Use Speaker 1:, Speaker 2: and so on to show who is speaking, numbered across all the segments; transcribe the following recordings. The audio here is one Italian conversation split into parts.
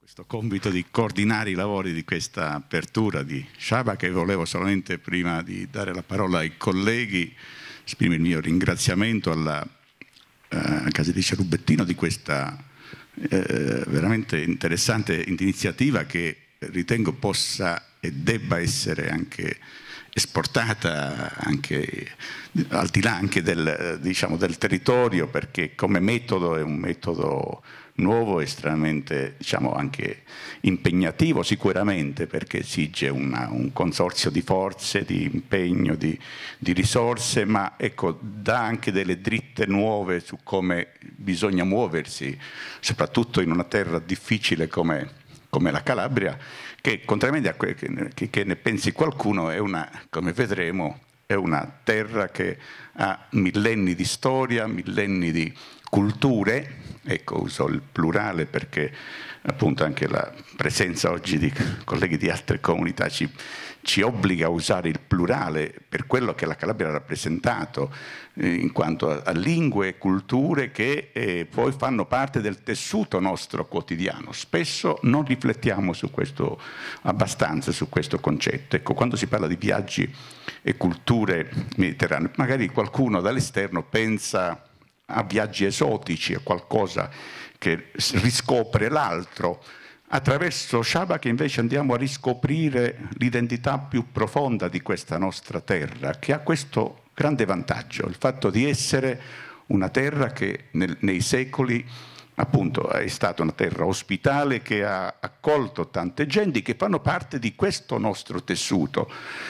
Speaker 1: questo compito di coordinare i lavori di questa apertura di Shabak, e volevo solamente, prima di dare la parola ai colleghi, esprimere il mio ringraziamento alla Casalice Rubettino di questa veramente interessante iniziativa, che ritengo possa e debba essere anche esportata anche al di là anche del, diciamo, del territorio, perché come metodo è un metodo nuovo, estremamente, diciamo, anche impegnativo sicuramente, perché esige un consorzio di forze, di impegno, di risorse, ma ecco, dà anche delle dritte nuove su come bisogna muoversi, soprattutto in una terra difficile come la Calabria, che contrariamente a che ne pensi qualcuno, è una, come vedremo, è una terra che ha millenni di storia, millenni di culture. Ecco, uso il plurale perché appunto anche la presenza oggi di colleghi di altre comunità ci obbliga a usare il plurale per quello che la Calabria ha rappresentato, in quanto a lingue e culture che poi fanno parte del tessuto nostro quotidiano. Spesso non riflettiamo su questo abbastanza, su questo concetto. Ecco, quando si parla di viaggi e culture mediterranee, magari qualcuno dall'esterno pensa a viaggi esotici, a qualcosa che riscopre l'altro. Attraverso Shabak invece andiamo a riscoprire l'identità più profonda di questa nostra terra, che ha questo grande vantaggio, il fatto di essere una terra che nei secoli appunto è stata una terra ospitale, che ha accolto tante genti che fanno parte di questo nostro tessuto.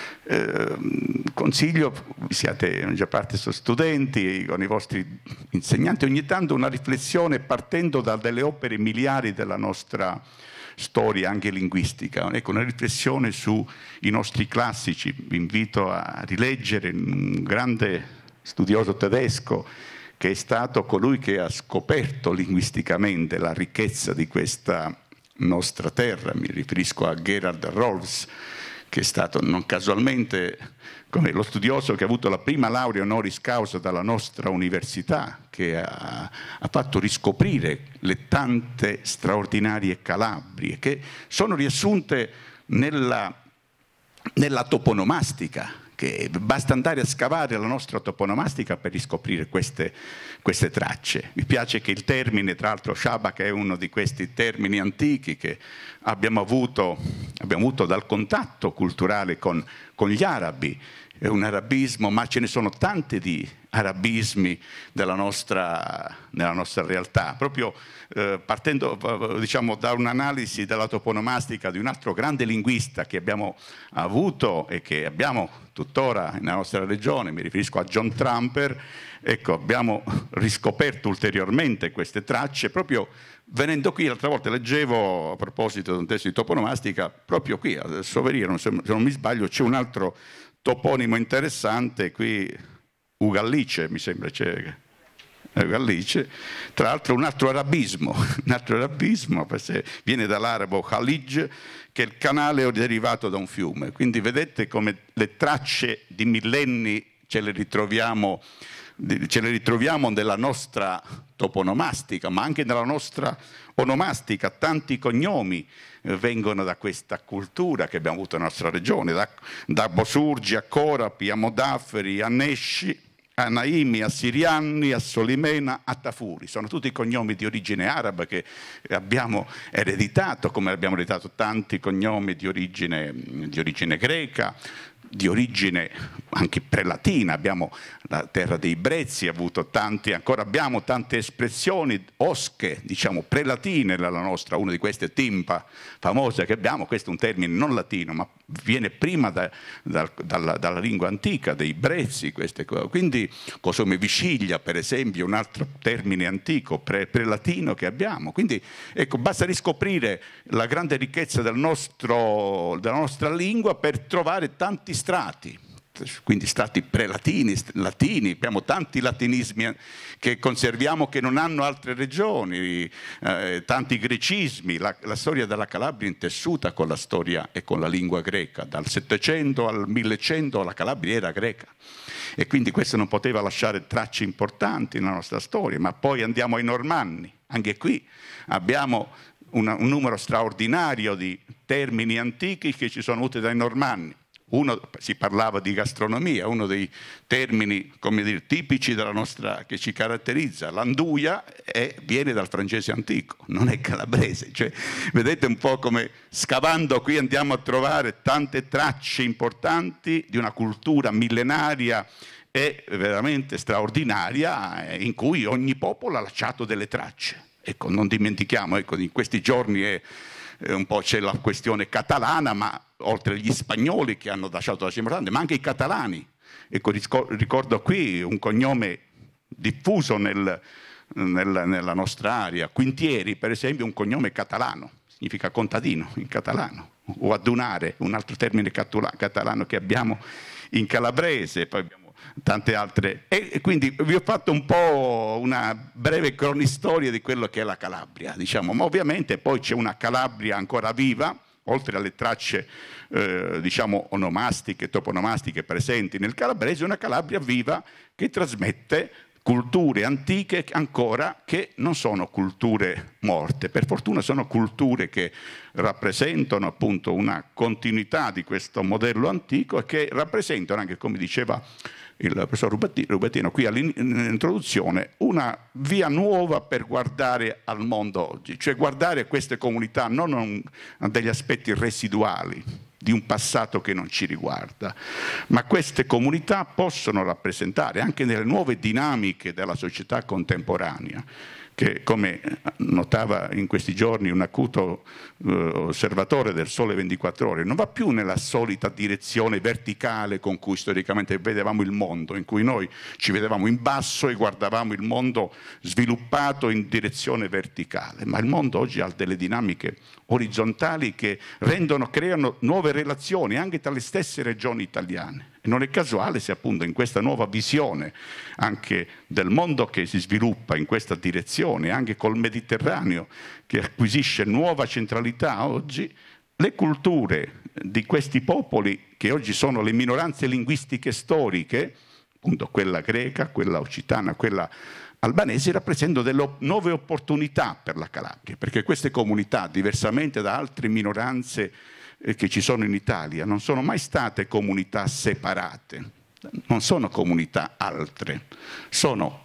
Speaker 1: Consiglio, siate in già parte sono studenti, con i vostri insegnanti, ogni tanto una riflessione partendo da delle opere miliari della nostra storia anche linguistica. Ecco, una riflessione sui nostri classici. Vi invito a rileggere un grande studioso tedesco che è stato colui che ha scoperto linguisticamente la ricchezza di questa nostra terra. Mi riferisco a Gerhard Rolfs, che è stato non casualmente come lo studioso che ha avuto la prima laurea honoris causa dalla nostra università, che ha fatto riscoprire le tante straordinarie Calabrie che sono riassunte nella toponomastica, che basta andare a scavare la nostra toponomastica per riscoprire queste tracce. Mi piace che il termine, tra l'altro Shabak è uno di questi termini antichi che abbiamo avuto dal contatto culturale con gli arabi. È un arabismo, ma ce ne sono tanti di arabismi nella nostra realtà, proprio partendo, diciamo, da un'analisi della toponomastica di un altro grande linguista che abbiamo avuto e che abbiamo tuttora nella nostra regione, mi riferisco a John Tramper. Ecco, abbiamo riscoperto ulteriormente queste tracce proprio venendo qui. L'altra volta leggevo, a proposito di un testo di toponomastica, proprio qui a Soveria, se non mi sbaglio, c'è un altro toponimo interessante qui, Ugallice, mi sembra c'è Ugallice, tra l'altro un altro arabismo, viene dall'arabo Khalij, che è il canale derivato da un fiume. Quindi vedete come le tracce di millenni ce le ritroviamo nella nostra toponomastica, ma anche nella nostra onomastica. Tanti cognomi vengono da questa cultura che abbiamo avuto nella nostra regione, da Bosurgi a Corapi, a Modafferi, a Nesci, a Naimi, a Sirianni, a Solimena, a Tafuri. Sono tutti cognomi di origine araba che abbiamo ereditato, come abbiamo ereditato tanti cognomi di origine greca, di origine anche prelatina. Abbiamo la terra dei Brezzi, ancora abbiamo tante espressioni osche, diciamo prelatine nella nostra, una di queste timpa famosa che abbiamo. Questo è un termine non latino, ma viene prima dalla lingua antica dei Brezzi, queste cose. Quindi come Viciglia, per esempio, un altro termine antico prelatino che abbiamo. Quindi ecco, basta riscoprire la grande ricchezza della nostra lingua per trovare tanti strati, quindi strati prelatini, latini. Abbiamo tanti latinismi che conserviamo che non hanno altre regioni, tanti grecismi. La storia della Calabria è intessuta con la storia e con la lingua greca. Dal 700 al 1100 la Calabria era greca, e quindi questo non poteva lasciare tracce importanti nella nostra storia. Ma poi andiamo ai Normanni, anche qui abbiamo un numero straordinario di termini antichi che ci sono avuti dai normanni. Si parlava di gastronomia, uno dei termini, come dire, tipici della nostra, che ci caratterizza, l'anduia, viene dal francese antico, non è calabrese. Cioè, vedete un po' come scavando qui andiamo a trovare tante tracce importanti di una cultura millenaria e veramente straordinaria, in cui ogni popolo ha lasciato delle tracce. Ecco, non dimentichiamo, ecco, in questi giorni un po' c'è la questione catalana, ma oltre agli spagnoli che hanno lasciato la importante, ma anche i catalani. Ecco, ricordo qui un cognome diffuso nella nostra area, Quintieri, per esempio, un cognome catalano, significa contadino in catalano, o adunare, un altro termine catalano che abbiamo in calabrese, poi abbiamo tante altre, e quindi vi ho fatto un po' una breve cronistoria di quello che è la Calabria, diciamo, ma ovviamente poi c'è una Calabria ancora viva, oltre alle tracce diciamo onomastiche, toponomastiche presenti nel calabrese, una Calabria viva che trasmette culture antiche ancora che non sono culture morte, per fortuna sono culture che rappresentano appunto una continuità di questo modello antico e che rappresentano anche, come diceva il professor Rubettino qui all'introduzione, una via nuova per guardare al mondo oggi, cioè guardare a queste comunità non a degli aspetti residuali di un passato che non ci riguarda, ma queste comunità possono rappresentare anche nelle nuove dinamiche della società contemporanea, che come notava in questi giorni un acuto osservatore del Sole 24 Ore, non va più nella solita direzione verticale con cui storicamente vedevamo il mondo, in cui noi ci vedevamo in basso e guardavamo il mondo sviluppato in direzione verticale, ma il mondo oggi ha delle dinamiche orizzontali che creano nuove relazioni anche tra le stesse regioni italiane. E non è casuale se appunto in questa nuova visione anche del mondo che si sviluppa in questa direzione, anche col Mediterraneo che acquisisce nuova centralità oggi, le culture di questi popoli che oggi sono le minoranze linguistiche storiche, appunto quella greca, quella occitana, quella albanese, rappresentano delle nuove opportunità per la Calabria, perché queste comunità, diversamente da altre minoranze che ci sono in Italia, non sono mai state comunità separate, non sono comunità altre, sono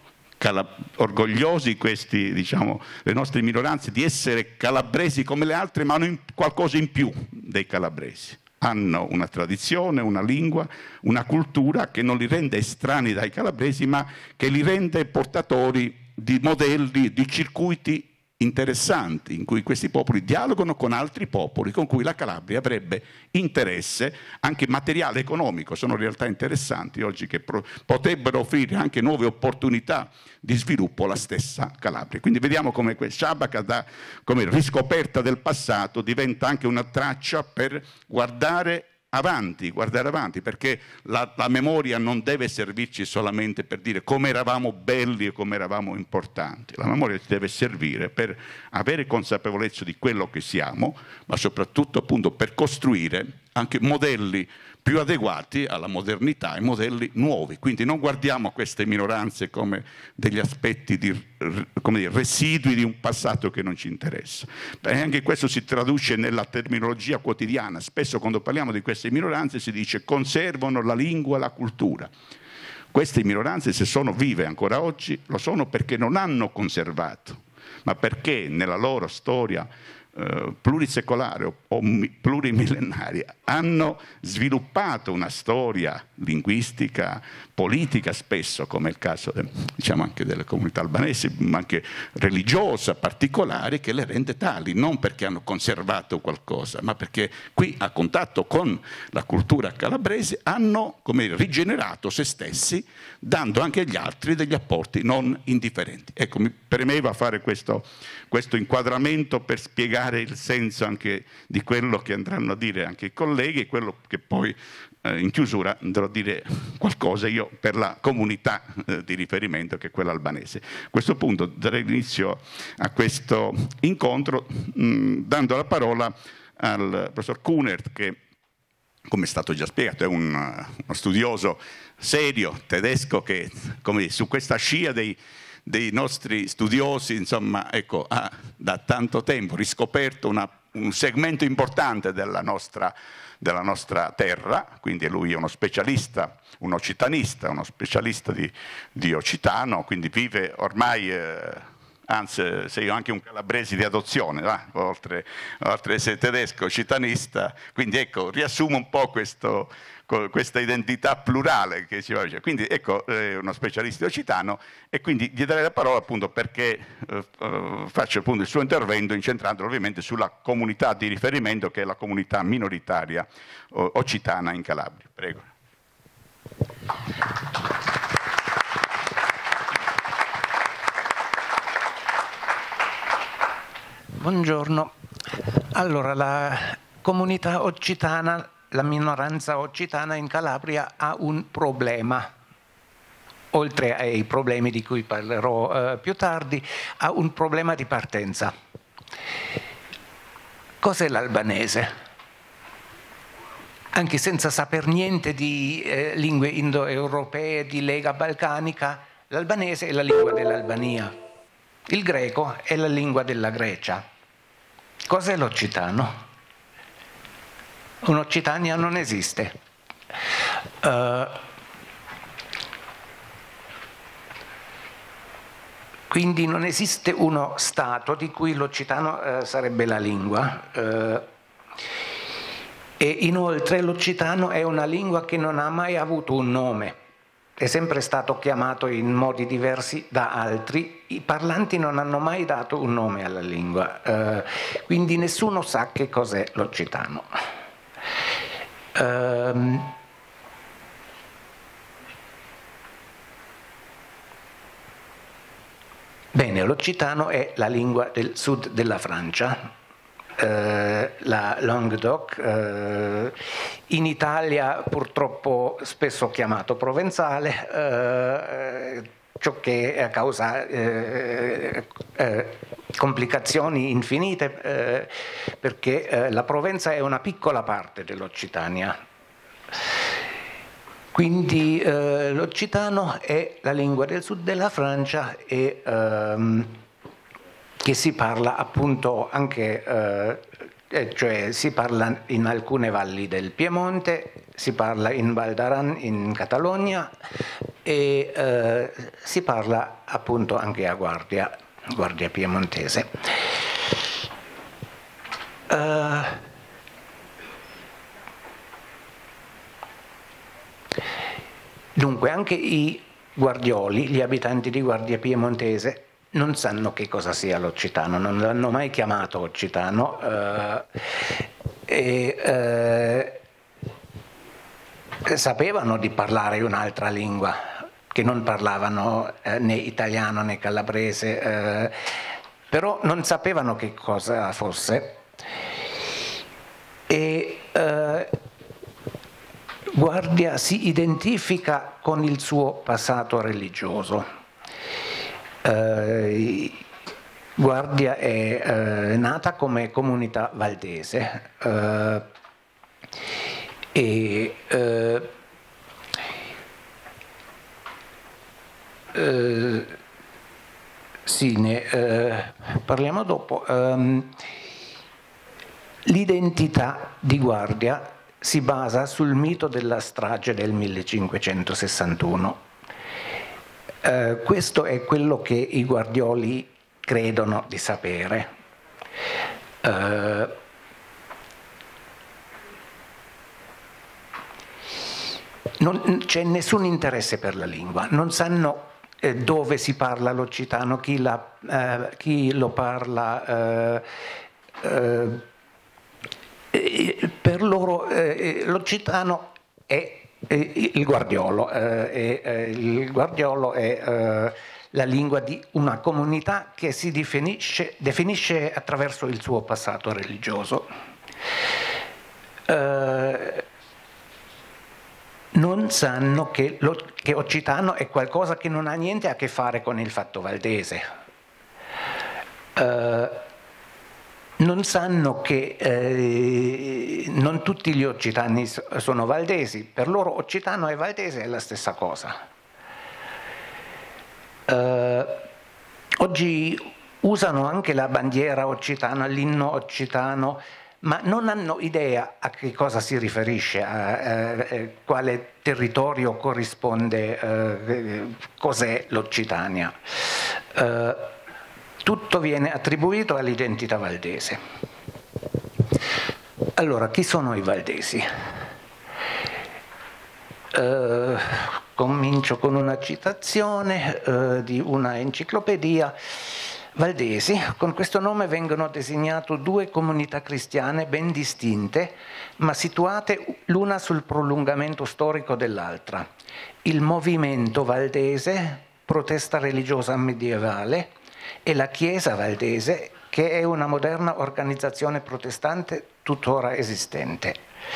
Speaker 1: orgogliosi questi, diciamo, le nostre minoranze di essere calabresi come le altre, ma hanno qualcosa in più dei calabresi. Hanno una tradizione, una lingua, una cultura che non li rende estranei dai calabresi, ma che li rende portatori di modelli, di circuiti interessanti, in cui questi popoli dialogano con altri popoli con cui la Calabria avrebbe interesse, anche materiale economico. Sono realtà interessanti oggi che potrebbero offrire anche nuove opportunità di sviluppo alla stessa Calabria. Quindi vediamo come Sciabaca, come riscoperta del passato, diventa anche una traccia per guardare avanti, perché la memoria non deve servirci solamente per dire come eravamo belli e come eravamo importanti. La memoria ci deve servire per avere consapevolezza di quello che siamo, ma soprattutto appunto per costruire anche modelli più adeguati alla modernità e modelli nuovi. Quindi non guardiamo queste minoranze come degli aspetti come dire, residui di un passato che non ci interessa. E anche questo si traduce nella terminologia quotidiana. Spesso quando parliamo di queste minoranze si dice conservano la lingua e la cultura. Queste minoranze, se sono vive ancora oggi, lo sono perché non hanno conservato, ma perché nella loro storia plurisecolare o plurimillenaria hanno sviluppato una storia linguistica, politica spesso, come è il caso diciamo anche delle comunità albanesi, ma anche religiosa particolare, che le rende tali, non perché hanno conservato qualcosa, ma perché qui a contatto con la cultura calabrese hanno come rigenerato se stessi, dando anche agli altri degli apporti non indifferenti. Ecco, mi premeva fare questo inquadramento per spiegare il senso anche di quello che andranno a dire anche i colleghi e quello che poi in chiusura andrò a dire qualcosa io per la comunità di riferimento che è quella albanese. A questo punto darei inizio a questo incontro dando la parola al professor Kunert che, come è stato già spiegato, è uno studioso serio tedesco che, come dire, su questa scia dei nostri studiosi, insomma, ecco, ha da tanto tempo riscoperto un segmento importante della nostra terra, quindi lui è uno specialista, un occitanista, uno specialista di occitano, quindi vive ormai, anzi sei anche un calabrese di adozione, oltre a essere tedesco, occitanista, quindi ecco, riassumo un po' questa identità plurale che ci va. Quindi ecco, uno specialista occitano, e quindi gli darei la parola appunto perché faccio appunto il suo intervento incentrandolo ovviamente sulla comunità di riferimento, che è la comunità minoritaria occitana in Calabria. Prego.
Speaker 2: Buongiorno. Allora, la comunità occitana, la minoranza occitana in Calabria ha un problema, oltre ai problemi di cui parlerò più tardi, ha un problema di partenza. Cos'è l'albanese? Anche senza saper niente di lingue indoeuropee, di lega balcanica, l'albanese è la lingua dell'Albania, il greco è la lingua della Grecia. Cos'è l'occitano? Un'Occitania non esiste. Quindi non esiste uno Stato di cui l'occitano sarebbe la lingua. E inoltre l'occitano è una lingua che non ha mai avuto un nome. È sempre stato chiamato in modi diversi da altri, i parlanti non hanno mai dato un nome alla lingua, quindi nessuno sa che cos'è l'occitano. Bene, l'occitano è la lingua del sud della Francia, la Languedoc, in Italia purtroppo spesso chiamato provenzale, ciò che causa complicazioni infinite, perché la Provenza è una piccola parte dell'Occitania. Quindi l'occitano è la lingua del sud della Francia e che si parla appunto anche, cioè si parla in alcune valli del Piemonte, si parla in Val d'Aran in Catalogna e si parla appunto anche a Guardia piemontese. Dunque anche i guardioli, gli abitanti di Guardia piemontese, non sanno che cosa sia l'occitano, non l'hanno mai chiamato occitano sapevano di parlare un'altra lingua che non parlavano né italiano né calabrese, però non sapevano che cosa fosse e Guardia si identifica con il suo passato religioso. Guardia è nata come comunità valdese e sì, ne parliamo dopo. L'identità di Guardia si basa sul mito della strage del 1561. Questo è quello che i guardioli credono di sapere. Non c'è nessun interesse per la lingua, non sanno dove si parla l'occitano, chi lo parla. Per loro l'occitano è il guardiolo, il guardiolo è la lingua di una comunità che si definisce attraverso il suo passato religioso. Non sanno che occitano è qualcosa che non ha niente a che fare con il fatto valdese. Non sanno che non tutti gli occitani sono valdesi, per loro occitano e valdese è la stessa cosa. oggi usano anche la bandiera occitana, l'inno occitano, ma non hanno idea a che cosa si riferisce, a quale territorio corrisponde, cos'è l'Occitania. Tutto viene attribuito all'identità valdese. Allora, chi sono i valdesi? Comincio con una citazione di una enciclopedia. Valdesi, con questo nome vengono designate due comunità cristiane ben distinte, ma situate l'una sul prolungamento storico dell'altra. Il movimento valdese, protesta religiosa medievale, e la Chiesa valdese, che è una moderna organizzazione protestante tuttora esistente.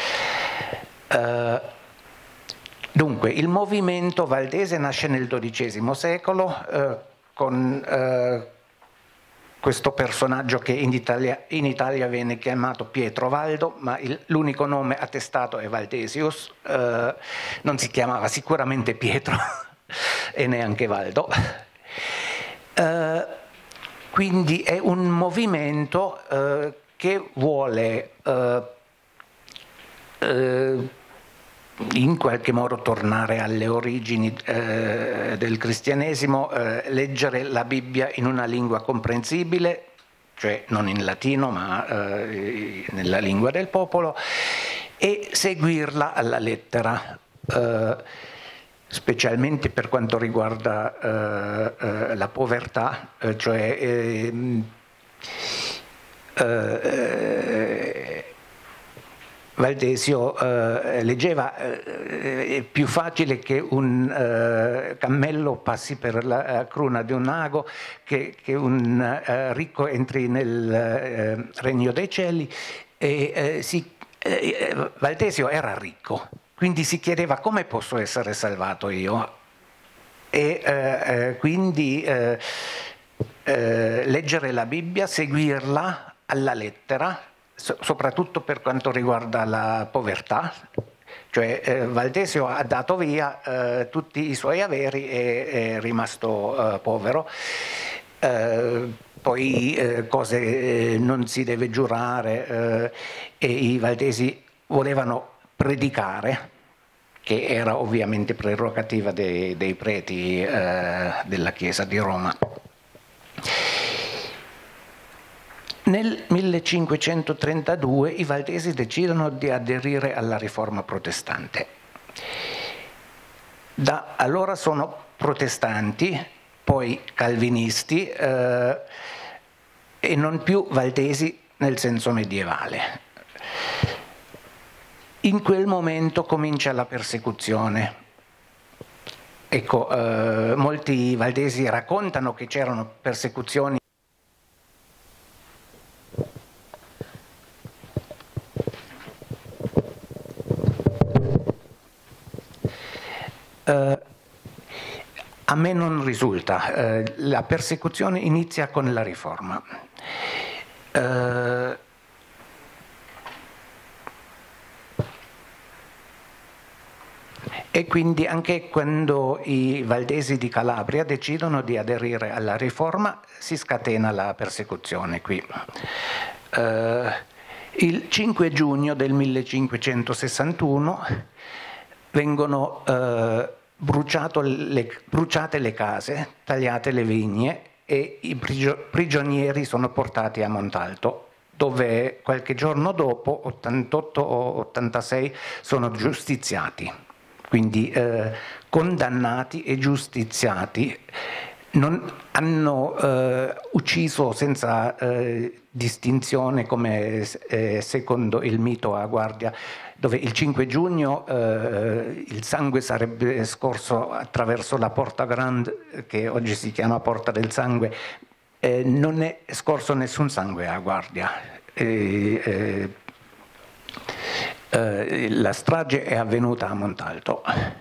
Speaker 2: Dunque, il movimento valdese nasce nel XII secolo con questo personaggio che in Italia viene chiamato Pietro Valdo, ma l'unico nome attestato è Valdesius, non si chiamava sicuramente Pietro e neanche Valdo. Quindi è un movimento che vuole in qualche modo tornare alle origini del cristianesimo, leggere la Bibbia in una lingua comprensibile, cioè non in latino ma nella lingua del popolo, e seguirla alla lettera, specialmente per quanto riguarda la povertà, cioè Valdesio leggeva è più facile che un cammello passi per la cruna di un ago, che un ricco entri nel regno dei cieli, e Valdesio era ricco, quindi si chiedeva come posso essere salvato io, e quindi leggere la Bibbia, seguirla alla lettera, soprattutto per quanto riguarda la povertà, cioè Valdesio ha dato via tutti i suoi averi e è rimasto povero. Poi cose non si deve giurare, e i valdesi volevano predicare, che era ovviamente prerogativa dei preti della Chiesa di Roma. Nel 1532 i valdesi decidono di aderire alla Riforma protestante. Da allora sono protestanti, poi calvinisti, e non più valdesi nel senso medievale. In quel momento comincia la persecuzione. Ecco, molti valdesi raccontano che c'erano persecuzioni a me non risulta. La persecuzione inizia con la Riforma. E quindi anche quando i valdesi di Calabria decidono di aderire alla Riforma si scatena la persecuzione qui. Il 5 giugno del 1561 vengono bruciate le case, tagliate le vigne, e i prigionieri sono portati a Montalto, dove qualche giorno dopo, 88 o 86, sono giustiziati. Quindi condannati e giustiziati. Non hanno ucciso senza distinzione, come secondo il mito a Guardia, dove il 5 giugno il sangue sarebbe scorso attraverso la Porta Grande, che oggi si chiama Porta del Sangue. Non è scorso nessun sangue a Guardia. La strage è avvenuta a Montalto.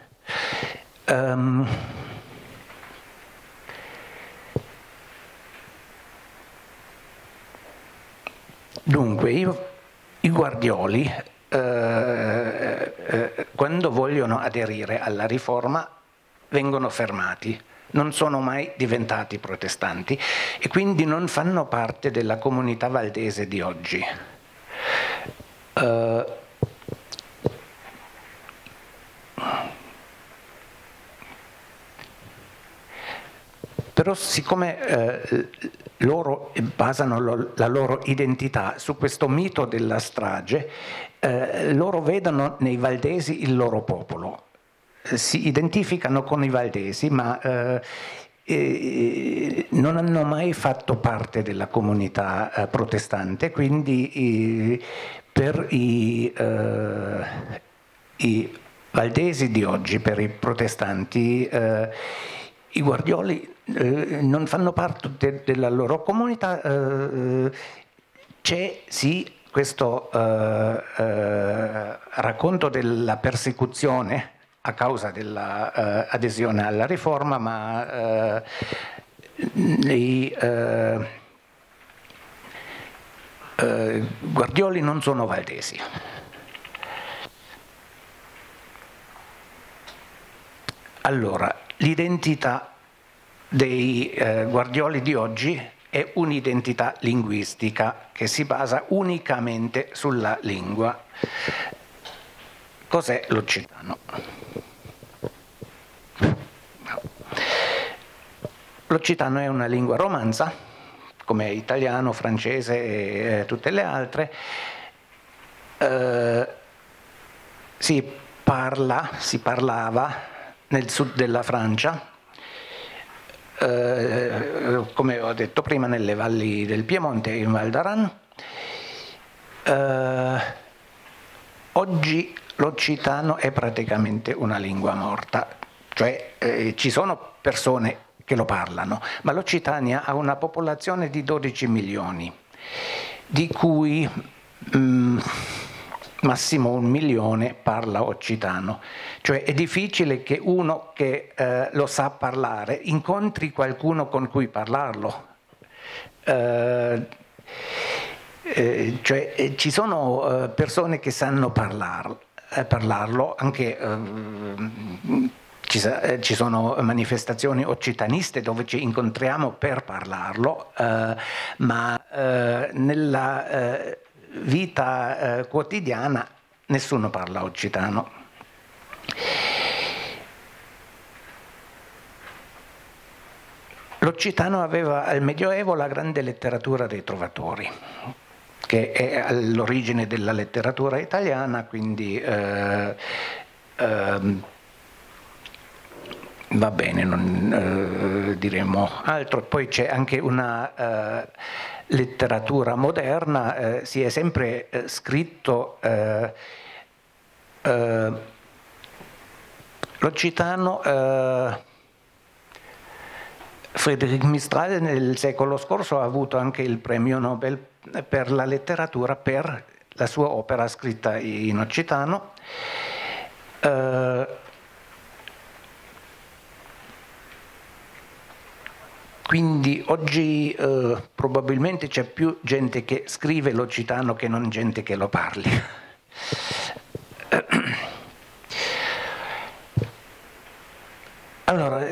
Speaker 2: Dunque, i guardioli, quando vogliono aderire alla Riforma, vengono fermati. non sono mai diventati protestanti e quindi non fanno parte della comunità valdese di oggi. Però siccome loro basano la loro identità su questo mito della strage, loro vedono nei valdesi il loro popolo, si identificano con i valdesi, ma non hanno mai fatto parte della comunità protestante, quindi per i valdesi di oggi, per i protestanti, i Guardioli non fanno parte della loro comunità. C'è sì questo racconto della persecuzione a causa dell'adesione alla riforma, ma i Guardioli non sono valdesi. Allora, l'identità dei Guardioli di oggi è un'identità linguistica che si basa unicamente sulla lingua. Cos'è l'occitano? L'occitano è una lingua romanza, come italiano, francese e tutte le altre. Si parlava nel sud della Francia, come ho detto prima, nelle valli del Piemonte e in Val d'Aran. Oggi l'occitano è praticamente una lingua morta, cioè ci sono persone che lo parlano, ma l'Occitania ha una popolazione di 12 milioni, di cui massimo 1 milione parla occitano. Cioè è difficile che uno che lo sa parlare incontri qualcuno con cui parlarlo. Cioè ci sono persone che sanno parlarlo, anche ci sono manifestazioni occitaniste dove ci incontriamo per parlarlo, ma nella vita quotidiana nessuno parla occitano. L'occitano aveva al Medioevo la grande letteratura dei trovatori, che è all'origine della letteratura italiana, quindi va bene, non diremo altro. Poi c'è anche una letteratura moderna, si è sempre scritto l'occitano. Friedrich Mistral nel secolo scorso ha avuto anche il premio Nobel per la letteratura per la sua opera scritta in occitano. Quindi oggi probabilmente c'è più gente che scrive l'occitano che non gente che lo parli. Allora,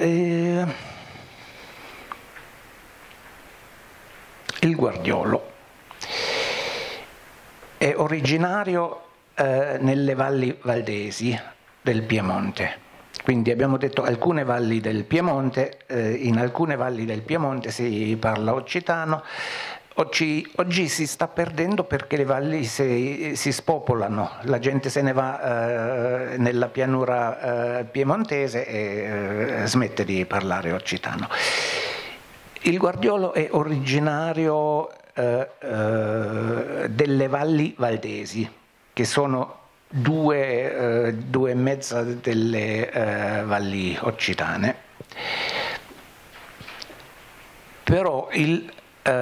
Speaker 2: il Guardiolo è originario nelle valli valdesi del Piemonte. Quindi abbiamo detto alcune valli del Piemonte, in alcune valli del Piemonte si parla occitano. Oggi si sta perdendo perché le valli si spopolano, la gente se ne va nella pianura piemontese e smette di parlare occitano. Il Guardiolo è originario delle valli valdesi, che sono due e mezza delle valli occitane. Però il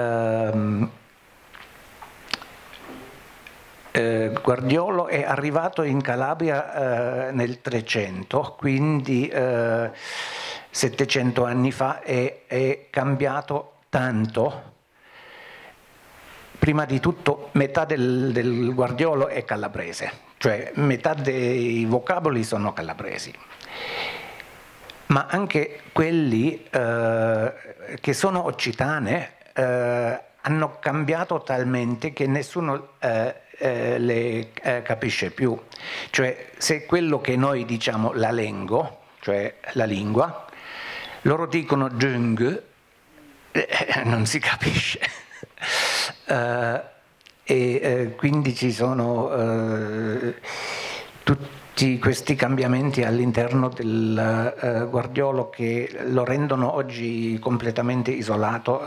Speaker 2: Guardiolo è arrivato in Calabria nel 300, quindi 700 anni fa, è cambiato tanto. Prima di tutto metà del Guardiolo è calabrese, cioè metà dei vocaboli sono calabresi. ma anche quelli che sono occitane hanno cambiato talmente che nessuno le capisce più. Cioè, se quello che noi diciamo la lengo, cioè la lingua, loro dicono jung, non si capisce. Quindi ci sono tutti questi cambiamenti all'interno del Guardiolo che lo rendono oggi completamente isolato.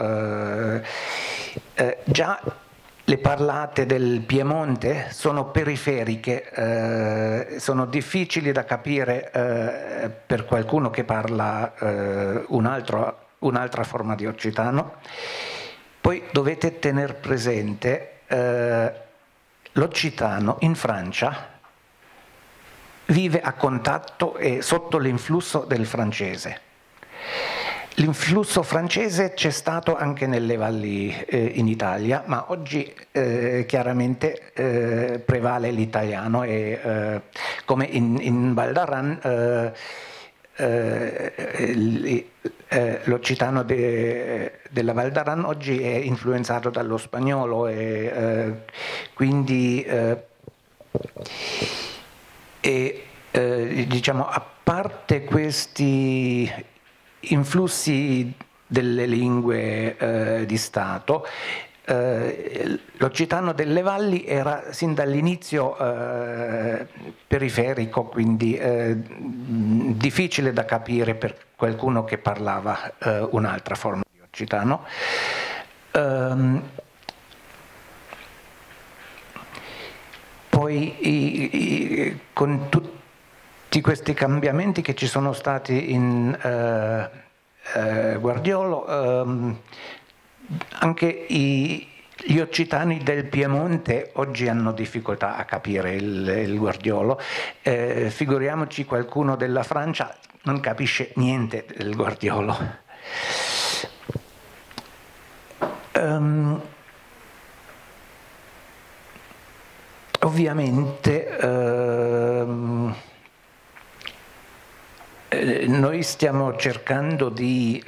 Speaker 2: Già le parlate del Piemonte sono periferiche, sono difficili da capire per qualcuno che parla un'altra forma di occitano. Poi dovete tener presente l'occitano in Francia vive a contatto e sotto l'influsso del francese. L'influsso francese c'è stato anche nelle valli in Italia, ma oggi chiaramente prevale l'italiano e come in Val d'Aran l'occitano della Val d'Aran oggi è influenzato dallo spagnolo e quindi diciamo, a parte questi influssi delle lingue di Stato, l'occitano delle valli era sin dall'inizio periferico, quindi difficile da capire per qualcuno che parlava un'altra forma di occitano. Poi con tutti questi cambiamenti che ci sono stati in Guardiolo, anche gli occitani del Piemonte oggi hanno difficoltà a capire il Guardiolo, figuriamoci qualcuno della Francia non capisce niente del Guardiolo. Ovviamente noi stiamo cercando di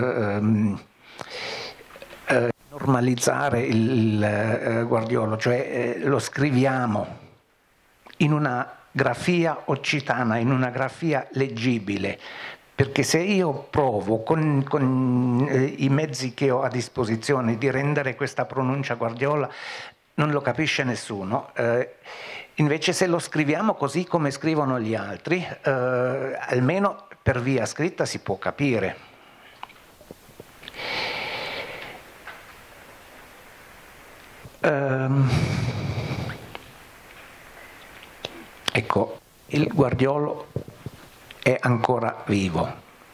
Speaker 2: normalizzare il Guardiolo, cioè lo scriviamo in una grafia occitana, in una grafia leggibile, perché se io provo con i mezzi che ho a disposizione di rendere questa pronuncia guardiola, non lo capisce nessuno. Invece se lo scriviamo così come scrivono gli altri, almeno per via scritta si può capire. Ecco, il Guardiolo è ancora vivo,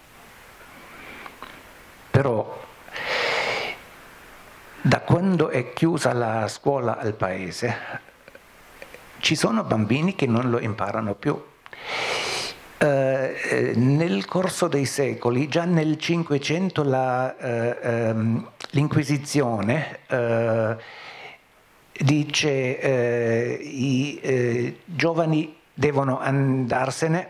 Speaker 2: però da quando è chiusa la scuola al paese ci sono bambini che non lo imparano più. Nel corso dei secoli, già nel Cinquecento, l'Inquisizione dice i giovani devono andarsene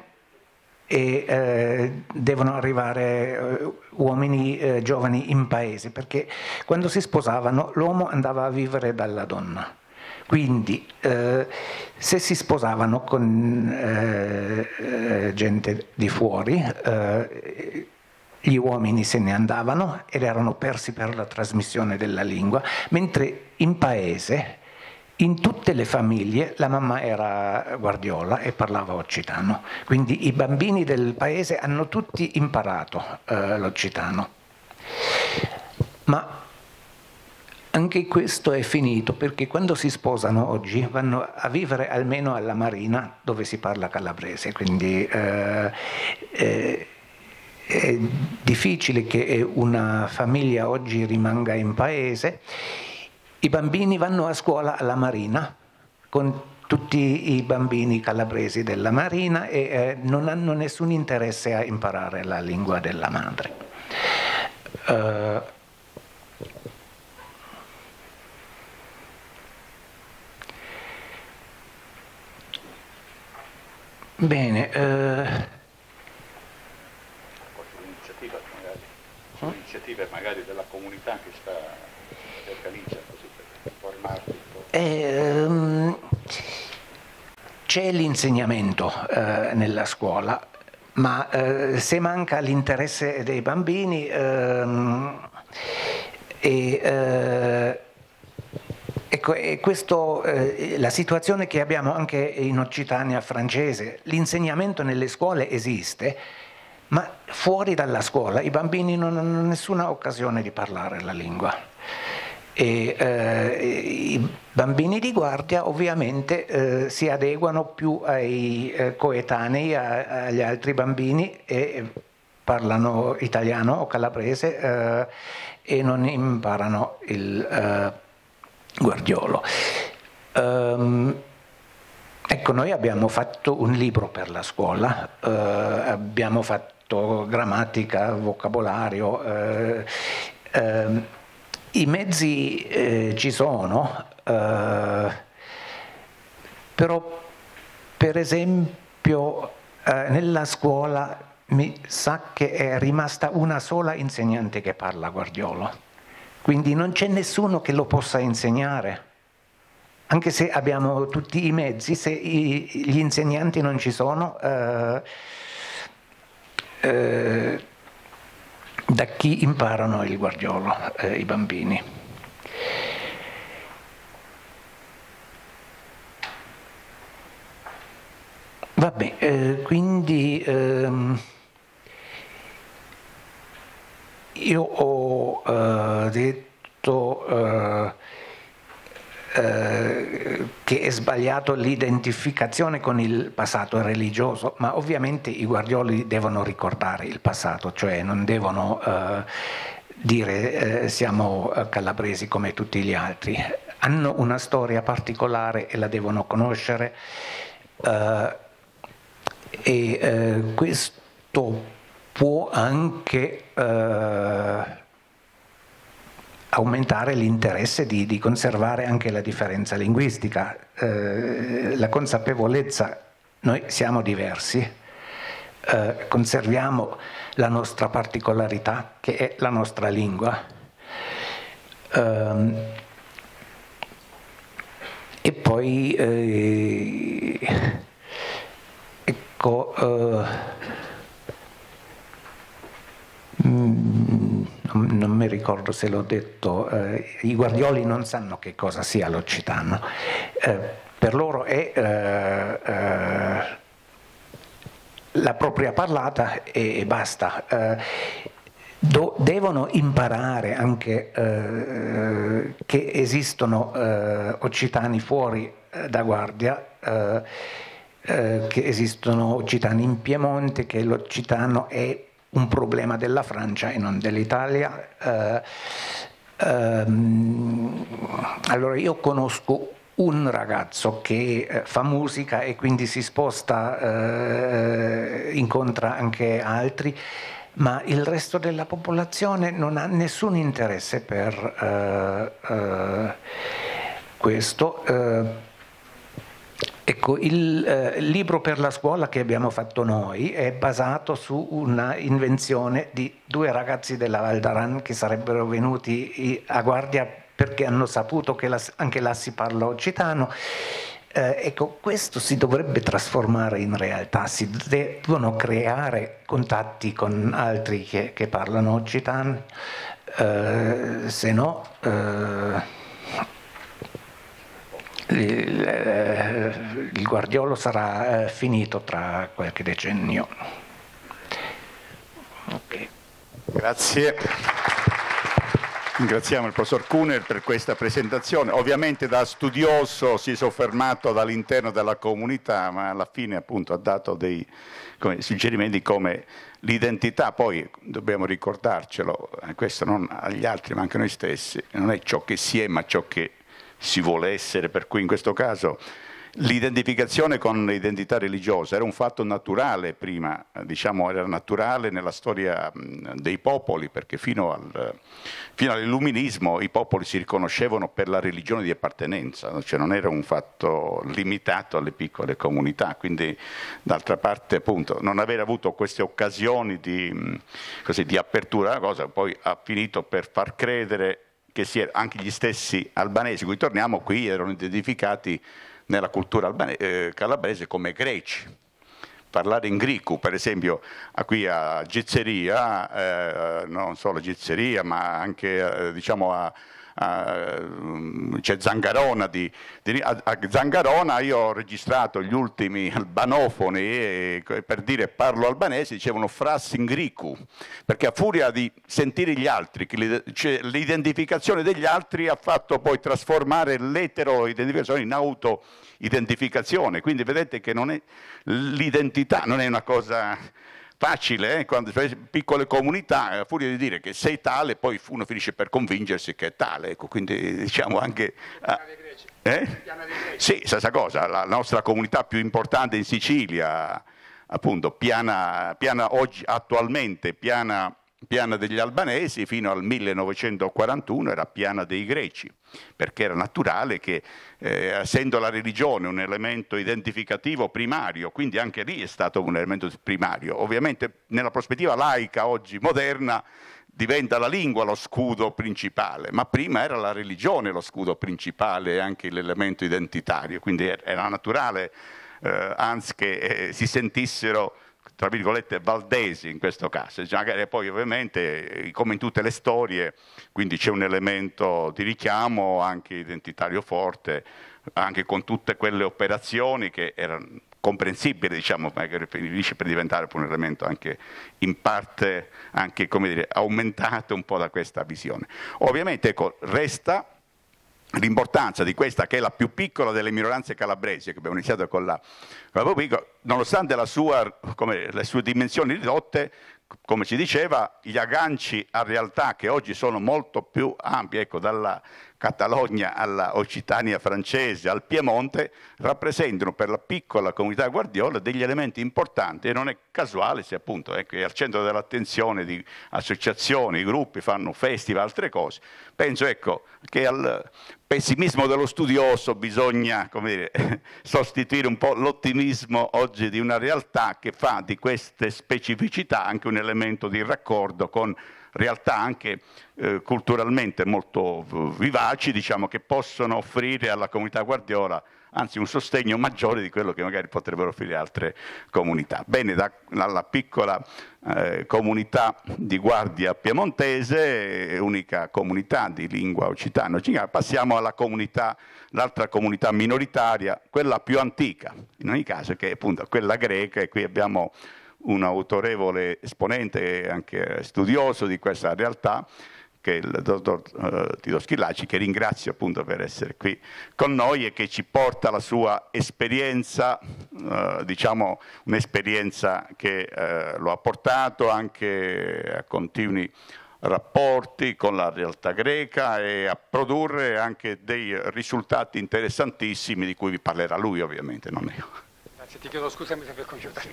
Speaker 2: e devono arrivare uomini giovani in paese, perché quando si sposavano l'uomo andava a vivere dalla donna. Quindi se si sposavano con gente di fuori, gli uomini se ne andavano ed erano persi per la trasmissione della lingua, mentre in paese, in tutte le famiglie, la mamma era guardiola e parlava occitano. Quindi i bambini del paese hanno tutti imparato l'occitano. Ma anche questo è finito, perché quando si sposano oggi vanno a vivere almeno alla Marina, dove si parla calabrese, quindi è difficile che una famiglia oggi rimanga in paese. I bambini vanno a scuola alla Marina con tutti i bambini calabresi della Marina e non hanno nessun interesse a imparare la lingua della madre. Bene,
Speaker 1: iniziative magari della comunità che organizza, così per informarti un po'?
Speaker 2: C'è l'insegnamento nella scuola, ma se manca l'interesse dei bambini ecco, e questo, la situazione che abbiamo anche in Occitania francese, l'insegnamento nelle scuole esiste, ma fuori dalla scuola i bambini non hanno nessuna occasione di parlare la lingua. E i bambini di guardia ovviamente si adeguano più ai coetanei, agli altri bambini, e parlano italiano o calabrese e non imparano il guardiolo. Ecco, noi abbiamo fatto un libro per la scuola, abbiamo fatto grammatica, vocabolario, i mezzi ci sono, però per esempio nella scuola mi sa che è rimasta una sola insegnante che parla guardiolo, quindi non c'è nessuno che lo possa insegnare, anche se abbiamo tutti i mezzi. Se gli insegnanti non ci sono, da chi imparano il guardiolo i bambini? Vabbè, quindi io ho detto che è sbagliato l'identificazione con il passato religioso, ma ovviamente i guardioli devono ricordare il passato, cioè non devono dire siamo calabresi come tutti gli altri, hanno una storia particolare e la devono conoscere, e questo può anche aumentare l'interesse di conservare anche la differenza linguistica, la consapevolezza, noi siamo diversi, conserviamo la nostra particolarità che è la nostra lingua, e poi ecco, non mi ricordo se l'ho detto, i guardioli non sanno che cosa sia l'occitano, per loro è la propria parlata e basta. Devono imparare anche che esistono occitani fuori da guardia, che esistono occitani in Piemonte, che l'occitano è un problema della Francia e non dell'Italia. Allora io conosco un ragazzo che fa musica e quindi si sposta, incontra anche altri, ma il resto della popolazione non ha nessun interesse per questo. Ecco, il libro per la scuola che abbiamo fatto noi è basato su una invenzione di due ragazzi della Val d'Aran che sarebbero venuti a guardia perché hanno saputo che anche là si parla occitano. Ecco, questo si dovrebbe trasformare in realtà, si devono creare contatti con altri che parlano occitano, se no il guardiolo sarà finito tra qualche decennio. Okay.
Speaker 1: Grazie. Ringraziamo il professor Kuhner per questa presentazione. Ovviamente da studioso si è soffermato dall'interno della comunità, ma alla fine appunto ha dato dei suggerimenti come l'identità, poi dobbiamo ricordarcelo, questo non agli altri ma anche a noi stessi, non è ciò che si è ma ciò che si vuole essere, per cui in questo caso l'identificazione con l'identità religiosa era un fatto naturale prima, diciamo era naturale nella storia dei popoli, perché fino all'illuminismo i popoli si riconoscevano per la religione di appartenenza, cioè non era un fatto limitato alle piccole comunità, quindi d'altra parte appunto non aver avuto queste occasioni di apertura alla cosa poi ha finito per far credere che anche gli stessi albanesi, cui torniamo qui, erano identificati nella cultura calabrese come greci. Parlare in greco, per esempio, qui a Gizzeria, non solo a Gizzeria, ma anche diciamo c'è Zangarona, a Zangarona io ho registrato gli ultimi albanofoni e per dire parlo albanese dicevano fras in greco, perché a furia di sentire gli altri, l'identificazione degli altri ha fatto poi trasformare l'etero-identificazione in auto-identificazione, quindi vedete che l'identità non è una cosa facile, quando piccole comunità, a furia di dire che sei tale, poi uno finisce per convincersi che è tale, ecco, quindi diciamo anche... Sì, stessa cosa, la nostra comunità più importante in Sicilia, appunto, Piana oggi attualmente, Piana degli albanesi, fino al 1941 era Piana dei greci, perché era naturale che essendo la religione un elemento identificativo primario, quindi anche lì è stato un elemento primario. Ovviamente nella prospettiva laica oggi moderna diventa la lingua lo scudo principale, ma prima era la religione lo scudo principale e anche l'elemento identitario, quindi era naturale anzi che si sentissero tra virgolette valdesi in questo caso, magari poi ovviamente come in tutte le storie, quindi c'è un elemento di richiamo anche identitario forte, anche con tutte quelle operazioni che erano comprensibili, diciamo, magari finisce per diventare un elemento anche in parte anche, come dire, aumentato un po' da questa visione. Ovviamente ecco, resta l'importanza di questa che è la più piccola delle minoranze calabresi, che abbiamo iniziato con la nonostante le sue dimensioni ridotte, come si diceva, gli agganci a realtà che oggi sono molto più ampi, ecco, dalla Catalogna alla Occitania francese, al Piemonte, rappresentano per la piccola comunità Guardiola degli elementi importanti e non è casuale se appunto è al centro dell'attenzione di associazioni, gruppi, fanno festival, altre cose. Penso ecco, che al pessimismo dello studioso bisogna, come dire, sostituire un po' l'ottimismo oggi di una realtà che fa di queste specificità anche un elemento di raccordo con realtà anche culturalmente molto vivaci, diciamo, che possono offrire alla comunità Guardiola anzi un sostegno maggiore di quello che magari potrebbero offrire altre comunità. Bene, dalla piccola comunità di Guardia piemontese, unica comunità di lingua occitana, passiamo alla comunità, l'altra comunità minoritaria, quella più antica, in ogni caso, che è appunto quella greca, e qui abbiamo un autorevole esponente e anche studioso di questa realtà, che è il dottor Tito Schillaci, che ringrazio appunto per essere qui con noi e che ci porta la sua esperienza, diciamo un'esperienza che lo ha portato anche a continui rapporti con la realtà greca e a produrre anche dei risultati interessantissimi di cui vi parlerà lui ovviamente, non io.
Speaker 3: Grazie, ti chiedo scusa, mi serve il computer.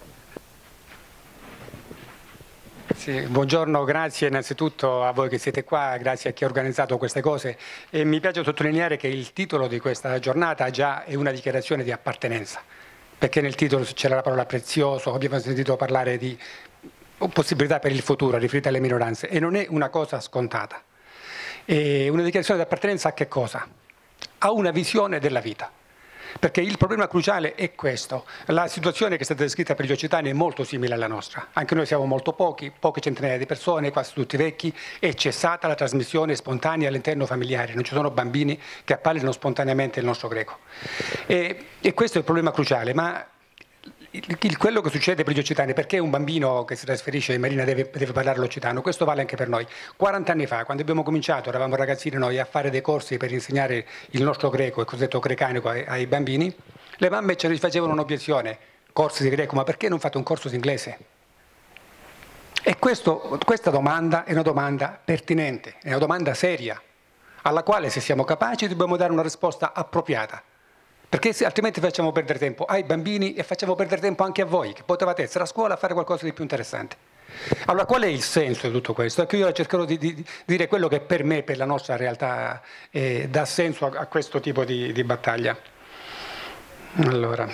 Speaker 3: Sì, buongiorno, grazie innanzitutto a voi che siete qua, grazie a chi ha organizzato queste cose e mi piace sottolineare che il titolo di questa giornata già è una dichiarazione di appartenenza, perché nel titolo c'era la parola prezioso, abbiamo sentito parlare di possibilità per il futuro riferite alle minoranze e non è una cosa scontata. E una dichiarazione di appartenenza a che cosa? A una visione della vita. Perché il problema cruciale è questo, la situazione che è stata descritta per gli occitani è molto simile alla nostra, anche noi siamo molto poche centinaia di persone, quasi tutti vecchi, è cessata la trasmissione spontanea all'interno familiare, non ci sono bambini che parlino spontaneamente il nostro greco. E questo è il problema cruciale, ma quello che succede per gli occitani, perché un bambino che si trasferisce in Marina deve parlare l'occitano, questo vale anche per noi. 40 anni fa, quando abbiamo cominciato, eravamo ragazzini noi a fare dei corsi per insegnare il nostro greco, il cosiddetto grecanico ai bambini, le mamme ci facevano un'obiezione, corsi di greco, ma perché non fate un corso di inglese? E questa domanda è una domanda pertinente, è una domanda seria, alla quale se siamo capaci dobbiamo dare una risposta appropriata. perché altrimenti facciamo perdere tempo ai bambini e facciamo perdere tempo anche a voi, che potevate essere a scuola a fare qualcosa di più interessante. Allora, qual è il senso di tutto questo? Ecco, io cercherò di dire quello che per me, per la nostra realtà, dà senso a questo tipo di battaglia. Allora,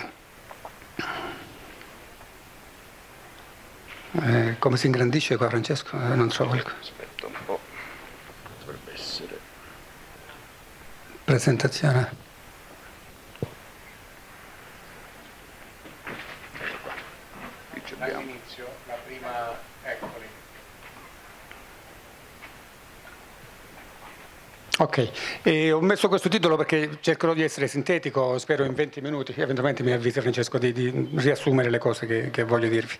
Speaker 3: come si ingrandisce qua, Francesco? Non so.
Speaker 1: Aspetta un po', dovrebbe essere.
Speaker 3: Presentazione. All'inizio, la prima, eccoli. Ok, ho messo questo titolo perché cercherò di essere sintetico, spero in 20 minuti, eventualmente mi avvisa Francesco di riassumere le cose che voglio dirvi.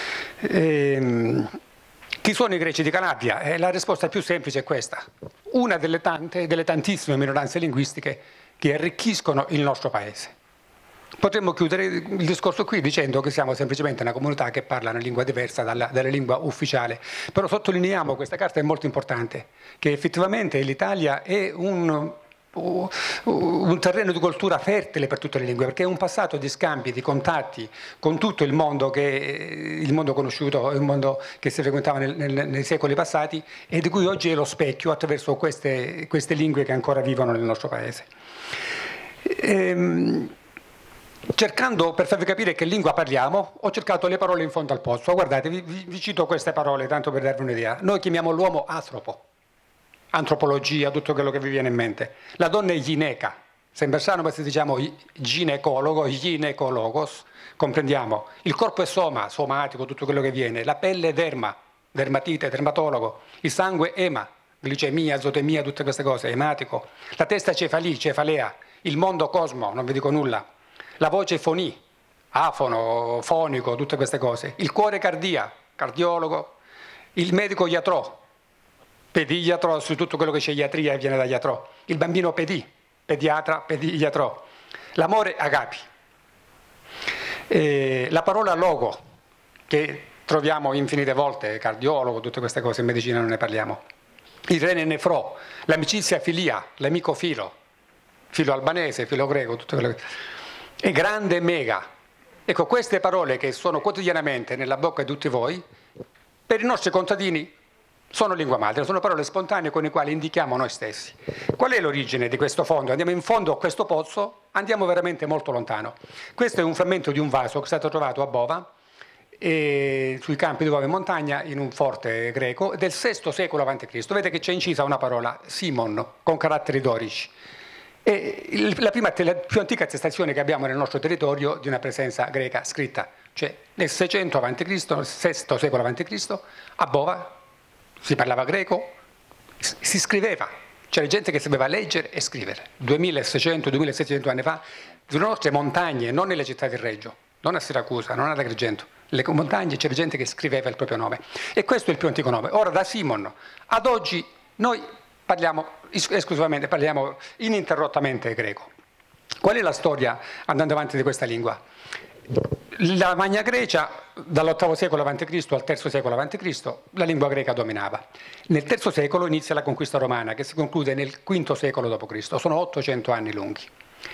Speaker 3: Chi sono i greci di Calabria? La risposta più semplice è questa: una delle tantissime minoranze linguistiche che arricchiscono il nostro paese. Potremmo chiudere il discorso qui dicendo che siamo semplicemente una comunità che parla una lingua diversa dalla lingua ufficiale, però sottolineiamo, questa carta è molto importante, che effettivamente l'Italia è un terreno di cultura fertile per tutte le lingue, perché è un passato di scambi, di contatti con tutto il mondo conosciuto, il mondo che si frequentava nei secoli passati e di cui oggi è lo specchio attraverso queste lingue che ancora vivono nel nostro paese. Cercando, per farvi capire che lingua parliamo, ho cercato le parole in fondo al pozzo. Guardate, vi cito queste parole tanto per darvi un'idea. Noi chiamiamo l'uomo antropo, antropologia, tutto quello che vi viene in mente. La donna è gineca, sembra strano ma se diciamo ginecologo, ginecologos, comprendiamo. Il corpo è soma, somatico, tutto quello che viene. La pelle è derma, dermatite, dermatologo. Il sangue ema, glicemia, azotemia, tutte queste cose, ematico. La testa è cefalì, cefalea. Il mondo cosmo, non vi dico nulla. La voce fonì, afono, fonico, tutte queste cose. Il cuore cardia, cardiologo. Il medico iatrò, pediatro, su tutto quello che c'è iatria e viene da iatrò. Il bambino pediatra, pediatrò. L'amore agapi. La parola logo, che troviamo infinite volte, cardiologo, tutte queste cose, in medicina non ne parliamo. Il rene nefrò, l'amicizia filia, l'amico filo albanese, filo greco, tutto quello che... E grande mega. Ecco, queste parole che sono quotidianamente nella bocca di tutti voi, per i nostri contadini sono lingua madre, sono parole spontanee con le quali indichiamo noi stessi. Qual è l'origine di questo fondo? Andiamo in fondo a questo pozzo, andiamo veramente molto lontano. Questo è un frammento di un vaso che è stato trovato a Bova, sui campi di Bova in montagna, in un forte greco, del VI secolo a.C. Vedete che c'è incisa una parola, Simon, con caratteri dorici. È la più antica attestazione che abbiamo nel nostro territorio di una presenza greca scritta, cioè nel 600 a.C., nel VI secolo a.C., a Bova si parlava greco, si scriveva, c'era gente che sapeva leggere e scrivere. 2600-2700 anni fa, sulle nostre montagne, non nelle città di Reggio, non a Siracusa, non ad Agrigento, nelle montagne c'era gente che scriveva il proprio nome. E questo è il più antico nome. Ora, da Simon ad oggi noi parliamo ininterrottamente greco. Qual è la storia, andando avanti, di questa lingua? La Magna Grecia, dall'VIII secolo a.C. al III secolo a.C., la lingua greca dominava. Nel III secolo inizia la conquista romana, che si conclude nel V secolo d.C., sono 800 anni lunghi.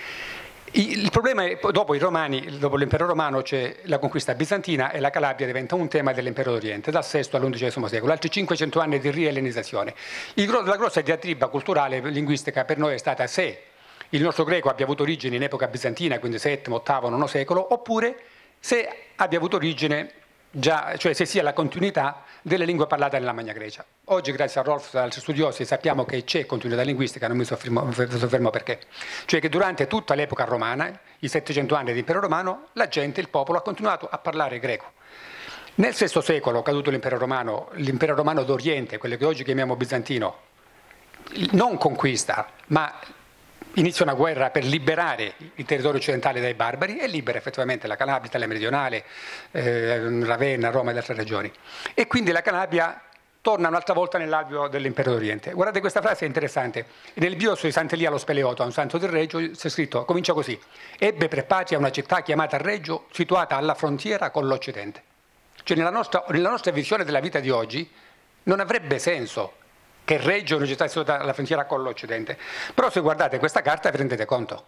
Speaker 3: Il problema è, dopo i Romani, dopo l'impero romano c'è la conquista bizantina e la Calabria diventa un tema dell'impero d'Oriente, dal VI all'XI secolo, altri 500 anni di riellenizzazione. La grossa diatriba culturale e linguistica per noi è stata se il nostro greco abbia avuto origine in epoca bizantina, quindi VII, VIII, IX secolo, oppure se abbia avuto origine già, cioè se sia la continuità delle lingue parlate nella Magna Grecia. Oggi, grazie a Rolf e ad altri studiosi, sappiamo che c'è continuità linguistica, non mi soffermo perché. Cioè che durante tutta l'epoca romana, i 700 anni di impero romano, la gente, il popolo, ha continuato a parlare greco. Nel VI secolo, caduto l'impero romano d'Oriente, quello che oggi chiamiamo bizantino, non conquista, ma inizia una guerra per liberare il territorio occidentale dai barbari e libera effettivamente la Calabria, l'Italia meridionale, Ravenna, Roma ed altre regioni. E quindi la Calabria torna un'altra volta nell'alveo dell'impero d'Oriente. Guardate, questa frase è interessante. Nel Biosso di Sant'Elia lo Speleoto, a un santo del Reggio, c'è scritto, comincia così: ebbe per patria una città chiamata Reggio, situata alla frontiera con l'Occidente. Cioè nella nostra visione della vita di oggi non avrebbe senso che Reggio è una città situata alla frontiera con l'Occidente. Però se guardate questa carta vi rendete conto.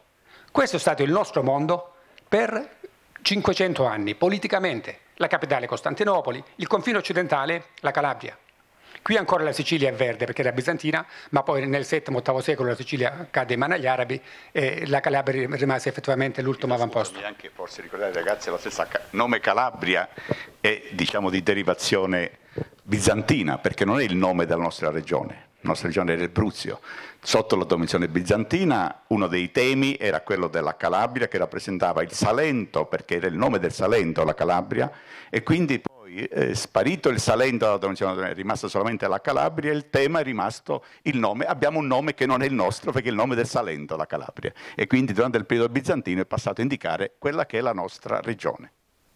Speaker 3: Questo è stato il nostro mondo per 500 anni, politicamente. La capitale Costantinopoli, il confine occidentale, la Calabria. Qui ancora la Sicilia è verde perché era bizantina, ma poi nel VII-VIII secolo la Sicilia cadde in mano agli arabi e la Calabria rimase effettivamente l'ultimo avamposto.
Speaker 1: Anche forse ricordare ragazzi, lo stesso nome Calabria è diciamo di derivazione bizantina, perché non è il nome della nostra regione. La nostra regione era il Bruzio. Sotto la dominazione bizantina uno dei temi era quello della Calabria, che rappresentava il Salento, perché era il nome del Salento, la Calabria, e quindi poi sparito il Salento dalla dominazione, è rimasta solamente la Calabria, il tema è rimasto il nome. Abbiamo un nome che non è il nostro, perché è il nome del Salento, la Calabria, e quindi durante il periodo bizantino è passato a indicare quella che è la nostra regione.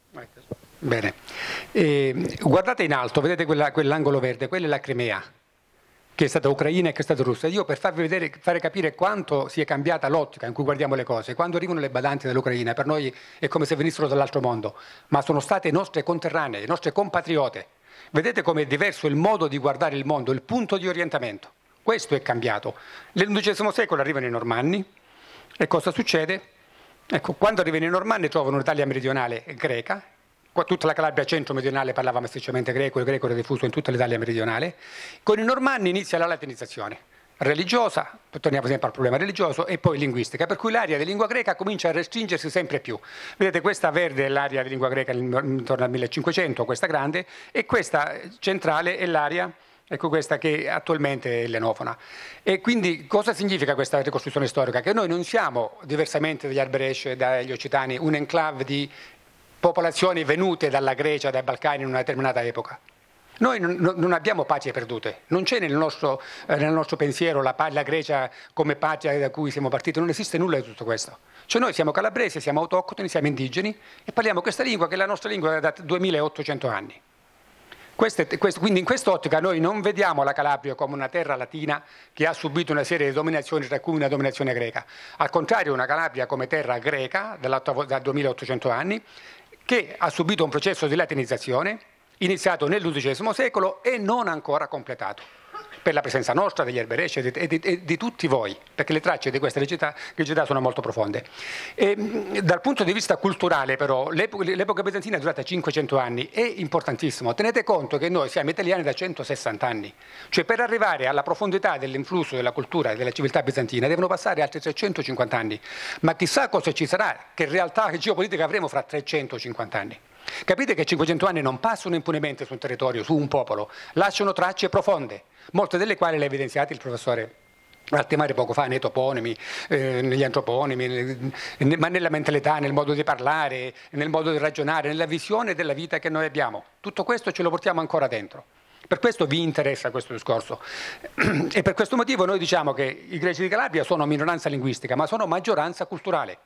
Speaker 3: Bene, guardate in alto, vedete quell'angolo verde, quella è la Crimea, che è stata Ucraina e che è stata Russia. Io per farvi vedere, fare capire quanto si è cambiata l'ottica in cui guardiamo le cose, quando arrivano le badanti dall'Ucraina, per noi è come se venissero dall'altro mondo, ma sono state nostre conterranee, nostre compatriote. Vedete com'è diverso il modo di guardare il mondo, il punto di orientamento. Questo è cambiato. Nell'XI secolo arrivano i Normanni e cosa succede? Ecco, quando arrivano i Normanni trovano un'Italia meridionale greca. Tutta la Calabria centro-meridionale parlava massicciamente greco, il greco era diffuso in tutta l'Italia meridionale. Con i Normanni inizia la latinizzazione religiosa, torniamo sempre al problema religioso, e poi linguistica, per cui l'area di lingua greca comincia a restringersi sempre più. Vedete, questa verde è l'area di lingua greca intorno al 1500, questa grande, e questa centrale è l'area, ecco questa che attualmente è l'enofona. E quindi cosa significa questa ricostruzione storica? Che noi non siamo, diversamente dagli Arbresci e dagli Occitani, un enclave di popolazioni venute dalla Grecia, dai Balcani in una determinata epoca. Noi non abbiamo patrie perdute, non c'è nel nostro pensiero la Grecia come patria da cui siamo partiti, non esiste nulla di tutto questo. Cioè noi siamo calabresi, siamo autoctoni, siamo indigeni e parliamo questa lingua che è la nostra lingua da 2800 anni. Quindi in quest'ottica noi non vediamo la Calabria come una terra latina che ha subito una serie di dominazioni, tra cui una dominazione greca. Al contrario, una Calabria come terra greca da 2800 anni, che ha subito un processo di latinizzazione iniziato nell'XI secolo e non ancora completato, per la presenza nostra, degli Arbresci e di tutti voi, perché le tracce di questa rigidità sono molto profonde. Dal punto di vista culturale però, l'epoca bizantina è durata 500 anni, è importantissimo. Tenete conto che noi siamo italiani da 160 anni, cioè per arrivare alla profondità dell'influsso della cultura e della civiltà bizantina devono passare altri 350 anni, ma chissà cosa ci sarà, che realtà geopolitica avremo fra 350 anni. Capite che 500 anni non passano impunemente su un territorio, su un popolo, lasciano tracce profonde, molte delle quali le ha evidenziate il professore Altemari poco fa, nei toponimi, negli antroponimi, ma nella mentalità, nel modo di parlare, nel modo di ragionare, nella visione della vita che noi abbiamo. Tutto questo ce lo portiamo ancora dentro. Per questo vi interessa questo discorso e per questo motivo noi diciamo che i greci di Calabria sono minoranza linguistica, ma sono maggioranza culturale.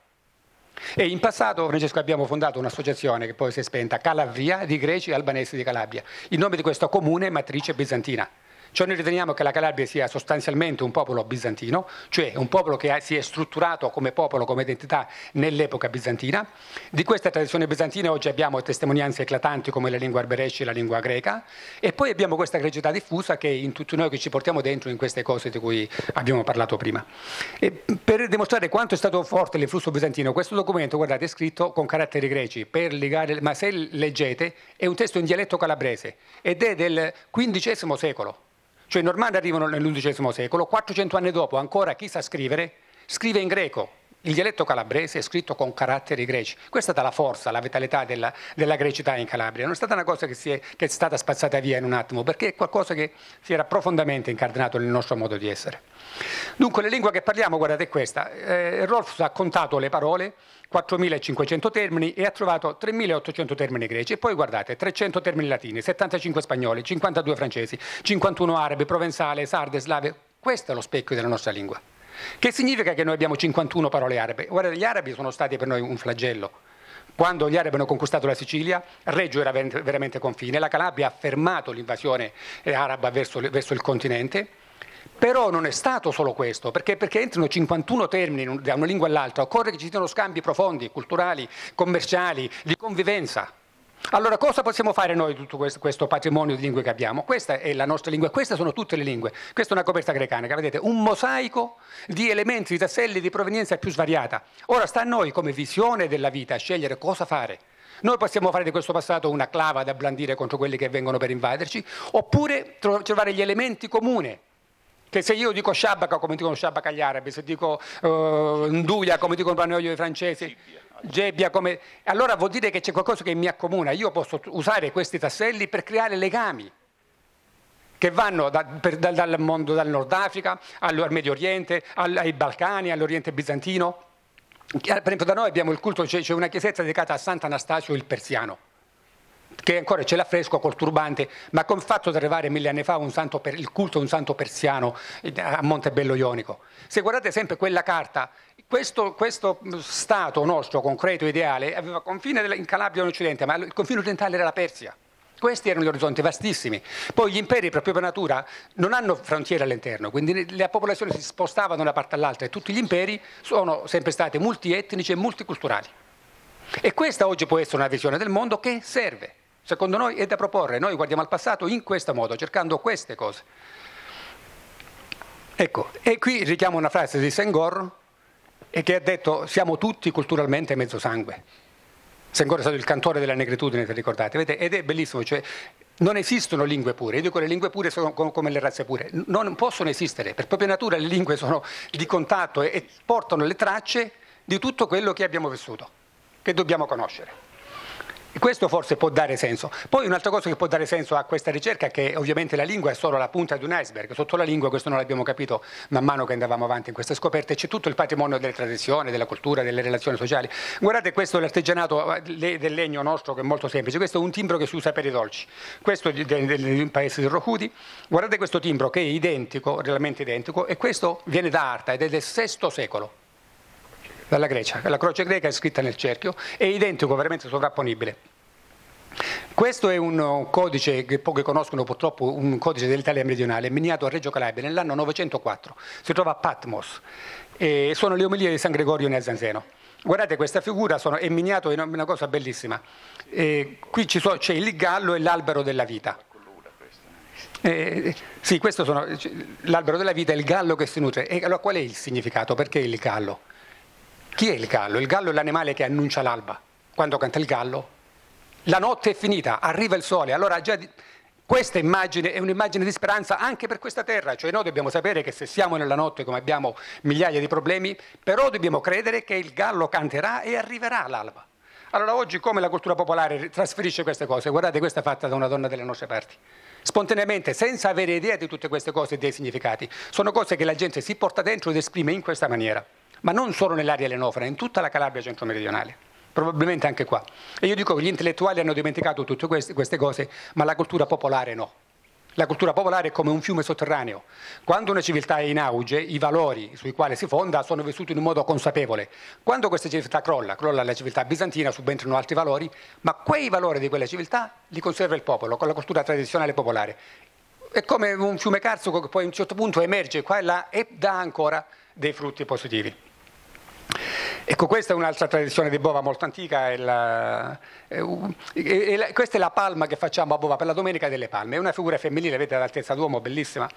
Speaker 3: E in passato, Francesco, abbiamo fondato un'associazione che poi si è spenta, Calabria, di greci e albanesi di Calabria, in nome di questa comune matrice bizantina. Cioè noi riteniamo che la Calabria sia sostanzialmente un popolo bizantino, cioè un popolo che si è strutturato come popolo, come identità nell'epoca bizantina. Di questa tradizione bizantina oggi abbiamo testimonianze eclatanti come la lingua arbresci e la lingua greca, e poi abbiamo questa grecità diffusa che è in tutti noi, che ci portiamo dentro in queste cose di cui abbiamo parlato prima. E per dimostrare quanto è stato forte l'influsso bizantino, questo documento, guardate, è scritto con caratteri greci, per legare, ma se leggete è un testo in dialetto calabrese ed è del XV secolo. Cioè i Normanni arrivano nell'XI secolo, 400 anni dopo ancora chi sa scrivere, scrive in greco. Il dialetto calabrese è scritto con caratteri greci. Questa è stata la forza, la vitalità della grecità in Calabria. Non è stata una cosa che è stata spazzata via in un attimo, perché è qualcosa che si era profondamente incarnato nel nostro modo di essere. Dunque, la lingua che parliamo, guardate, è questa. Rolf ha contato le parole, 4.500 termini, e ha trovato 3.800 termini greci. E poi guardate, 300 termini latini, 75 spagnoli, 52 francesi, 51 arabi, provenzale, sarde, slave. Questo è lo specchio della nostra lingua. Che significa che noi abbiamo 51 parole arabe? Guardate, gli arabi sono stati per noi un flagello. Quando gli arabi hanno conquistato la Sicilia, Reggio era veramente confine, la Calabria ha fermato l'invasione araba verso il continente. Però non è stato solo questo, perché entrano 51 termini da una lingua all'altra, occorre che ci siano scambi profondi, culturali, commerciali, di convivenza. Allora cosa possiamo fare noi di tutto questo patrimonio di lingue che abbiamo? Questa è la nostra lingua, queste sono tutte le lingue. Questa è una coperta grecanica, vedete, un mosaico di elementi, di tasselli di provenienza più svariata. Ora sta a noi come visione della vita scegliere cosa fare. Noi possiamo fare di questo passato una clava da blandire contro quelli che vengono per invaderci, oppure trovare gli elementi comuni. Che se io dico sciabaca come dicono sciabaca gli arabi, se dico nduia come dicono i francesi, gebbia come... allora vuol dire che c'è qualcosa che mi accomuna. Io posso usare questi tasselli per creare legami che vanno dal mondo, dal Nord Africa al Medio Oriente, ai Balcani, all'Oriente bizantino. Per esempio da noi abbiamo il culto, c'è una chiesetta dedicata a Sant'Anastasio il Persiano, che ancora ce l'ha fresco col turbante, ma come fatto ad arrivare 1000 anni fa il culto a un santo persiano a Montebello Ionico. Se guardate sempre quella carta, questo stato nostro concreto, ideale, aveva confine in Calabria e in Occidente, ma il confine orientale era la Persia. Questi erano gli orizzonti vastissimi. Poi gli imperi per propria natura non hanno frontiere all'interno, quindi le popolazioni si spostavano da una parte all'altra e tutti gli imperi sono sempre stati multietnici e multiculturali. E questa oggi può essere una visione del mondo che serve. Secondo noi è da proporre, noi guardiamo al passato in questo modo, cercando queste cose. Ecco, e qui richiamo una frase di Senghor che ha detto siamo tutti culturalmente mezzo sangue. Senghor è stato il cantore della negritudine, se ricordate, vedete? Ed è bellissimo, cioè non esistono lingue pure, io dico le lingue pure sono come le razze pure, non possono esistere, per propria natura le lingue sono di contatto e portano le tracce di tutto quello che abbiamo vissuto, che dobbiamo conoscere. E questo forse può dare senso. Poi un'altra cosa che può dare senso a questa ricerca è che ovviamente la lingua è solo la punta di un iceberg, sotto la lingua questo non l'abbiamo capito man mano che andavamo avanti in queste scoperte, c'è tutto il patrimonio delle tradizioni, della cultura, delle relazioni sociali. Guardate, questo è l'artigianato del legno nostro che è molto semplice, questo è un timbro che si usa per i dolci, questo è del paese di Rohudi. Guardate questo timbro che è identico, realmente identico, e questo viene da Arta ed è del VI secolo. Dalla Grecia, la croce greca è scritta nel cerchio, è identico, veramente sovrapponibile. Questo è un codice che pochi conoscono purtroppo, un codice dell'Italia meridionale, miniato a Reggio Calabria nell'anno 904, si trova a Patmos, e sono le omelie di San Gregorio Nazianzeno. Guardate questa figura, è miniato in una cosa bellissima, qui c'è il gallo e l'albero della vita. Sì, questo l'albero della vita e il gallo che si nutre. E allora qual è il significato? Perché il gallo? Chi è il gallo? Il gallo è l'animale che annuncia l'alba. Quando canta il gallo, la notte è finita, arriva il sole. Allora già questa immagine è un'immagine di speranza anche per questa terra. Cioè noi dobbiamo sapere che se siamo nella notte, come abbiamo migliaia di problemi, però dobbiamo credere che il gallo canterà e arriverà l'alba. Allora oggi come la cultura popolare trasferisce queste cose? Guardate, questa è fatta da una donna delle nostre parti. Spontaneamente, senza avere idea di tutte queste cose e dei significati. Sono cose che la gente si porta dentro ed esprime in questa maniera. Ma non solo nell'area elenofona, in tutta la Calabria centro-meridionale, probabilmente anche qua. E io dico che gli intellettuali hanno dimenticato tutte queste cose, ma la cultura popolare no. La cultura popolare è come un fiume sotterraneo. Quando una civiltà è in auge, i valori sui quali si fonda sono vissuti in un modo consapevole. Quando questa civiltà crolla la civiltà bizantina, subentrano altri valori, ma quei valori di quella civiltà li conserva il popolo, con la cultura tradizionale popolare. È come un fiume carsico che poi a un certo punto emerge qua e là e dà ancora dei frutti positivi. Ecco, questa è un'altra tradizione di Bova molto antica, questa è la palma che facciamo a Bova per la Domenica delle Palme, è una figura femminile, vedete, all'altezza d'uomo, bellissima,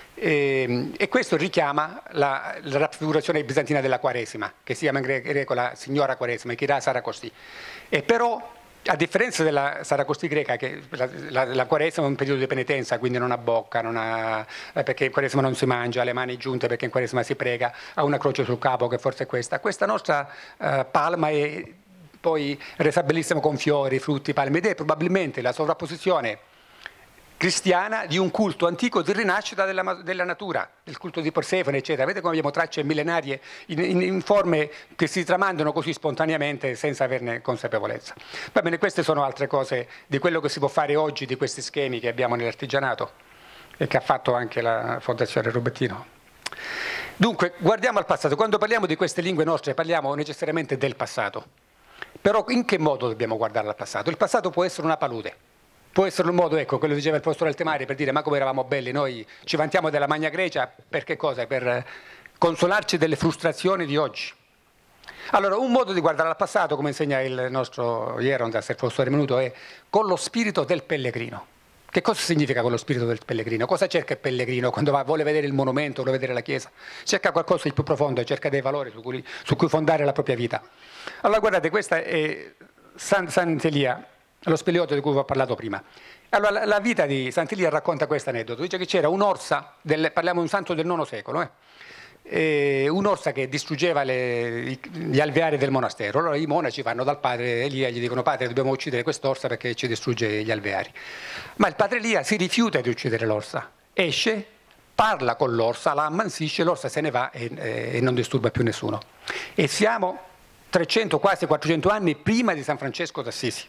Speaker 3: e questo richiama la raffigurazione bizantina della Quaresima, che si chiama in greco la signora Quaresima, Chirà Saracostì, e però a differenza della Saracostì greca, che la Quaresima è un periodo di penitenza, quindi non ha bocca, perché in Quaresima non si mangia, ha le mani giunte perché in Quaresima si prega, ha una croce sul capo che forse è questa nostra palma è poi resa bellissima con fiori, frutti, palme, ed è probabilmente la sovrapposizione cristiana di un culto antico di rinascita della natura, del culto di Persefone, eccetera. Vedete come abbiamo tracce millenarie in forme che si tramandano così spontaneamente senza averne consapevolezza. Va bene, queste sono altre cose di quello che si può fare oggi, di questi schemi che abbiamo nell'artigianato e che ha fatto anche la Fondazione Rubettino. Dunque, guardiamo al passato. Quando parliamo di queste lingue nostre parliamo necessariamente del passato. Però in che modo dobbiamo guardare al passato? Il passato può essere una palude. Può essere un modo, ecco, quello diceva il professor Altemari, per dire ma come eravamo belli, noi ci vantiamo della Magna Grecia, per che cosa? Per consolarci delle frustrazioni di oggi. Allora, un modo di guardare al passato, come insegna il nostro Hierondas, il professore Menuto, è con lo spirito del pellegrino. Che cosa significa quello spirito del pellegrino? Cosa cerca il pellegrino quando vuole vedere il monumento, vuole vedere la chiesa? Cerca qualcosa di più profondo, cerca dei valori su cui fondare la propria vita. Allora guardate, questa è Sant'Elia, lo speleotto di cui vi ho parlato prima. Allora la vita di Sant'Elia racconta questo aneddoto, dice che c'era un'orsa, parliamo di un santo del IX secolo, un'orsa che distruggeva gli alveari del monastero. Allora i monaci vanno dal padre Elia e gli dicono: padre, dobbiamo uccidere quest'orsa perché ci distrugge gli alveari. Ma il padre Elia si rifiuta di uccidere l'orsa, esce, parla con l'orsa, la ammansisce, l'orsa se ne va e non disturba più nessuno. E siamo 300, quasi 400 anni prima di San Francesco d'Assisi.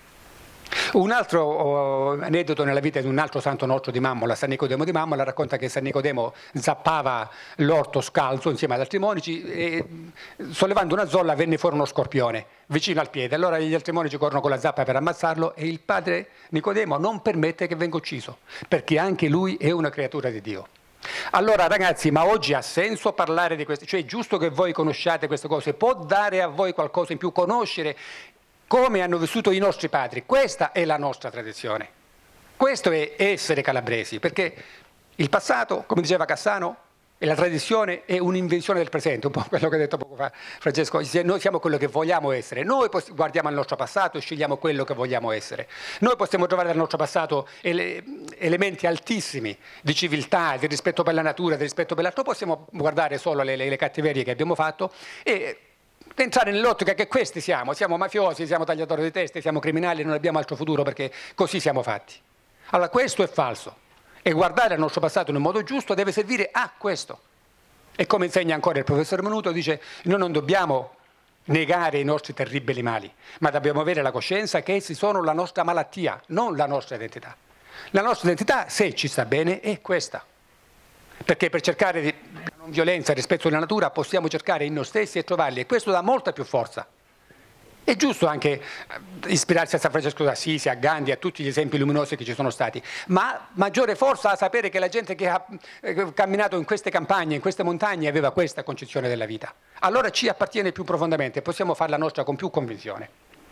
Speaker 3: Un altro aneddoto nella vita di un altro santo nostro di Mammola, San Nicodemo di Mammola, racconta che San Nicodemo zappava l'orto scalzo insieme ad altri monaci e sollevando una zolla venne fuori uno scorpione vicino al piede. Allora gli altri monaci corrono con la zappa per ammazzarlo e il padre Nicodemo non permette che venga ucciso, perché anche lui è una creatura di Dio. Allora ragazzi, ma oggi ha senso parlare di questo? Cioè è giusto che voi conosciate queste cose? Può dare a voi qualcosa in più conoscere come hanno vissuto i nostri padri? Questa è la nostra tradizione. Questo è essere calabresi, perché il passato, come diceva Cassano, e la tradizione è un'invenzione del presente, un po' quello che ha detto poco fa Francesco. Noi siamo quello che vogliamo essere, noi guardiamo al nostro passato e scegliamo quello che vogliamo essere. Noi possiamo trovare nel nostro passato elementi altissimi di civiltà, di rispetto per la natura, di rispetto per l'altro, possiamo guardare solo le cattiverie che abbiamo fatto e entrare nell'ottica che questi siamo mafiosi, siamo tagliatori di teste, siamo criminali, non abbiamo altro futuro perché così siamo fatti. Allora questo è falso e guardare al nostro passato in un modo giusto deve servire a questo. E come insegna ancora il professor Menuto, dice: noi non dobbiamo negare i nostri terribili mali, ma dobbiamo avere la coscienza che essi sono la nostra malattia, non la nostra identità. La nostra identità, se ci sta bene, è questa. Perché per cercare di non violenza e rispetto della natura possiamo cercare in noi stessi e trovarli, e questo dà molta più forza. È giusto anche ispirarsi a San Francesco d'Assisi, a Gandhi, a tutti gli esempi luminosi che ci sono stati, ma maggiore forza a sapere che la gente che ha camminato in queste campagne, in queste montagne, aveva questa concezione della vita. Allora ci appartiene più profondamente e possiamo farla nostra con più convinzione.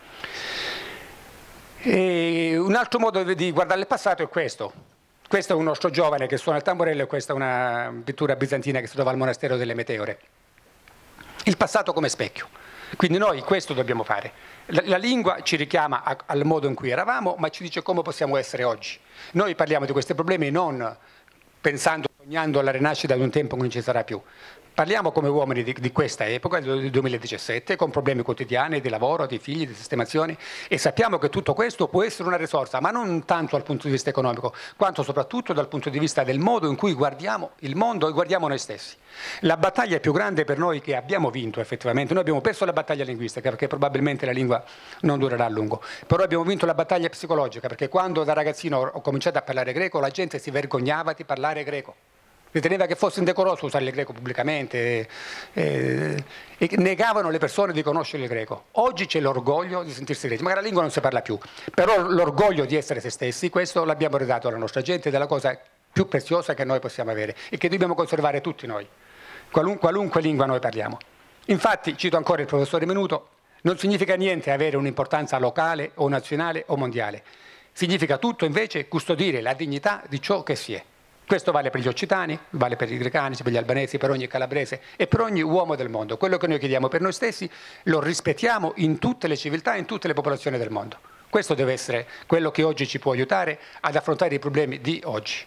Speaker 3: E un altro modo di guardare il passato è questo. Questo è un nostro giovane che suona il tamburello e questa è una pittura bizantina che si trova al monastero delle Meteore. Il passato come specchio. Quindi noi questo dobbiamo fare. La lingua ci richiama al modo in cui eravamo, ma ci dice come possiamo essere oggi. Noi parliamo di questi problemi non pensando, sognando alla rinascita di un tempo che non ci sarà più. Parliamo come uomini di questa epoca, del 2017, con problemi quotidiani di lavoro, di figli, di sistemazioni, e sappiamo che tutto questo può essere una risorsa, ma non tanto dal punto di vista economico, quanto soprattutto dal punto di vista del modo in cui guardiamo il mondo e guardiamo noi stessi. La battaglia più grande per noi che abbiamo vinto effettivamente, noi abbiamo perso la battaglia linguistica perché probabilmente la lingua non durerà a lungo, però abbiamo vinto la battaglia psicologica perché quando da ragazzino ho cominciato a parlare greco la gente si vergognava di parlare greco. Riteneva che fosse indecoroso usare il greco pubblicamente e negavano le persone di conoscere il greco. Oggi c'è l'orgoglio di sentirsi greci, magari la lingua non si parla più, però l'orgoglio di essere se stessi, questo l'abbiamo eredato alla nostra gente ed è la cosa più preziosa che noi possiamo avere e che dobbiamo conservare tutti noi, qualunque lingua noi parliamo. Infatti, cito ancora il professore Menuto, non significa niente avere un'importanza locale o nazionale o mondiale, significa tutto invece custodire la dignità di ciò che si è. Questo vale per gli occitani, vale per i grecanici, per gli albanesi, per ogni calabrese e per ogni uomo del mondo. Quello che noi chiediamo per noi stessi lo rispettiamo in tutte le civiltà, in tutte le popolazioni del mondo. Questo deve essere quello che oggi ci può aiutare ad affrontare i problemi di oggi.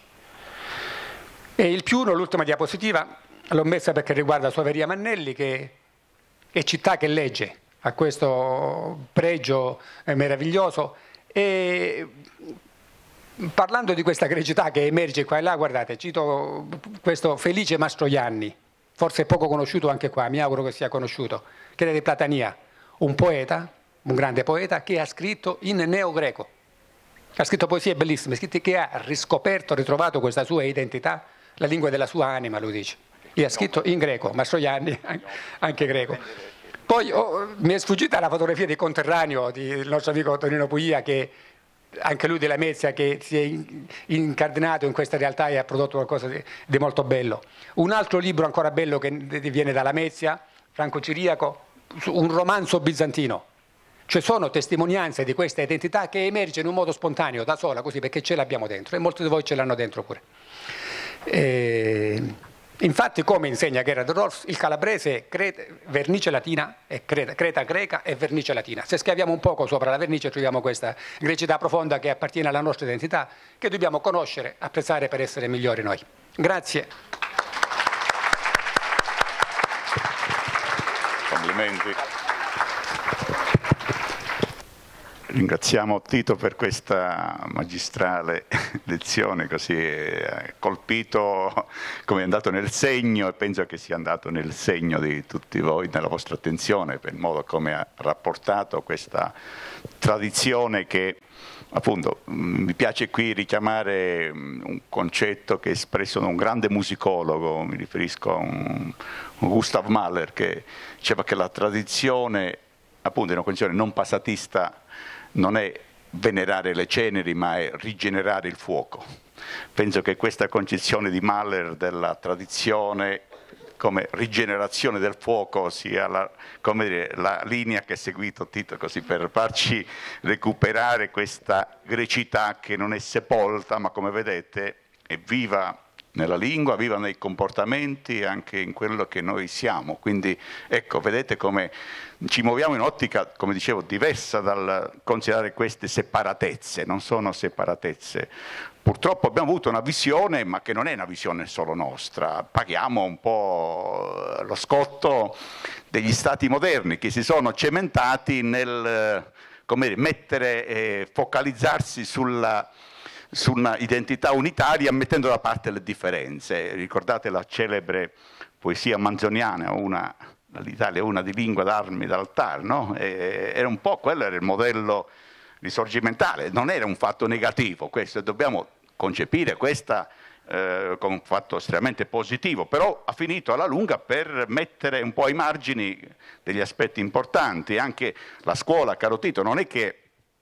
Speaker 3: E il più uno, l'ultima diapositiva, l'ho messa perché riguarda Suoveria Mannelli, che è città che legge, ha questo pregio meraviglioso e parlando di questa grecità che emerge qua e là, guardate, cito questo Felice Mastroianni, forse poco conosciuto anche qua, mi auguro che sia conosciuto, che era di Platania, un poeta, un grande poeta che ha scritto in neogreco, ha scritto poesie bellissime, che ha riscoperto, ritrovato questa sua identità, la lingua della sua anima, lui dice. E ha scritto in greco, Mastroianni, anche greco. Poi mi è sfuggita la fotografia di conterraneo del nostro amico Tonino Puglia, che anche lui della Mezia, che si è incardinato in questa realtà e ha prodotto qualcosa di molto bello. Un altro libro ancora bello che viene dalla Mezia, Franco Ciriaco, un romanzo bizantino. Cioè sono testimonianze di questa identità che emerge in un modo spontaneo, da sola, così, perché ce l'abbiamo dentro, e molti di voi ce l'hanno dentro pure. Infatti, come insegna Gerhard Rolfs, il calabrese è vernice latina, e creta greca e vernice latina. Se scaviamo un poco sopra la vernice troviamo questa grecità profonda che appartiene alla nostra identità, che dobbiamo conoscere, apprezzare per essere migliori noi. Grazie.
Speaker 1: Complimenti. Ringraziamo Tito per questa magistrale lezione, così colpito come è andato nel segno, e penso che sia andato nel segno di tutti voi, nella vostra attenzione, per il modo come ha rapportato questa tradizione che, appunto, mi piace qui richiamare un concetto che è espresso da un grande musicologo, mi riferisco a un Gustav Mahler, che diceva che la tradizione, appunto, in una condizione non passatista, non è venerare le ceneri, ma è rigenerare il fuoco. Penso che questa concezione di Mahler della tradizione come rigenerazione del fuoco sia la linea che ha seguito Tito, così per farci recuperare questa grecità che non è sepolta, ma come vedete è viva nella lingua, viva nei comportamenti, anche in quello che noi siamo. Quindi ecco, vedete come ci muoviamo in ottica, come dicevo, diversa dal considerare queste separatezze, non sono separatezze. Purtroppo abbiamo avuto una visione, ma che non è una visione solo nostra, paghiamo un po' lo scotto degli stati moderni che si sono cementati nel focalizzarsi sulla una identità unitaria, mettendo da parte le differenze. Ricordate la celebre poesia manzoniana, l'Italia è una di lingua, d'armi, d'altar, no? Era un po' quello, era il modello risorgimentale, non era un fatto negativo questo, dobbiamo concepire questa come un fatto estremamente positivo, però ha finito alla lunga per mettere un po' ai margini degli aspetti importanti. Anche la scuola, caro Tito, non è che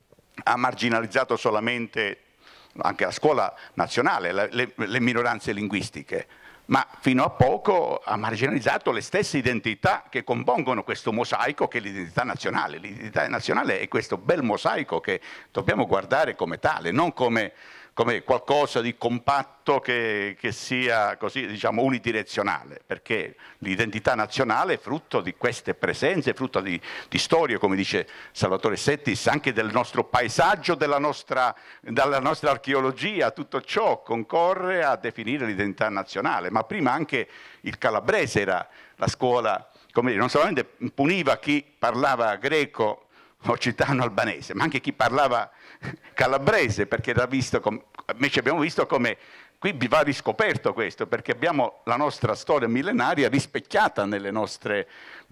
Speaker 1: ha marginalizzato solamente, anche la scuola nazionale, le minoranze linguistiche, ma fino a poco ha marginalizzato le stesse identità che compongono questo mosaico che è l'identità nazionale. L'identità nazionale è questo bel mosaico che dobbiamo guardare come tale, non come qualcosa di compatto che sia così, diciamo, unidirezionale, perché l'identità nazionale è frutto di queste presenze, frutto di storie, come dice Salvatore Settis, anche del nostro paesaggio, dalla nostra archeologia. Tutto ciò concorre a definire l'identità nazionale, ma prima anche il calabrese era la scuola, come dire, non solamente puniva chi parlava greco, occitano, albanese, ma anche chi parlava calabrese, perché era visto come, invece abbiamo visto come qui va riscoperto questo, perché abbiamo la nostra storia millenaria rispecchiata nelle nostre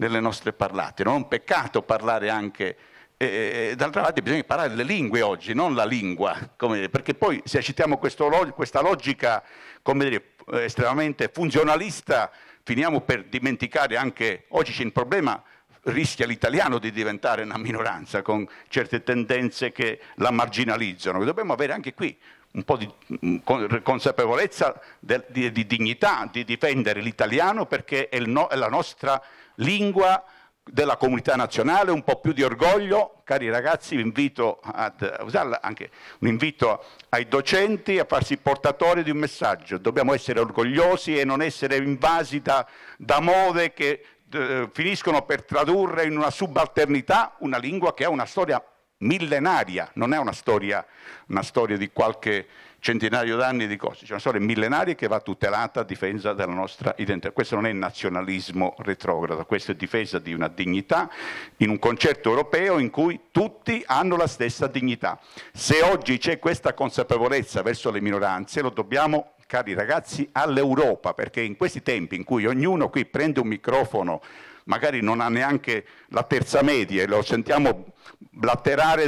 Speaker 1: parlate. Non è un peccato parlare anche, d'altra parte bisogna parlare le lingue oggi, non la lingua, perché poi se accettiamo questa logica, come dire, estremamente funzionalista, finiamo per dimenticare anche, oggi c'è un problema, rischia l'italiano di diventare una minoranza con certe tendenze che la marginalizzano. Dobbiamo avere anche qui un po' di consapevolezza di dignità, di difendere l'italiano, perché è la nostra lingua della comunità nazionale, un po' più di orgoglio. Cari ragazzi, vi invito ad usarla, anche un invito ai docenti a farsi portatori di un messaggio. Dobbiamo essere orgogliosi e non essere invasi da mode che finiscono per tradurre in una subalternità una lingua che ha una storia millenaria, non è una storia di qualche centinaio d'anni di cose, c'è una storia millenaria che va tutelata, difesa della nostra identità. Questo non è nazionalismo retrogrado, questo è difesa di una dignità in un concetto europeo in cui tutti hanno la stessa dignità. Se oggi c'è questa consapevolezza verso le minoranze, lo dobbiamo, cari ragazzi, all'Europa, perché in questi tempi in cui ognuno qui prende un microfono, magari non ha neanche la terza media e lo sentiamo blatterare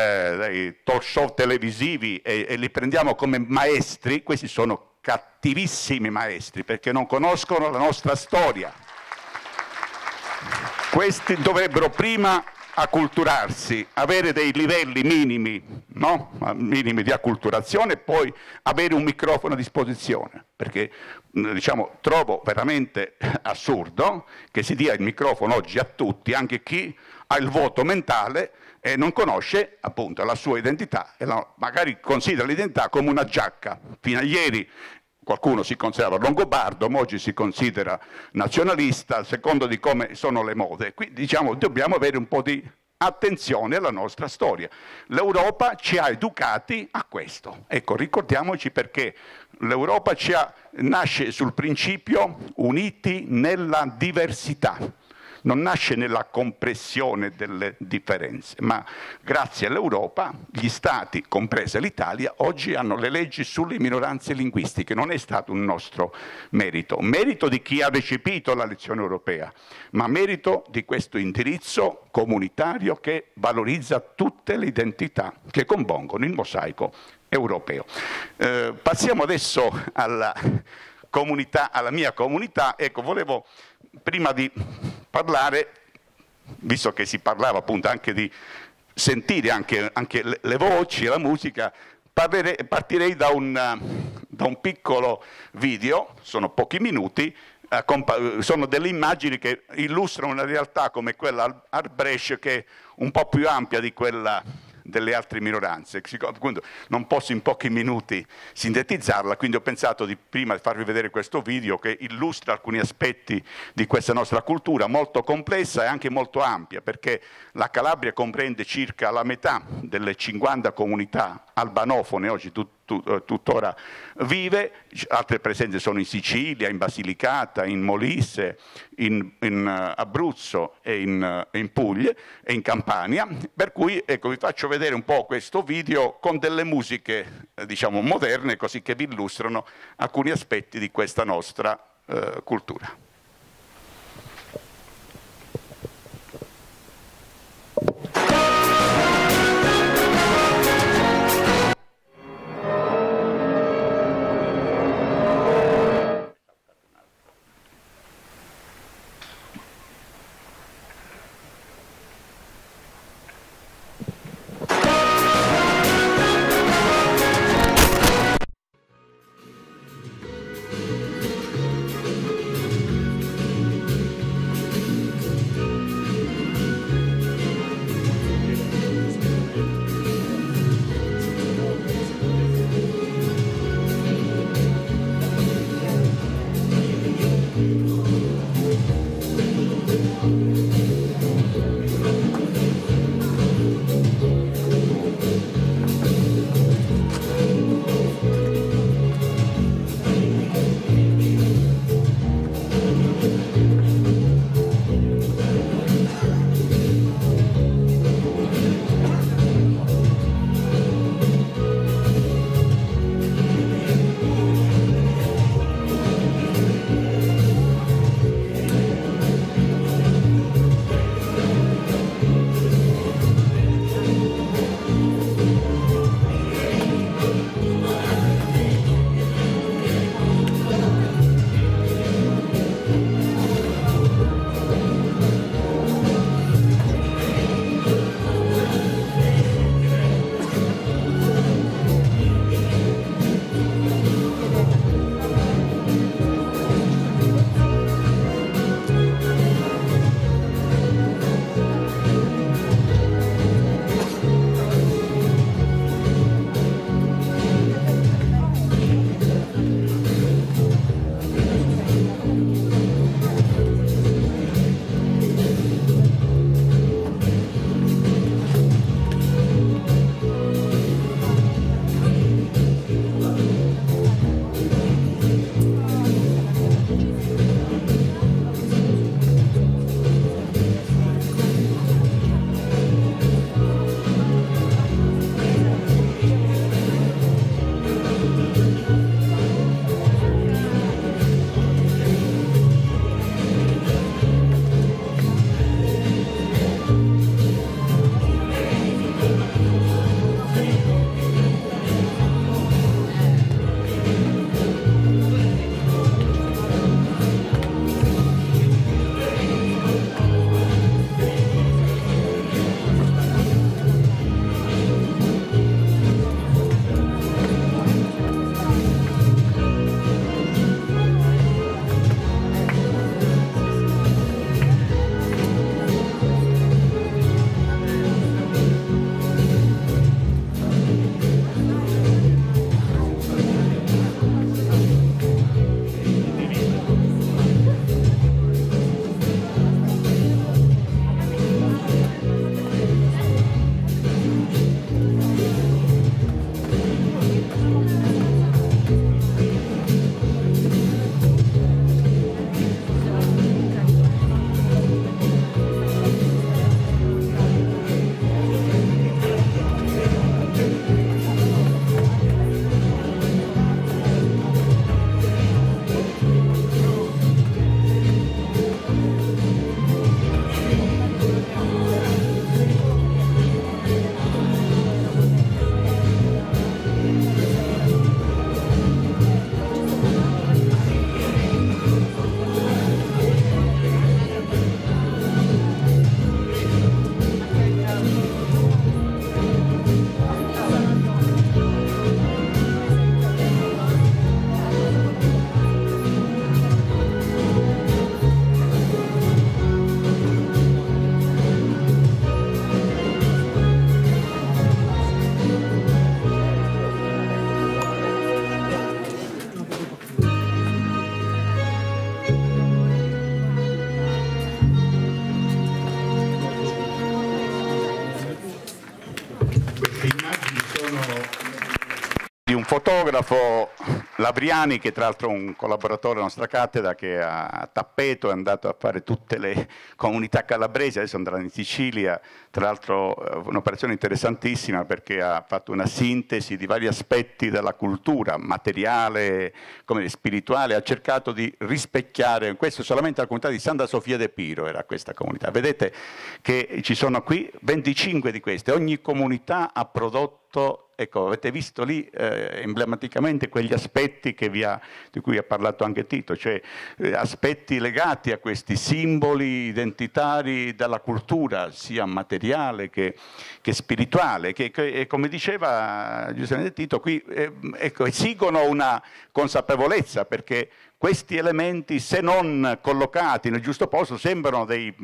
Speaker 1: dai talk show televisivi e li prendiamo come maestri, questi sono cattivissimi maestri perché non conoscono la nostra storia. Questi dovrebbero prima acculturarsi, avere dei livelli minimi, no? Minimi di acculturazione e poi avere un microfono a disposizione, perché diciamo, trovo veramente assurdo che si dia il microfono oggi a tutti, anche chi ha il vuoto mentale e non conosce appunto la sua identità e magari considera l'identità come una giacca. Fino a ieri qualcuno si considerava longobardo, ma oggi si considera nazionalista, a secondo di come sono le mode. Quindi diciamo dobbiamo avere un po' di attenzione alla nostra storia. L'Europa ci ha educati a questo. Ecco, ricordiamoci perché l'Europa nasce sul principio uniti nella diversità. Non nasce nella compressione delle differenze, ma grazie all'Europa gli Stati, compresa l'Italia, oggi hanno le leggi sulle minoranze linguistiche. Non è stato un nostro merito di chi ha recepito la lezione europea, ma merito di questo indirizzo comunitario che valorizza tutte le identità che compongono il mosaico europeo. Passiamo adesso alla mia comunità. Ecco, volevo prima di parlare, visto che si parlava appunto anche di sentire anche le voci e la musica, partirei da un piccolo video, sono pochi minuti, sono delle immagini che illustrano una realtà come quella al Brescia, che è un po' più ampia di quella delle altre minoranze. Non posso in pochi minuti sintetizzarla, quindi ho pensato prima di farvi vedere questo video che illustra alcuni aspetti di questa nostra cultura molto complessa e anche molto ampia, perché la Calabria comprende circa la metà delle 50 comunità albanofone oggi tuttora vive, altre presenze sono in Sicilia, in Basilicata, in Molise, in Abruzzo e in Puglia e in Campania, per cui ecco, vi faccio vedere un po' questo video con delle musiche diciamo moderne, così che vi illustrano alcuni aspetti di questa nostra cultura. fotografo Lavriani, che tra l'altro è un collaboratore della nostra cattedra, che a tappeto è andato a fare tutte le comunità calabresi, adesso andrà in Sicilia, tra l'altro un'operazione interessantissima perché ha fatto una sintesi di vari aspetti della cultura materiale, come dire, spirituale, ha cercato di rispecchiare, questo solamente la comunità di Santa Sofia de Piro era questa comunità. Vedete che ci sono qui 25 di queste, ogni comunità ha prodotto, ecco, avete visto lì emblematicamente quegli aspetti di cui ha parlato anche Tito, cioè aspetti legati a questi simboli identitari della cultura, sia materiale che spirituale, che come diceva giustamente Tito, qui ecco, esigono una consapevolezza, perché questi elementi, se non collocati nel giusto posto, sembrano dei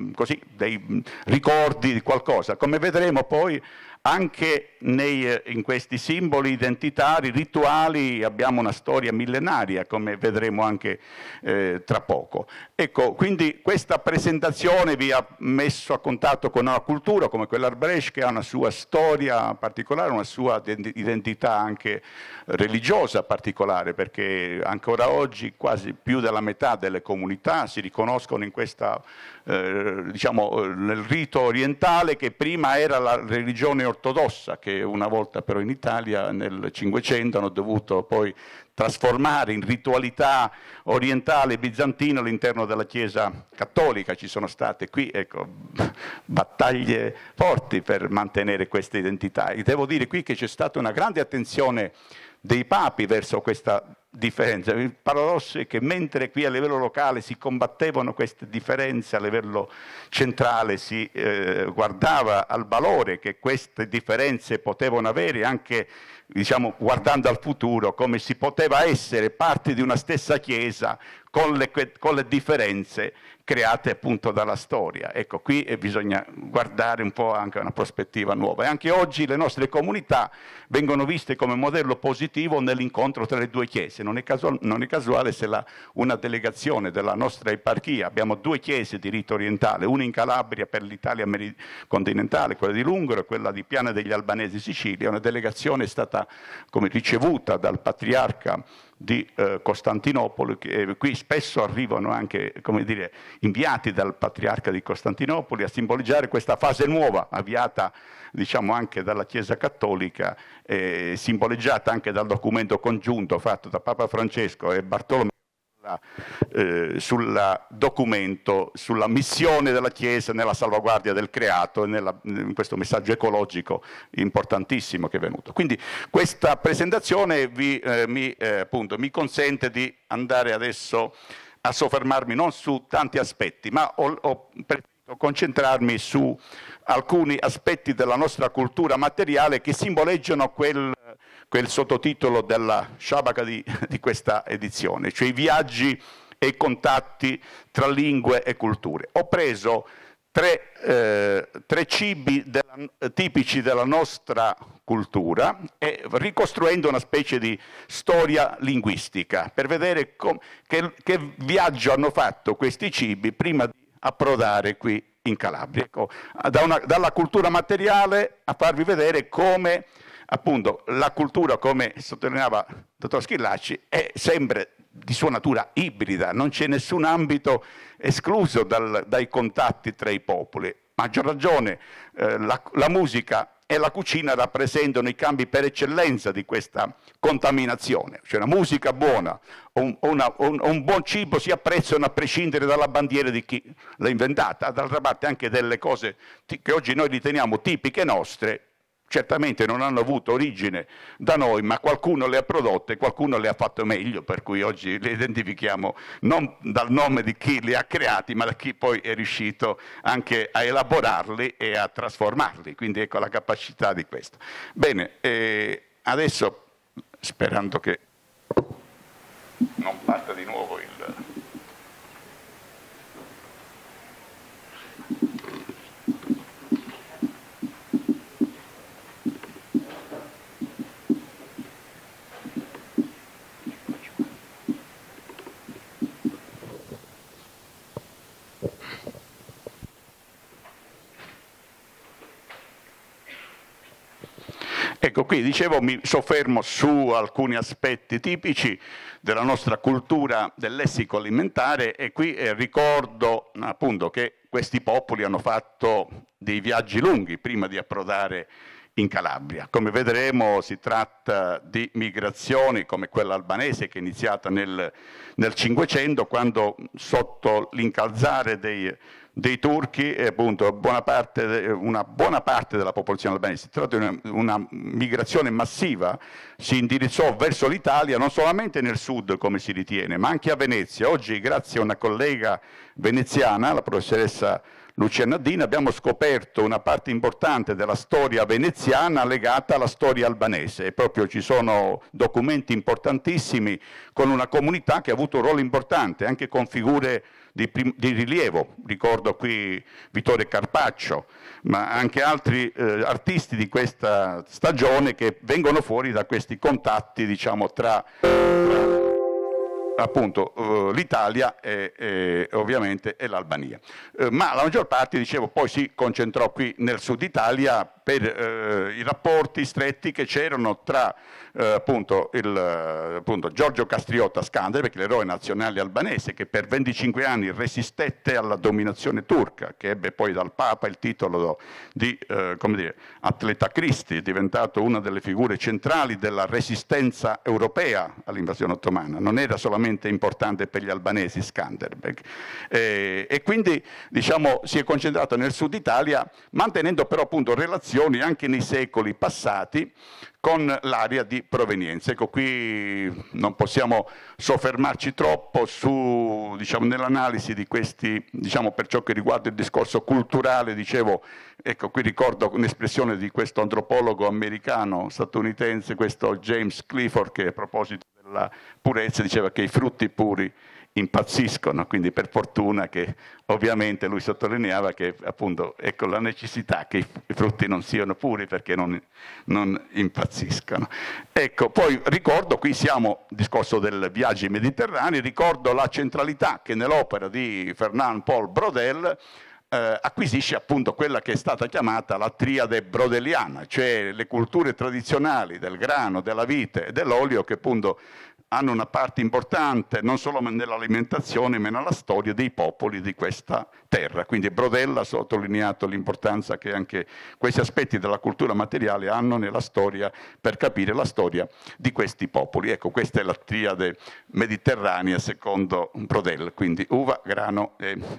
Speaker 1: ricordi di qualcosa, come vedremo poi. Anche in questi simboli identitari, rituali, abbiamo una storia millenaria, come vedremo anche tra poco. Ecco, quindi questa presentazione vi ha messo a contatto con una cultura come quella Arbrecht, che ha una sua storia particolare, una sua identità anche religiosa particolare, perché ancora oggi quasi più della metà delle comunità si riconoscono in questa, diciamo, nel rito orientale, che prima era la religione ortodossa, che una volta però in Italia nel Cinquecento hanno dovuto poi trasformare in ritualità orientale bizantina all'interno della Chiesa cattolica. Ci sono state qui, ecco, battaglie forti per mantenere questa identità, e devo dire qui che c'è stata una grande attenzione dei papi verso questa differenza. Il paradosso è che mentre qui a livello locale si combattevano queste differenze, a livello centrale si guardava al valore che queste differenze potevano avere, anche, diciamo, guardando al futuro, come si poteva essere parte di una stessa Chiesa con le differenze create appunto dalla storia. Ecco, qui bisogna guardare un po' anche a una prospettiva nuova, e anche oggi le nostre comunità vengono viste come modello positivo nell'incontro tra le due chiese. Non è casuale se una delegazione della nostra eparchia, abbiamo due chiese di rito orientale, una in Calabria per l'Italia continentale, quella di Lungro, e quella di Piana degli Albanesi, Sicilia. Una delegazione è stata ricevuta dal patriarca di Costantinopoli, che qui spesso arrivano anche, come dire, inviati dal patriarca di Costantinopoli a simboleggiare questa fase nuova avviata, diciamo, anche dalla Chiesa Cattolica, simboleggiata anche dal documento congiunto fatto da Papa Francesco e Bartolomeo sul documento sulla missione della Chiesa nella salvaguardia del creato e in questo messaggio ecologico importantissimo che è venuto. Quindi questa presentazione mi consente di andare adesso a soffermarmi non su tanti aspetti, ma ho preferito concentrarmi su alcuni aspetti della nostra cultura materiale che simboleggiano quel sottotitolo della sciabaca di questa edizione, cioè i viaggi e i contatti tra lingue e culture. Ho preso tre cibi tipici della nostra cultura, e ricostruendo una specie di storia linguistica per vedere che viaggio hanno fatto questi cibi prima di approdare qui in Calabria. Ecco, dalla cultura materiale a farvi vedere come appunto la cultura, come sottolineava il dottor Schillaci, è sempre di sua natura ibrida, non c'è nessun ambito escluso dai contatti tra i popoli. A maggior ragione la musica e la cucina rappresentano i cambi per eccellenza di questa contaminazione. Cioè una musica buona, un buon cibo si apprezzano a prescindere dalla bandiera di chi l'ha inventata. D'altra parte anche delle cose che oggi noi riteniamo tipiche nostre, certamente non hanno avuto origine da noi, ma qualcuno le ha prodotte, qualcuno le ha fatto meglio, per cui oggi le identifichiamo non dal nome di chi le ha creati, ma da chi poi è riuscito anche a elaborarli e a trasformarli. Quindi ecco la capacità di questo. Bene, adesso, sperando che non parta di nuovo il... Ecco, qui dicevo, mi soffermo su alcuni aspetti tipici della nostra cultura del lessico alimentare e qui ricordo appunto che questi popoli hanno fatto dei viaggi lunghi prima di approdare in Calabria. Come vedremo si tratta di migrazioni come quella albanese che è iniziata nel Cinquecento, quando sotto l'incalzare dei turchi appunto una buona parte della popolazione albanese, si tratta di una migrazione massiva, si indirizzò verso l'Italia non solamente nel sud come si ritiene, ma anche a Venezia. Oggi grazie a una collega veneziana, la professoressa Lucia Naddini, abbiamo scoperto una parte importante della storia veneziana legata alla storia albanese e proprio ci sono documenti importantissimi con una comunità che ha avuto un ruolo importante anche con figure di rilievo. Ricordo qui Vittorio Carpaccio, ma anche altri artisti di questa stagione che vengono fuori da questi contatti, diciamo, tra appunto l'Italia e ovviamente e l'Albania. Ma la maggior parte, dicevo, poi si concentrò qui nel sud Italia per i rapporti stretti che c'erano tra appunto Giorgio Kastriota Skanderbeg, perché l'eroe nazionale albanese che per 25 anni resistette alla dominazione turca, che ebbe poi dal Papa il titolo di come dire, atleta Christi, è diventato una delle figure centrali della resistenza europea all'invasione ottomana. Non era solamente importante per gli albanesi Skanderbeg e quindi diciamo si è concentrato nel sud Italia, mantenendo però appunto relazioni anche nei secoli passati con l'area di provenienza. Ecco, qui non possiamo soffermarci troppo su, diciamo, nell'analisi di questi, diciamo, per ciò che riguarda il discorso culturale, dicevo, ecco, qui ricordo un'espressione di questo antropologo americano, statunitense, questo James Clifford, che a proposito della purezza diceva che i frutti puri impazziscono, quindi per fortuna che ovviamente lui sottolineava che appunto ecco la necessità che i frutti non siano puri perché non impazziscono. Ecco, poi ricordo, qui siamo discorso del viaggi mediterranei, ricordo la centralità che nell'opera di Fernand Paul Brodel acquisisce appunto quella che è stata chiamata la triade brodeliana, cioè le culture tradizionali del grano, della vite e dell'olio che appunto hanno una parte importante non solo nell'alimentazione ma nella storia dei popoli di questa terra. Quindi Brodel ha sottolineato l'importanza che anche questi aspetti della cultura materiale hanno nella storia per capire la storia di questi popoli. Ecco, questa è la triade mediterranea secondo Brodel, quindi uva, grano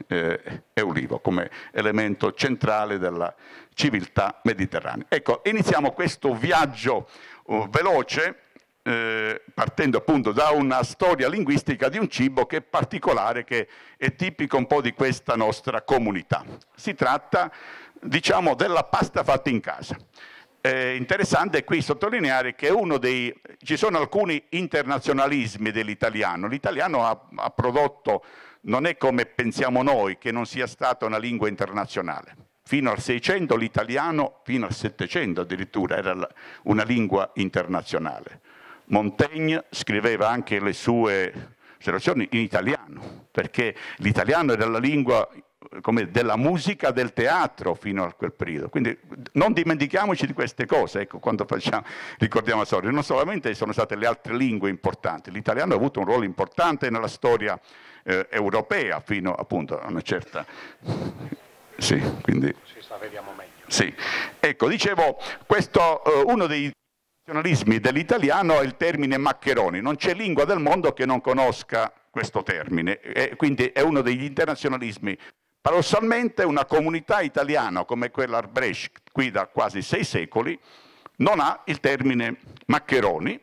Speaker 1: e ulivo come elemento centrale della civiltà mediterranea. Ecco, iniziamo questo viaggio veloce partendo appunto da una storia linguistica di un cibo che è particolare, che è tipico un po' di questa nostra comunità. Si tratta, diciamo, della pasta fatta in casa. Interessante qui sottolineare che ci sono alcuni internazionalismi dell'italiano. L'italiano ha prodotto, non è come pensiamo noi, che non sia stata una lingua internazionale. Fino al 600 l'italiano, fino al 700 addirittura, era una lingua internazionale. Montaigne scriveva anche le sue osservazioni in italiano, perché l'italiano era la lingua della musica, del teatro fino a quel periodo. Quindi non dimentichiamoci di queste cose, ecco, quando ricordiamo la storia. Non solamente sono state le altre lingue importanti, l'italiano ha avuto un ruolo importante nella storia europea fino appunto a una certa... Sì, quindi...
Speaker 3: la vediamo meglio.
Speaker 1: Sì, ecco, dicevo, questo uno dei nazionalismi dell'italiano è il termine maccheroni. Non c'è lingua del mondo che non conosca questo termine, e quindi è uno degli internazionalismi. Paradossalmente una comunità italiana come quella Arbrecht, qui da quasi 6 secoli, non ha il termine maccheroni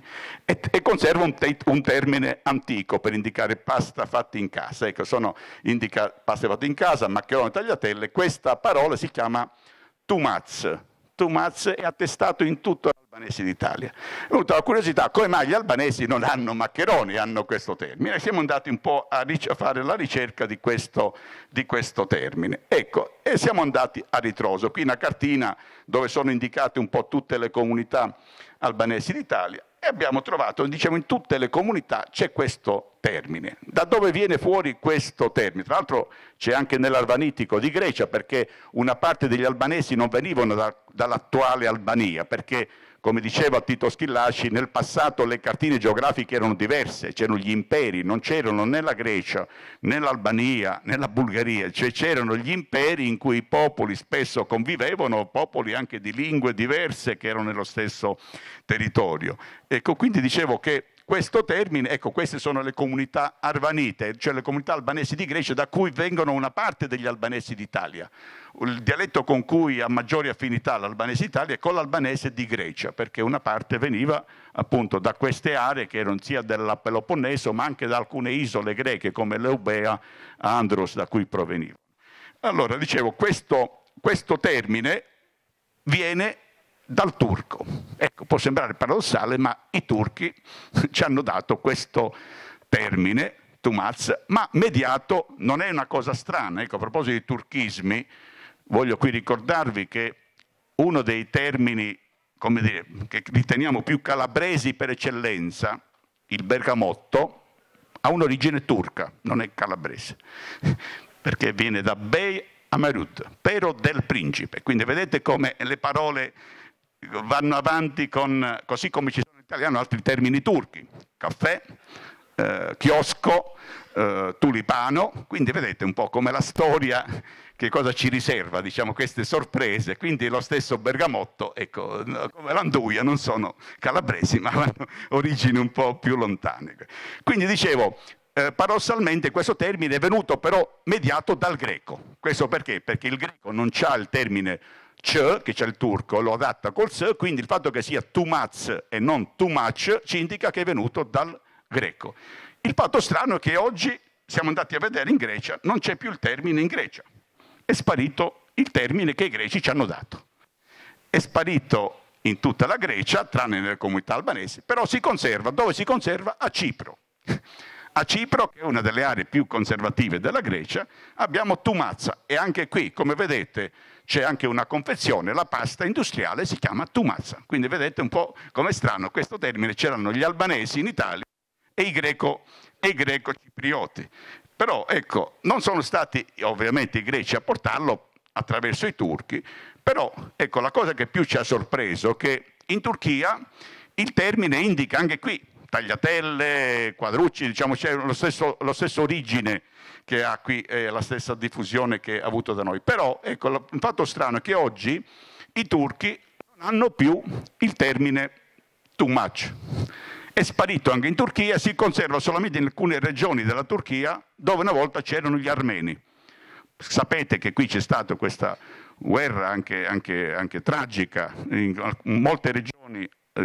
Speaker 1: e conserva un termine antico per indicare pasta fatta in casa. Ecco, indica pasta fatta in casa, maccheroni, tagliatelle. Questa parola si chiama tumaz. Tumaz è attestato in tutto l'albanese d'Italia. È venuta la curiosità, come mai gli albanesi non hanno maccheroni, hanno questo termine? Siamo andati un po' a fare la ricerca di questo termine. Ecco, e siamo andati a ritroso. Qui una cartina dove sono indicate un po' tutte le comunità albanesi d'Italia e abbiamo trovato, diciamo, in tutte le comunità c'è questo termine. Da dove viene fuori questo termine? Tra l'altro c'è anche nell'albanitico di Grecia, perché una parte degli albanesi non venivano dall'attuale Albania, perché come diceva Tito Schillaci, nel passato le cartine geografiche erano diverse, c'erano gli imperi, non c'erano né la Grecia, né l'Albania, né la Bulgaria, cioè c'erano gli imperi in cui i popoli spesso convivevano, popoli anche di lingue diverse che erano nello stesso territorio. Ecco, quindi dicevo che questo termine, ecco, queste sono le comunità arvanite, cioè le comunità albanesi di Grecia, da cui vengono una parte degli albanesi d'Italia. Il dialetto con cui ha maggiori affinità l'albanese d'Italia è con l'albanese di Grecia, perché una parte veniva appunto da queste aree che erano sia della Peloponneso, ma anche da alcune isole greche come l'Eubea, Andros, da cui provenivano. Allora, dicevo, questo termine viene dal turco. Ecco, può sembrare paradossale, ma i turchi ci hanno dato questo termine, Tumaz, ma mediato non è una cosa strana. Ecco, a proposito di turchismi, voglio qui ricordarvi che uno dei termini, come dire, che riteniamo più calabresi per eccellenza, il bergamotto, ha un'origine turca, non è calabrese, perché viene da Bey Amerut, pero del principe. Quindi vedete come le parole vanno avanti così come ci sono in italiano altri termini turchi, caffè, chiosco, tulipano, quindi vedete un po' come la storia che cosa ci riserva, diciamo, queste sorprese. Quindi lo stesso bergamotto, ecco, come l'anduia, non sono calabresi, ma hanno origini un po' più lontane. Quindi dicevo, paradossalmente questo termine è venuto però mediato dal greco. Questo perché? Perché il greco non c'ha il termine c, che c'è il turco, lo adatta col s, quindi il fatto che sia tumaz e non tumac ci indica che è venuto dal greco. Il fatto strano è che oggi siamo andati a vedere in Grecia, non c'è più il termine in Grecia, è sparito il termine che i greci ci hanno dato. È sparito in tutta la Grecia, tranne nelle comunità albanesi, però si conserva. Dove si conserva? A Cipro. A Cipro, che è una delle aree più conservative della Grecia, abbiamo Tumazza e anche qui, come vedete, c'è anche una confezione, la pasta industriale si chiama Tumazza. Quindi vedete un po' com'è strano questo termine, c'erano gli albanesi in Italia e i greco-ciprioti. Però ecco, non sono stati ovviamente i greci a portarlo attraverso i turchi, però ecco, la cosa che più ci ha sorpreso è che in Turchia il termine indica anche qui tagliatelle, quadrucci, diciamo c'è lo stesso origine che ha qui, la stessa diffusione che ha avuto da noi. Però ecco, il fatto strano è che oggi i turchi non hanno più il termine tumac. È sparito anche in Turchia, si conserva solamente in alcune regioni della Turchia dove una volta c'erano gli armeni. Sapete che qui c'è stata questa guerra anche tragica in molte regioni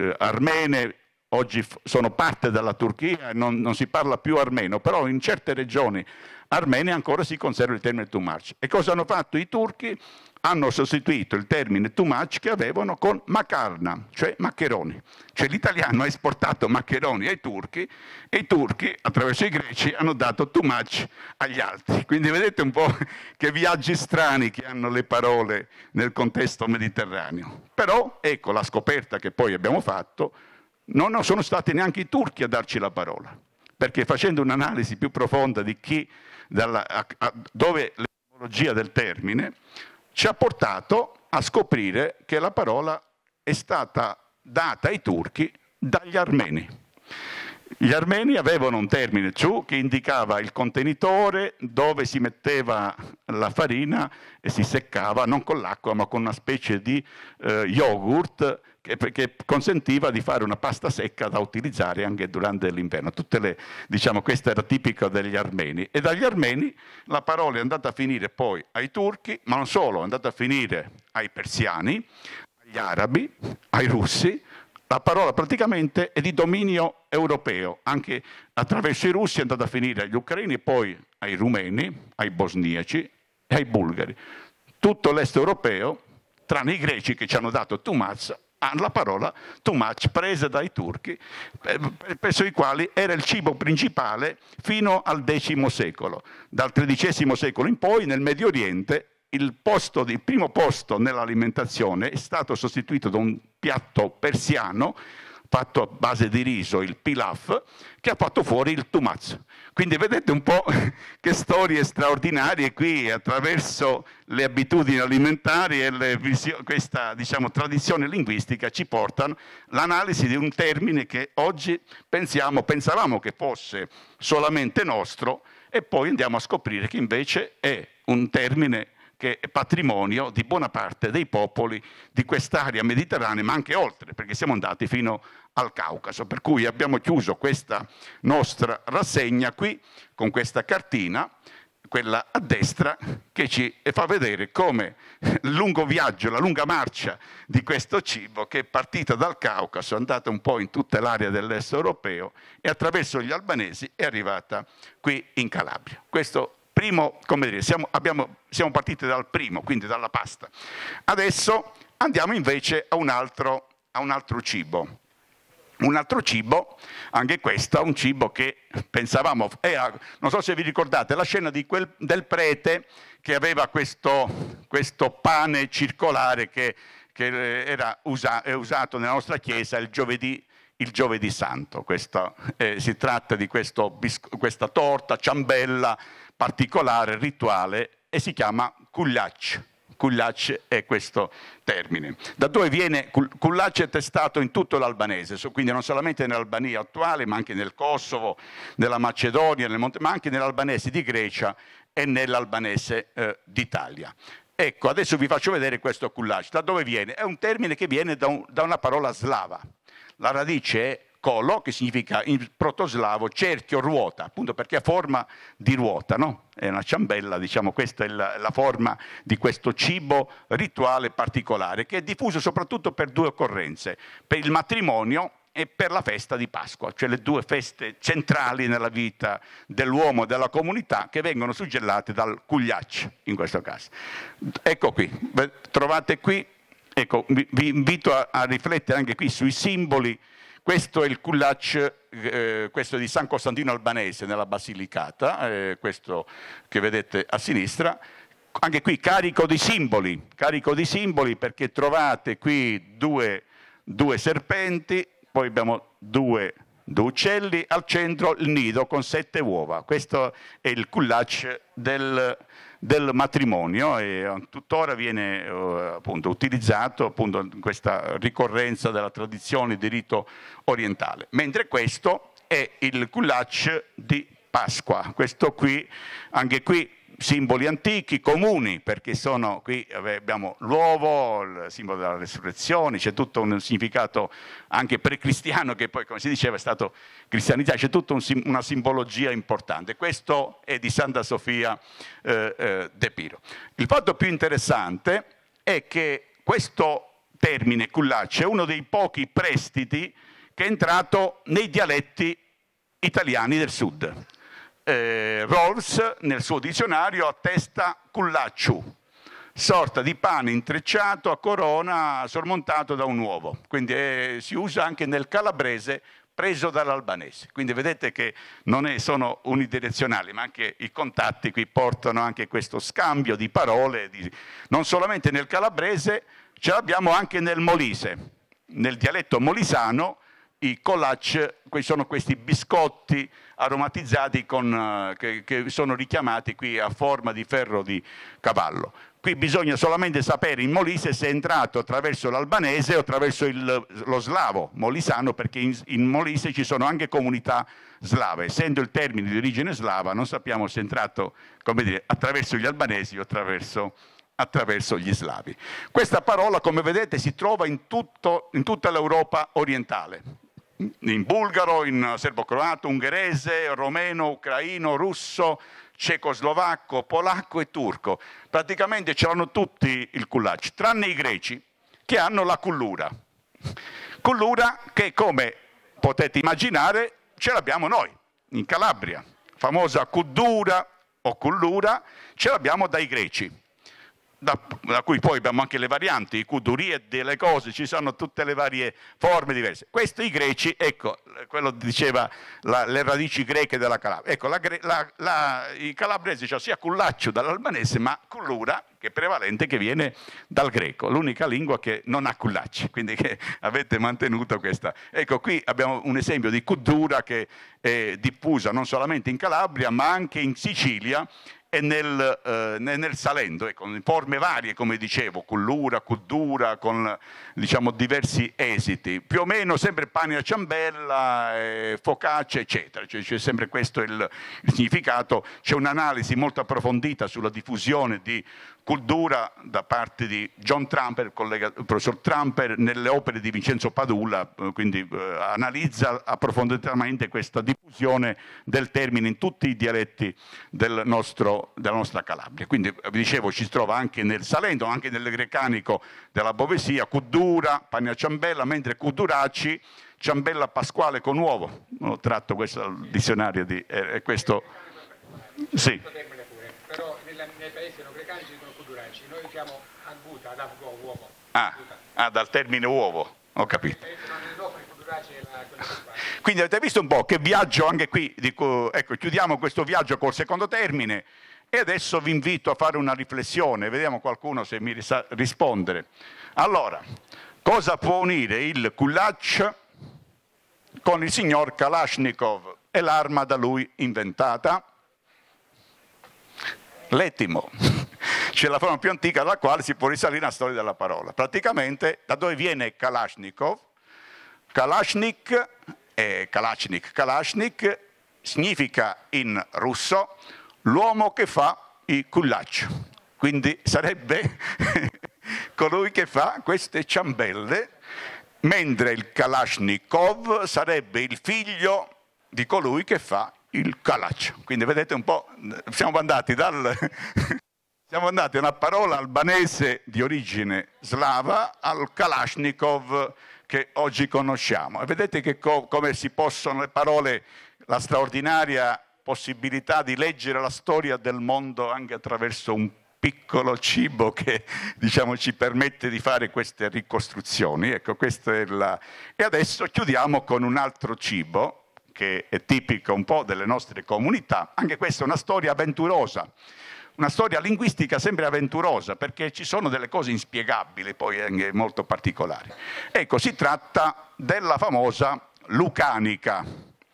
Speaker 1: armene. Oggi sono parte della Turchia e non si parla più armeno, però in certe regioni armene ancora si conserva il termine tumac. E cosa hanno fatto i turchi? Hanno sostituito il termine tumac che avevano con makarna, cioè maccheroni. Cioè l'italiano ha esportato maccheroni ai turchi e i turchi, attraverso i greci, hanno dato tumac agli altri. Quindi vedete un po' che viaggi strani che hanno le parole nel contesto mediterraneo. Però ecco la scoperta che poi abbiamo fatto. Non sono stati neanche i turchi a darci la parola, perché facendo un'analisi più profonda di dove l'etimologia del termine ci ha portato a scoprire che la parola è stata data ai turchi dagli armeni. Gli armeni avevano un termine ciù che indicava il contenitore dove si metteva la farina e si seccava non con l'acqua ma con una specie di yogurt che consentiva di fare una pasta secca da utilizzare anche durante l'inverno. Questo era tipico degli armeni. E dagli armeni la parola è andata a finire poi ai turchi, ma non solo, è andata a finire ai persiani, agli arabi, ai russi. La parola praticamente è di dominio europeo, anche attraverso i russi è andata a finire agli ucraini e poi ai rumeni, ai bosniaci e ai bulgari. Tutto l'est europeo, tranne i greci che ci hanno dato tumaz, la parola tumac presa dai turchi, presso i quali era il cibo principale fino al X secolo. Dal XIII secolo in poi, nel Medio Oriente, il primo posto nell'alimentazione è stato sostituito da un piatto persiano fatto a base di riso, il pilaf, che ha fatto fuori il tumaz. Quindi vedete un po' che storie straordinarie qui attraverso le abitudini alimentari e questa, diciamo, tradizione linguistica ci portano l'analisi di un termine che oggi pensavamo che fosse solamente nostro, e poi andiamo a scoprire che invece è un termine che è patrimonio di buona parte dei popoli di quest'area mediterranea, ma anche oltre, perché siamo andati fino al Caucaso. Per cui abbiamo chiuso questa nostra rassegna qui con questa cartina, quella a destra, che ci fa vedere come il lungo viaggio, la lunga marcia di questo cibo, che è partita dal Caucaso, è andata un po' in tutta l'area dell'est europeo e attraverso gli albanesi è arrivata qui in Calabria. Questo primo, come dire, siamo partiti dal primo, quindi dalla pasta. Adesso andiamo invece a un altro cibo. Un altro cibo, anche questo, un cibo che pensavamo, non so se vi ricordate, la scena del prete che aveva questo pane circolare che è usato nella nostra chiesa il giovedì santo. Si tratta di questa torta, ciambella, particolare, rituale, e si chiama kullaç. Kullaç è questo termine. Da dove viene? Kullaç è testato in tutto l'albanese, quindi non solamente nell'Albania attuale, ma anche nel Kosovo, nella Macedonia, ma anche nell'albanese di Grecia e nell'albanese d'Italia. Ecco, adesso vi faccio vedere questo kullaç. Da dove viene? È un termine che viene da una parola slava. La radice è kolo, che significa in protoslavo cerchio, ruota, appunto perché ha forma di ruota, no? È una ciambella, diciamo, questa è la forma di questo cibo rituale particolare, che è diffuso soprattutto per due occorrenze: per il matrimonio e per la festa di Pasqua, cioè le due feste centrali nella vita dell'uomo e della comunità, che vengono suggellate dal kullaç in questo caso. Ecco qui, trovate qui, ecco, vi invito a riflettere anche qui sui simboli. Questo è il kullaç, questo è di San Costantino Albanese nella Basilicata, questo che vedete a sinistra. Anche qui carico di simboli perché trovate qui due serpenti, poi abbiamo due uccelli, al centro il nido con 7 uova. Questo è il kullaç del matrimonio e tuttora viene appunto utilizzato appunto in questa ricorrenza della tradizione di rito orientale. Mentre questo è il kullaç di Pasqua. Questo qui, anche qui simboli antichi, comuni, perché sono qui abbiamo l'uovo, il simbolo della resurrezione, c'è tutto un significato anche precristiano che poi, come si diceva, è stato cristianizzato, c'è tutta una simbologia importante. Questo è di Santa Sofia d'Epiro. Il fatto più interessante è che questo termine kullaç è uno dei pochi prestiti che è entrato nei dialetti italiani del sud. Rawls nel suo dizionario attesta kullaçu, sorta di pane intrecciato a corona sormontato da un uovo, quindi si usa anche nel calabrese preso dall'albanese. Quindi vedete che non sono unidirezionali, ma anche i contatti qui portano anche questo scambio di parole, non solamente nel calabrese, ce l'abbiamo anche nel molise, nel dialetto molisano. I kolač, sono questi biscotti aromatizzati che sono richiamati qui a forma di ferro di cavallo. Qui bisogna solamente sapere in Molise se è entrato attraverso l'albanese o attraverso lo slavo molisano, perché in Molise ci sono anche comunità slave. Essendo il termine di origine slava, non sappiamo se è entrato, come dire, attraverso gli albanesi o attraverso gli slavi. Questa parola, come vedete, si trova in tutta l'Europa orientale. In bulgaro, in serbo-croato, ungherese, romeno, ucraino, russo, cecoslovacco, polacco e turco. Praticamente ce l'hanno tutti il kullaç, tranne i greci, che hanno la kullura. Kullura che, come potete immaginare, ce l'abbiamo noi, in Calabria. Famosa kuddura o kullura, ce l'abbiamo dai greci. da cui poi abbiamo anche le varianti, i kuduri e delle cose, ci sono tutte le varie forme diverse. Questi i greci, ecco, quello diceva le radici greche della Calabria. Ecco, i calabresi c'hanno sia cullaccio dall'albanese, ma cullura, che è prevalente, che viene dal greco, l'unica lingua che non ha cullacci, quindi che avete mantenuto questa. Ecco, qui abbiamo un esempio di kudura che è diffusa non solamente in Calabria, ma anche in Sicilia, e nel Salento, ecco, in forme varie, come dicevo, cullura, kuddura, con diciamo diversi esiti, più o meno sempre pane a ciambella, focaccia, eccetera, cioè, c'è sempre questo il significato. C'è un'analisi molto approfondita sulla diffusione di kuddura da parte di John Trumper, il professor Trumper, nelle opere di Vincenzo Padula, quindi analizza approfonditamente questa diffusione del termine in tutti i dialetti della nostra Calabria. Quindi vi dicevo, ci si trova anche nel Salento, anche nel grecanico della Bovesia, kuddura, pane a ciambella, mentre kudduraci, ciambella pasquale con uovo. Ho tratto questo dal dizionario di questo. Sì.
Speaker 3: Però nei paesi non grecanici sono kuduraci, noi diciamo agguta, ad avgo, uovo.
Speaker 1: Dal termine uovo, ho capito. Quindi avete visto un po' che viaggio anche qui, ecco, chiudiamo questo viaggio col secondo termine e adesso vi invito a fare una riflessione, vediamo qualcuno se mi sa rispondere. Allora, cosa può unire il kulach con il signor Kalashnikov e l'arma da lui inventata? L'etimo, c'è la forma più antica alla quale si può risalire la storia della parola. Praticamente, da dove viene Kalashnikov? Kalashnik significa in russo l'uomo che fa i kulach, quindi sarebbe colui che fa queste ciambelle, mentre il Kalashnikov sarebbe il figlio di colui che fa il kalach. Quindi vedete un po', siamo andati da una parola albanese di origine slava al Kalashnikov che oggi conosciamo. E vedete che come si possono le parole, la straordinaria possibilità di leggere la storia del mondo anche attraverso un piccolo cibo che diciamo ci permette di fare queste ricostruzioni. Ecco, questa è E adesso chiudiamo con un altro cibo che è tipico un po' delle nostre comunità. Anche questa è una storia avventurosa, una storia linguistica sempre avventurosa, perché ci sono delle cose inspiegabili, poi anche molto particolari. Ecco, si tratta della famosa lucanica.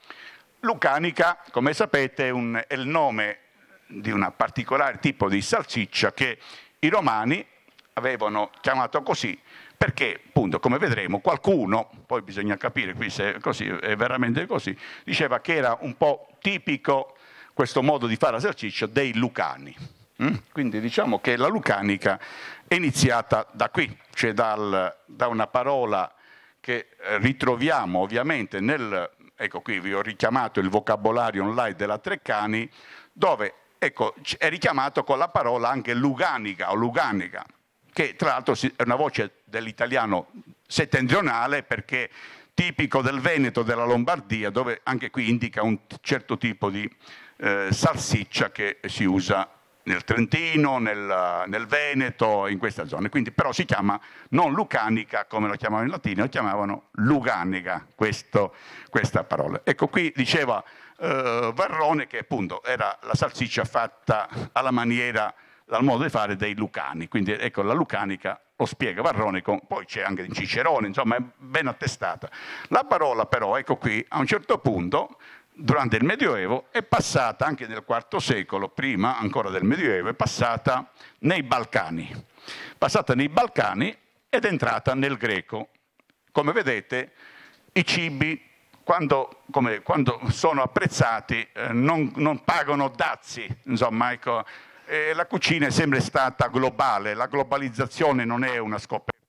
Speaker 1: Lucanica, come sapete, è il nome di un particolare tipo di salsiccia che i romani avevano chiamato così, perché, appunto, come vedremo, qualcuno, poi bisogna capire qui se è così, è veramente così, diceva che era un po' tipico questo modo di fare la salsiccia dei lucani. Quindi diciamo che la lucanica è iniziata da qui, cioè da una parola che ritroviamo ovviamente ecco qui vi ho richiamato il vocabolario online della Treccani, dove ecco, è richiamato con la parola anche luganica o luganica, che tra l'altro è una voce dell'italiano settentrionale, perché tipico del Veneto, della Lombardia, dove anche qui indica un certo tipo di salsiccia che si usa nel Trentino, nel Veneto, in questa zona. Quindi però si chiama non lucanica come lo chiamavano in latino, lo chiamavano luganica questa parola. Ecco, qui diceva Varrone che appunto era la salsiccia fatta alla maniera, dal modo di fare dei lucani. Quindi ecco, la lucanica lo spiega Varrone, poi c'è anche in Cicerone, insomma è ben attestata. La parola però, ecco qui, a un certo punto, durante il Medioevo, è passata anche nel IV secolo, prima ancora del Medioevo, è passata nei Balcani. Passata nei Balcani ed è entrata nel greco. Come vedete, i cibi, quando sono apprezzati, non pagano dazi, insomma, ecco. La cucina è sempre stata globale, la globalizzazione non è una scoperta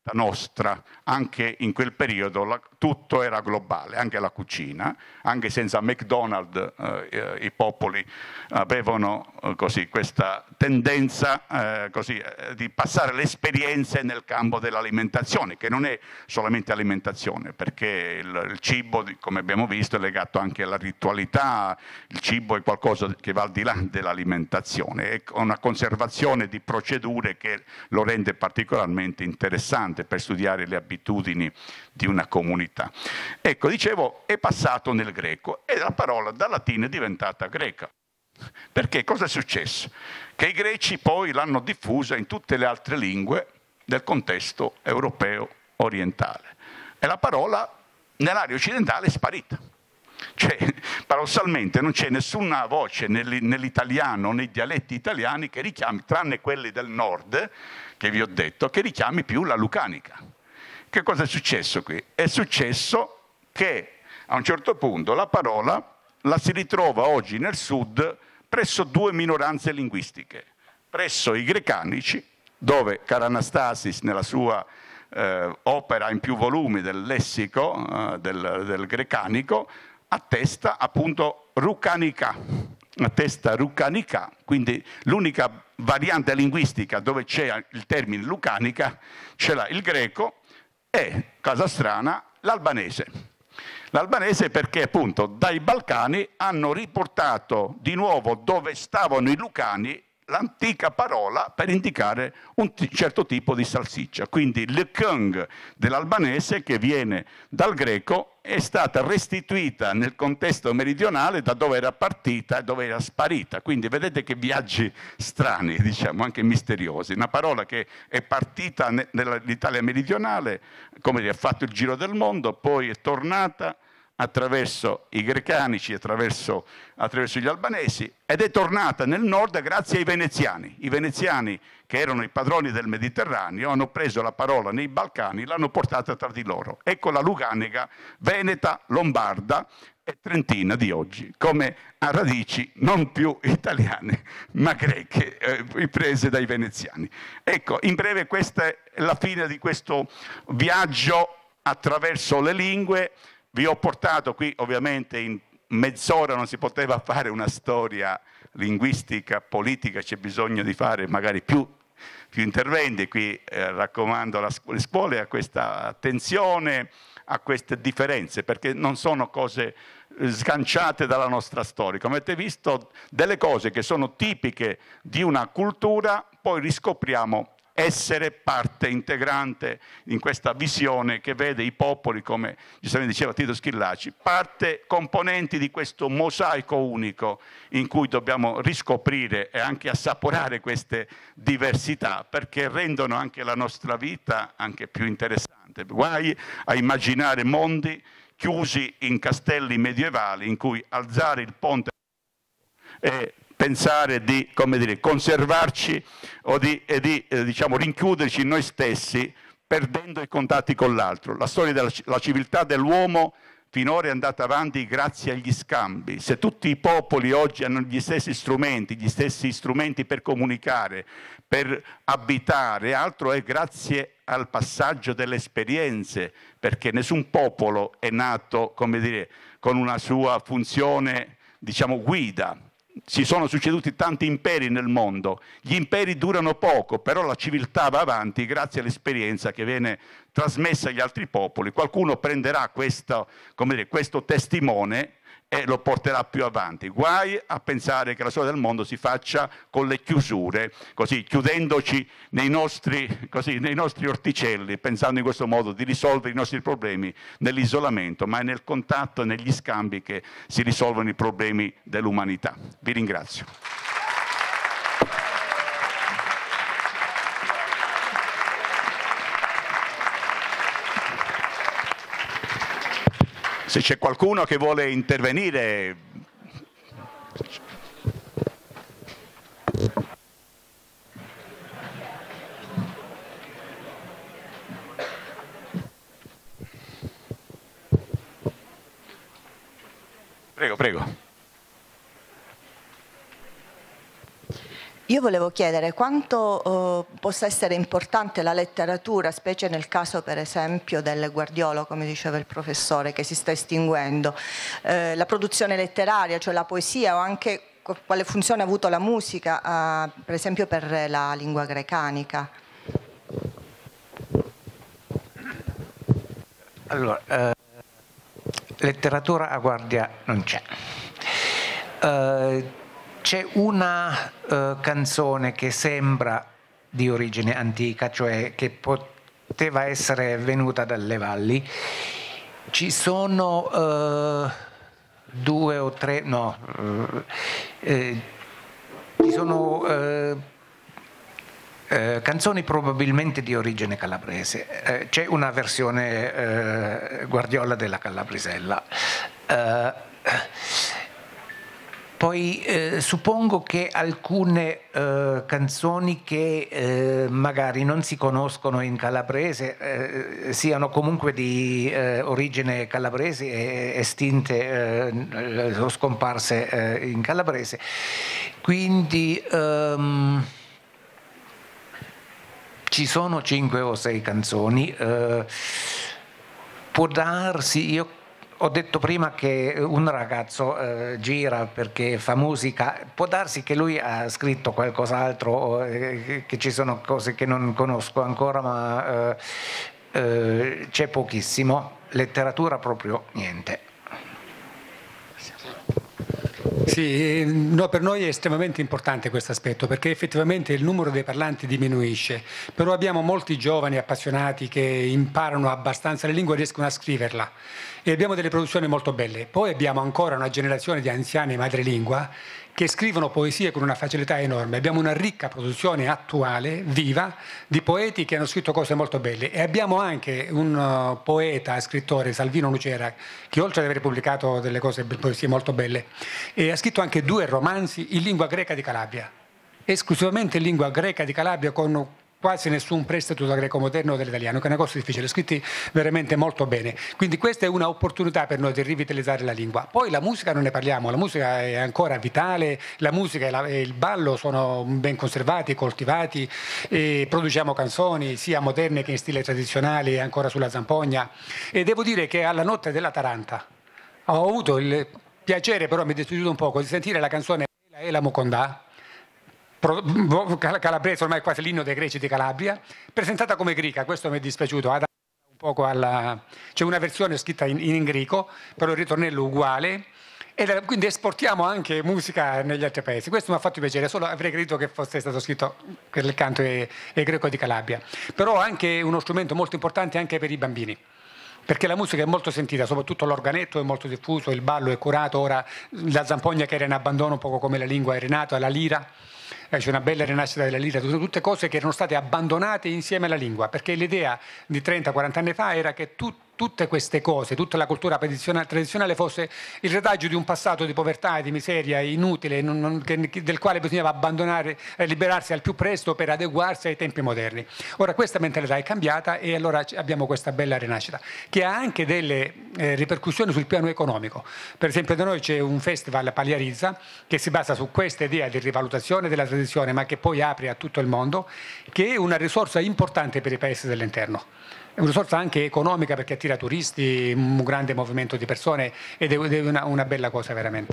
Speaker 1: portata nostra. Anche in quel periodo tutto era globale, anche la cucina, anche senza McDonald's i popoli avevano così questa tendenza di passare le esperienze nel campo dell'alimentazione, che non è solamente alimentazione, perché il cibo, come abbiamo visto, è legato anche alla ritualità. Il cibo è qualcosa che va al di là dell'alimentazione, è una conservazione di procedure che lo rende particolarmente interessante per studiare le abitudini di una comunità. Ecco, dicevo, è passato nel greco e la parola da latina è diventata greca. Perché cosa è successo? Che i greci poi l'hanno diffusa in tutte le altre lingue del contesto europeo orientale e la parola nell'area occidentale è sparita. Cioè, paradossalmente non c'è nessuna voce nell'italiano, nei dialetti italiani che richiami, tranne quelli del nord, che vi ho detto, che richiami più la lucanica. Che cosa è successo qui? È successo che a un certo punto la parola la si ritrova oggi nel sud presso due minoranze linguistiche, presso i grecanici, dove Karanastasis nella sua opera in più volumi del lessico del grecanico attesta appunto rucanica, quindi l'unica variante linguistica dove c'è il termine lucanica ce l'ha il greco e, cosa strana, l'albanese. L'albanese perché appunto dai Balcani hanno riportato di nuovo dove stavano i lucani l'antica parola per indicare un certo tipo di salsiccia. Quindi le kung dell'albanese, che viene dal greco, è stata restituita nel contesto meridionale da dove era partita e dove era sparita. Quindi vedete che viaggi strani, diciamo, anche misteriosi. Una parola che è partita nell'Italia meridionale, come dire, ha fatto il giro del mondo, poi è tornata attraverso i grecanici, attraverso gli albanesi, ed è tornata nel nord grazie ai veneziani. I veneziani, che erano i padroni del Mediterraneo, hanno preso la parola nei Balcani, l'hanno portata tra di loro. Ecco la lucanica veneta, lombarda e trentina di oggi, come a radici non più italiane, ma greche, prese dai veneziani. Ecco, in breve questa è la fine di questo viaggio attraverso le lingue. Vi ho portato qui, ovviamente in mezz'ora non si poteva fare una storia linguistica, politica, c'è bisogno di fare magari più interventi. Qui raccomando alle scuole a questa attenzione, a queste differenze, perché non sono cose sganciate dalla nostra storia. Come avete visto, delle cose che sono tipiche di una cultura, poi riscopriamo essere parte integrante in questa visione che vede i popoli, come giustamente diceva Tito Schillaci, parte componenti di questo mosaico unico in cui dobbiamo riscoprire e anche assaporare queste diversità, perché rendono anche la nostra vita anche più interessante. Guai a immaginare mondi chiusi in castelli medievali in cui alzare il ponte e pensare di, come dire, conservarci o diciamo, rinchiuderci in noi stessi perdendo i contatti con l'altro. La storia della civiltà dell'uomo finora è andata avanti grazie agli scambi. Se tutti i popoli oggi hanno gli stessi strumenti per comunicare, per abitare, altro è grazie al passaggio delle esperienze, perché nessun popolo è nato, come dire, con una sua funzione, diciamo, guida. Si sono succeduti tanti imperi nel mondo, gli imperi durano poco, però la civiltà va avanti grazie all'esperienza che viene trasmessa agli altri popoli. Qualcuno prenderà questo, come dire, questo testimone e lo porterà più avanti. Guai a pensare che la storia del mondo si faccia con le chiusure, così chiudendoci nei nostri orticelli, pensando in questo modo di risolvere i nostri problemi nell'isolamento, ma è nel contatto e negli scambi che si risolvono i problemi dell'umanità. Vi ringrazio. Se c'è qualcuno che vuole intervenire. Prego, prego.
Speaker 4: Io volevo chiedere quanto possa essere importante la letteratura, specie nel caso per esempio del Guardiolo, come diceva il professore, che si sta estinguendo, la produzione letteraria, cioè la poesia, o anche quale funzione ha avuto la musica, per esempio per la lingua grecanica.
Speaker 2: Allora, letteratura a Guardia non c'è. C'è una canzone che sembra di origine antica, cioè che poteva essere venuta dalle valli. Ci sono due o tre, no, ci sono canzoni probabilmente di origine calabrese. C'è una versione Guardiola della Calabrisella. Poi suppongo che alcune canzoni che magari non si conoscono in calabrese siano comunque di origine calabrese e estinte o scomparse in calabrese. Quindi ci sono 5 o 6 canzoni. Può darsi, io ho detto prima che un ragazzo gira perché fa musica, può darsi che lui ha scritto qualcos'altro, che ci sono cose che non conosco ancora, ma c'è pochissimo, letteratura proprio niente.
Speaker 3: Sì, no, per noi è estremamente importante questo aspetto, perché effettivamente il numero dei parlanti diminuisce, però abbiamo molti giovani appassionati che imparano abbastanza la lingua e riescono a scriverla, e abbiamo delle produzioni molto belle. Poi abbiamo ancora una generazione di anziani madrelingua che scrivono poesie con una facilità enorme. Abbiamo una ricca produzione attuale, viva, di poeti che hanno scritto cose molto belle, e abbiamo anche un poeta, scrittore, Salvino Nucera, che oltre ad aver pubblicato delle poesie molto belle, ha scritto anche 2 romanzi in lingua greca di Calabria, esclusivamente in lingua greca di Calabria, con quasi nessun prestito da greco moderno o dell'italiano, che è una cosa difficile, scritti veramente molto bene. Quindi questa è un'opportunità per noi di rivitalizzare la lingua. Poi la musica non ne parliamo, la musica è ancora vitale, la musica e il ballo sono ben conservati, coltivati, e produciamo canzoni sia moderne che in stile tradizionale, ancora sulla zampogna. E devo dire che alla notte della Taranta ho avuto il piacere, però mi è dispiaciuto un poco, di sentire la canzone Ela Mukondà, calabrese, ormai quasi l'inno dei greci di Calabria, presentata come greca. Questo mi è dispiaciuto, un poco c'è una versione scritta in greco, però il ritornello uguale, e quindi esportiamo anche musica negli altri paesi. Questo mi ha fatto piacere, solo avrei creduto che fosse stato scritto per il canto e greco di Calabria, però anche uno strumento molto importante anche per i bambini, perché la musica è molto sentita, soprattutto l'organetto è molto diffuso, il ballo è curato, ora la zampogna che era in abbandono, un poco come la lingua è rinata, la lira, c'è una bella rinascita della lira, tutte cose che erano state abbandonate insieme alla lingua, perché l'idea di 30-40 anni fa era che tutte queste cose, tutta la cultura tradizionale fosse il retaggio di un passato di povertà e di miseria inutile, del quale bisognava abbandonare e liberarsi al più presto per adeguarsi ai tempi moderni. Ora questa mentalità è cambiata, e allora abbiamo questa bella rinascita che ha anche delle ripercussioni sul piano economico. Per esempio da noi c'è un festival, Pagliarizza, che si basa su questa idea di rivalutazione della tradizione, ma che poi apre a tutto il mondo, che è una risorsa importante per i paesi dell'interno. È una risorsa anche economica, perché attira turisti, un grande movimento di persone, ed è una bella cosa veramente.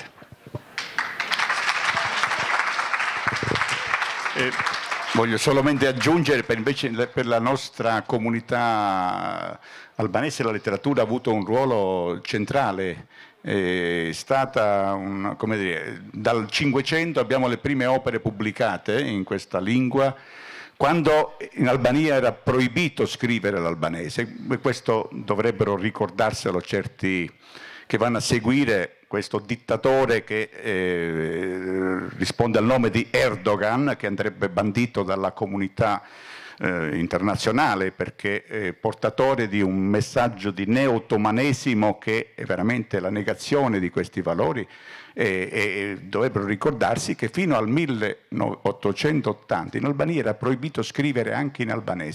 Speaker 1: Voglio solamente aggiungere, per la nostra comunità albanese la letteratura ha avuto un ruolo centrale. È stata come dire, dal Cinquecento abbiamo le prime opere pubblicate in questa lingua, quando in Albania era proibito scrivere l'albanese, e questo dovrebbero ricordarselo certi che vanno a seguire questo dittatore che risponde al nome di Erdogan, che andrebbe bandito dalla comunità internazionale, perché è portatore di un messaggio di neo-ottomanesimo che è veramente la negazione di questi valori, e dovrebbero ricordarsi che fino al 1880 in Albania era proibito scrivere anche in albanese.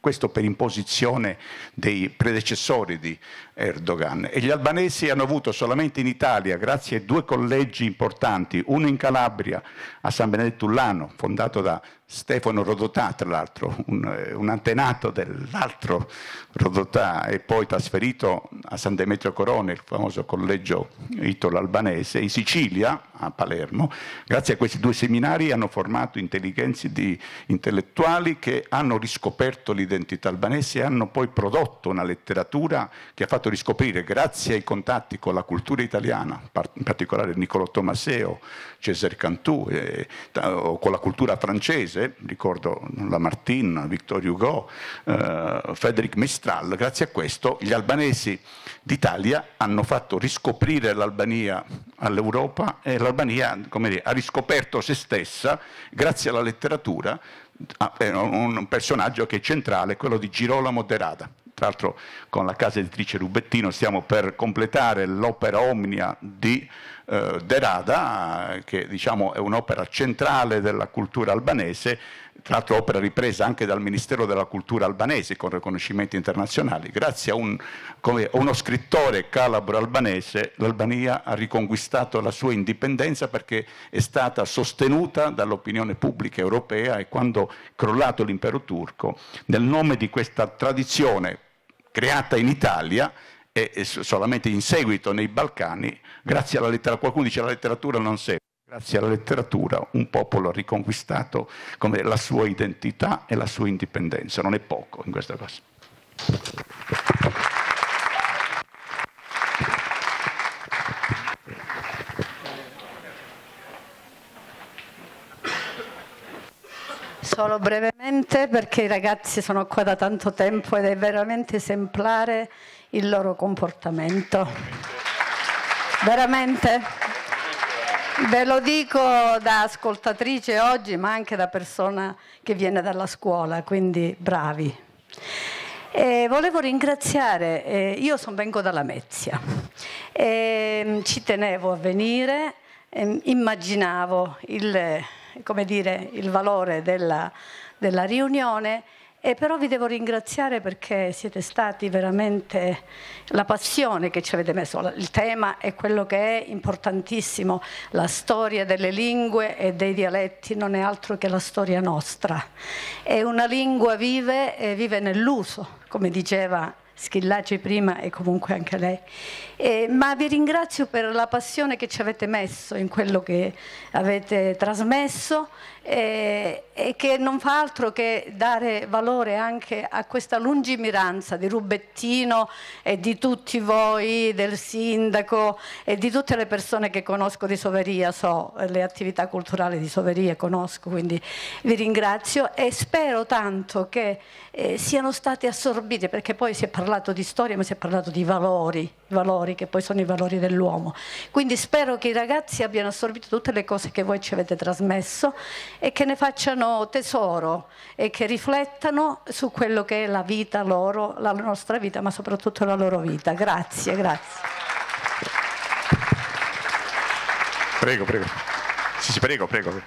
Speaker 1: questo per imposizione dei predecessori di Erdogan. E gli albanesi hanno avuto solamente in Italia, grazie a 2 collegi importanti, uno in Calabria, a San Benedetto Ullano, fondato da Stefano Rodotà, tra l'altro, un antenato dell'altro Rodotà, e poi trasferito a San Demetrio Corone, il famoso collegio italo-albanese, in Sicilia, a Palermo. Grazie a questi 2 seminari hanno formato intelligenze di intellettuali che hanno riscoperto l'identità albanese e hanno poi prodotto una letteratura che ha fatto riscoprire, grazie ai contatti con la cultura italiana, in particolare Niccolò Tommaseo, Cesare Cantù, o con la cultura francese, ricordo Lamartine, Victor Hugo, Frédéric Mistral. Grazie a questo gli albanesi d'Italia hanno fatto riscoprire l'Albania all'Europa, e l'Albania, come dire, ha riscoperto se stessa grazie alla letteratura. Un personaggio che è centrale, quello di Girolamo de Rada. Tra l'altro con la casa editrice Rubettino stiamo per completare l'opera Omnia di de Rada, che diciamo è un'opera centrale della cultura albanese, tra l'altro opera ripresa anche dal Ministero della Cultura albanese con riconoscimenti internazionali. Grazie a uno scrittore calabro albanese, l'Albania ha riconquistato la sua indipendenza, perché è stata sostenuta dall'opinione pubblica europea, e quando è crollato l'impero turco, nel nome di questa tradizione creata in Italia e solamente in seguito nei Balcani, grazie alla letteratura, qualcuno dice la letteratura non serve, grazie alla letteratura un popolo ha riconquistato come la sua identità e la sua indipendenza. Non è poco in questa cosa.
Speaker 5: Solo brevemente, perché i ragazzi sono qua da tanto tempo ed è veramente esemplare il loro comportamento. Veramente, ve lo dico da ascoltatrice oggi, ma anche da persona che viene dalla scuola, quindi bravi. Volevo ringraziare, io vengo dalla Lamezia, ci tenevo a venire, immaginavo il valore della riunione, e però vi devo ringraziare perché siete stati veramente la passione che ci avete messo. Il tema è quello che è importantissimo, la storia delle lingue e dei dialetti non è altro che la storia nostra. È una lingua vive nell'uso, come diceva Schillaci prima e comunque anche lei. Ma vi ringrazio per la passione che ci avete messo in quello che avete trasmesso, e che non fa altro che dare valore anche a questa lungimiranza di Rubettino e di tutti voi, del sindaco e di tutte le persone che conosco di Soveria, so le attività culturali di Soveria, conosco, quindi vi ringrazio e spero tanto che siano stati assorbiti, perché poi si è parlato di storia ma si è parlato di valori che poi sono i valori dell'uomo, quindi spero che i ragazzi abbiano assorbito tutte le cose che voi ci avete trasmesso e che ne facciano tesoro e che riflettano su quello che è la vita loro, la nostra vita, ma soprattutto la loro vita. Grazie.
Speaker 1: Prego. Sì, prego.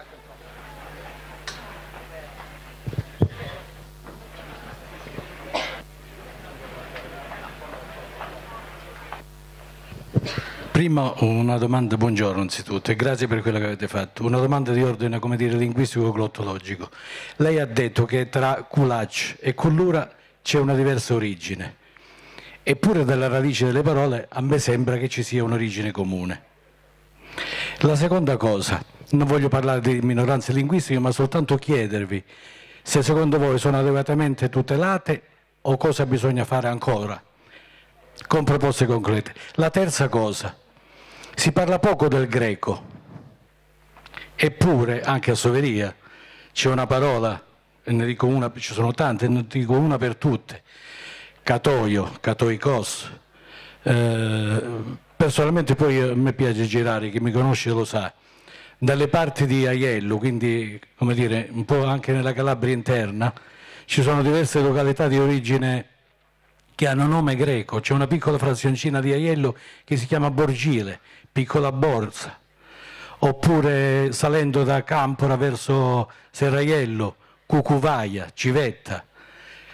Speaker 6: Prima una domanda, buongiorno anzitutto, e grazie per quello che avete fatto. Una domanda di ordine, come dire, linguistico-glottologico. Lei ha detto che tra kulac e kullura c'è una diversa origine, eppure dalla radice delle parole a me sembra che ci sia un'origine comune. La seconda cosa, non voglio parlare di minoranze linguistiche, ma soltanto chiedervi se secondo voi sono adeguatamente tutelate o cosa bisogna fare ancora, con proposte concrete. La terza cosa, si parla poco del greco, eppure anche a Soveria c'è una parola, ne dico una, ci sono tante, ne dico una per tutte, katoikos. Personalmente poi a me piace girare, chi mi conosce lo sa, dalle parti di Aiello, quindi come dire un po' anche nella Calabria interna, ci sono diverse località di origine che hanno nome greco. C'è una piccola frazioncina di Aiello che si chiama Borgile, piccola Borza, oppure salendo da Campora verso Serraiello, Cucuvaia, Civetta.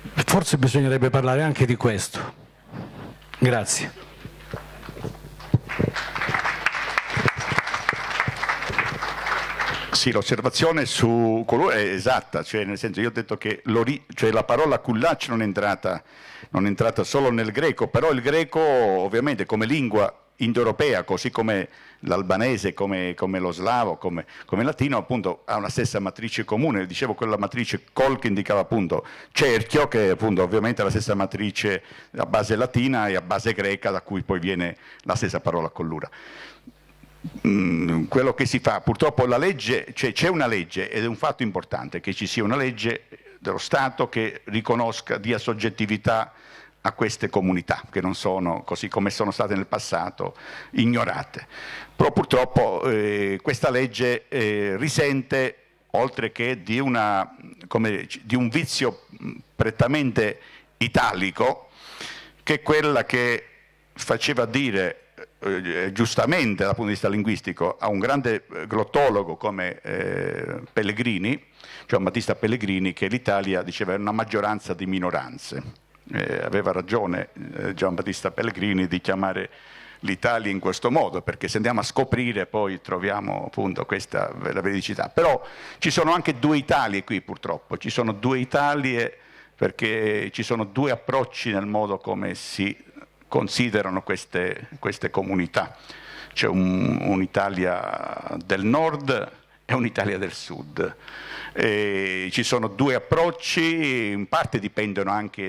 Speaker 6: Forse bisognerebbe parlare anche di questo. Grazie.
Speaker 1: Sì, l'osservazione su colore è esatta, cioè nel senso io ho detto che la parola kulach non è entrata solo nel greco, però il greco ovviamente come lingua indoeuropea, così come l'albanese, come lo slavo, come il latino, appunto ha una stessa matrice comune. Dicevo, quella matrice col che indicava appunto cerchio, che appunto ovviamente è la stessa matrice a base latina e a base greca, da cui poi viene la stessa parola collura. Quello che si fa, purtroppo la legge, cioè c'è una legge, ed è un fatto importante che ci sia una legge dello Stato che riconosca, dia soggettività a queste comunità, che non sono, così come sono state nel passato, ignorate. Però purtroppo questa legge risente, oltre che di un vizio prettamente italico, che è quella che faceva dire giustamente dal punto di vista linguistico a un grande glottologo come Pellegrini, Giambattista Pellegrini, che l'Italia, diceva, è una maggioranza di minoranze. Aveva ragione Giambattista Pellegrini di chiamare l'Italia in questo modo, perché se andiamo a scoprire poi troviamo appunto questa la veridicità. Però ci sono anche due Italie qui, purtroppo, ci sono due Italie, perché ci sono due approcci nel modo come si considerano queste comunità. C'è un'Italia del nord e un'Italia del sud. Ci sono due approcci, in parte dipendono anche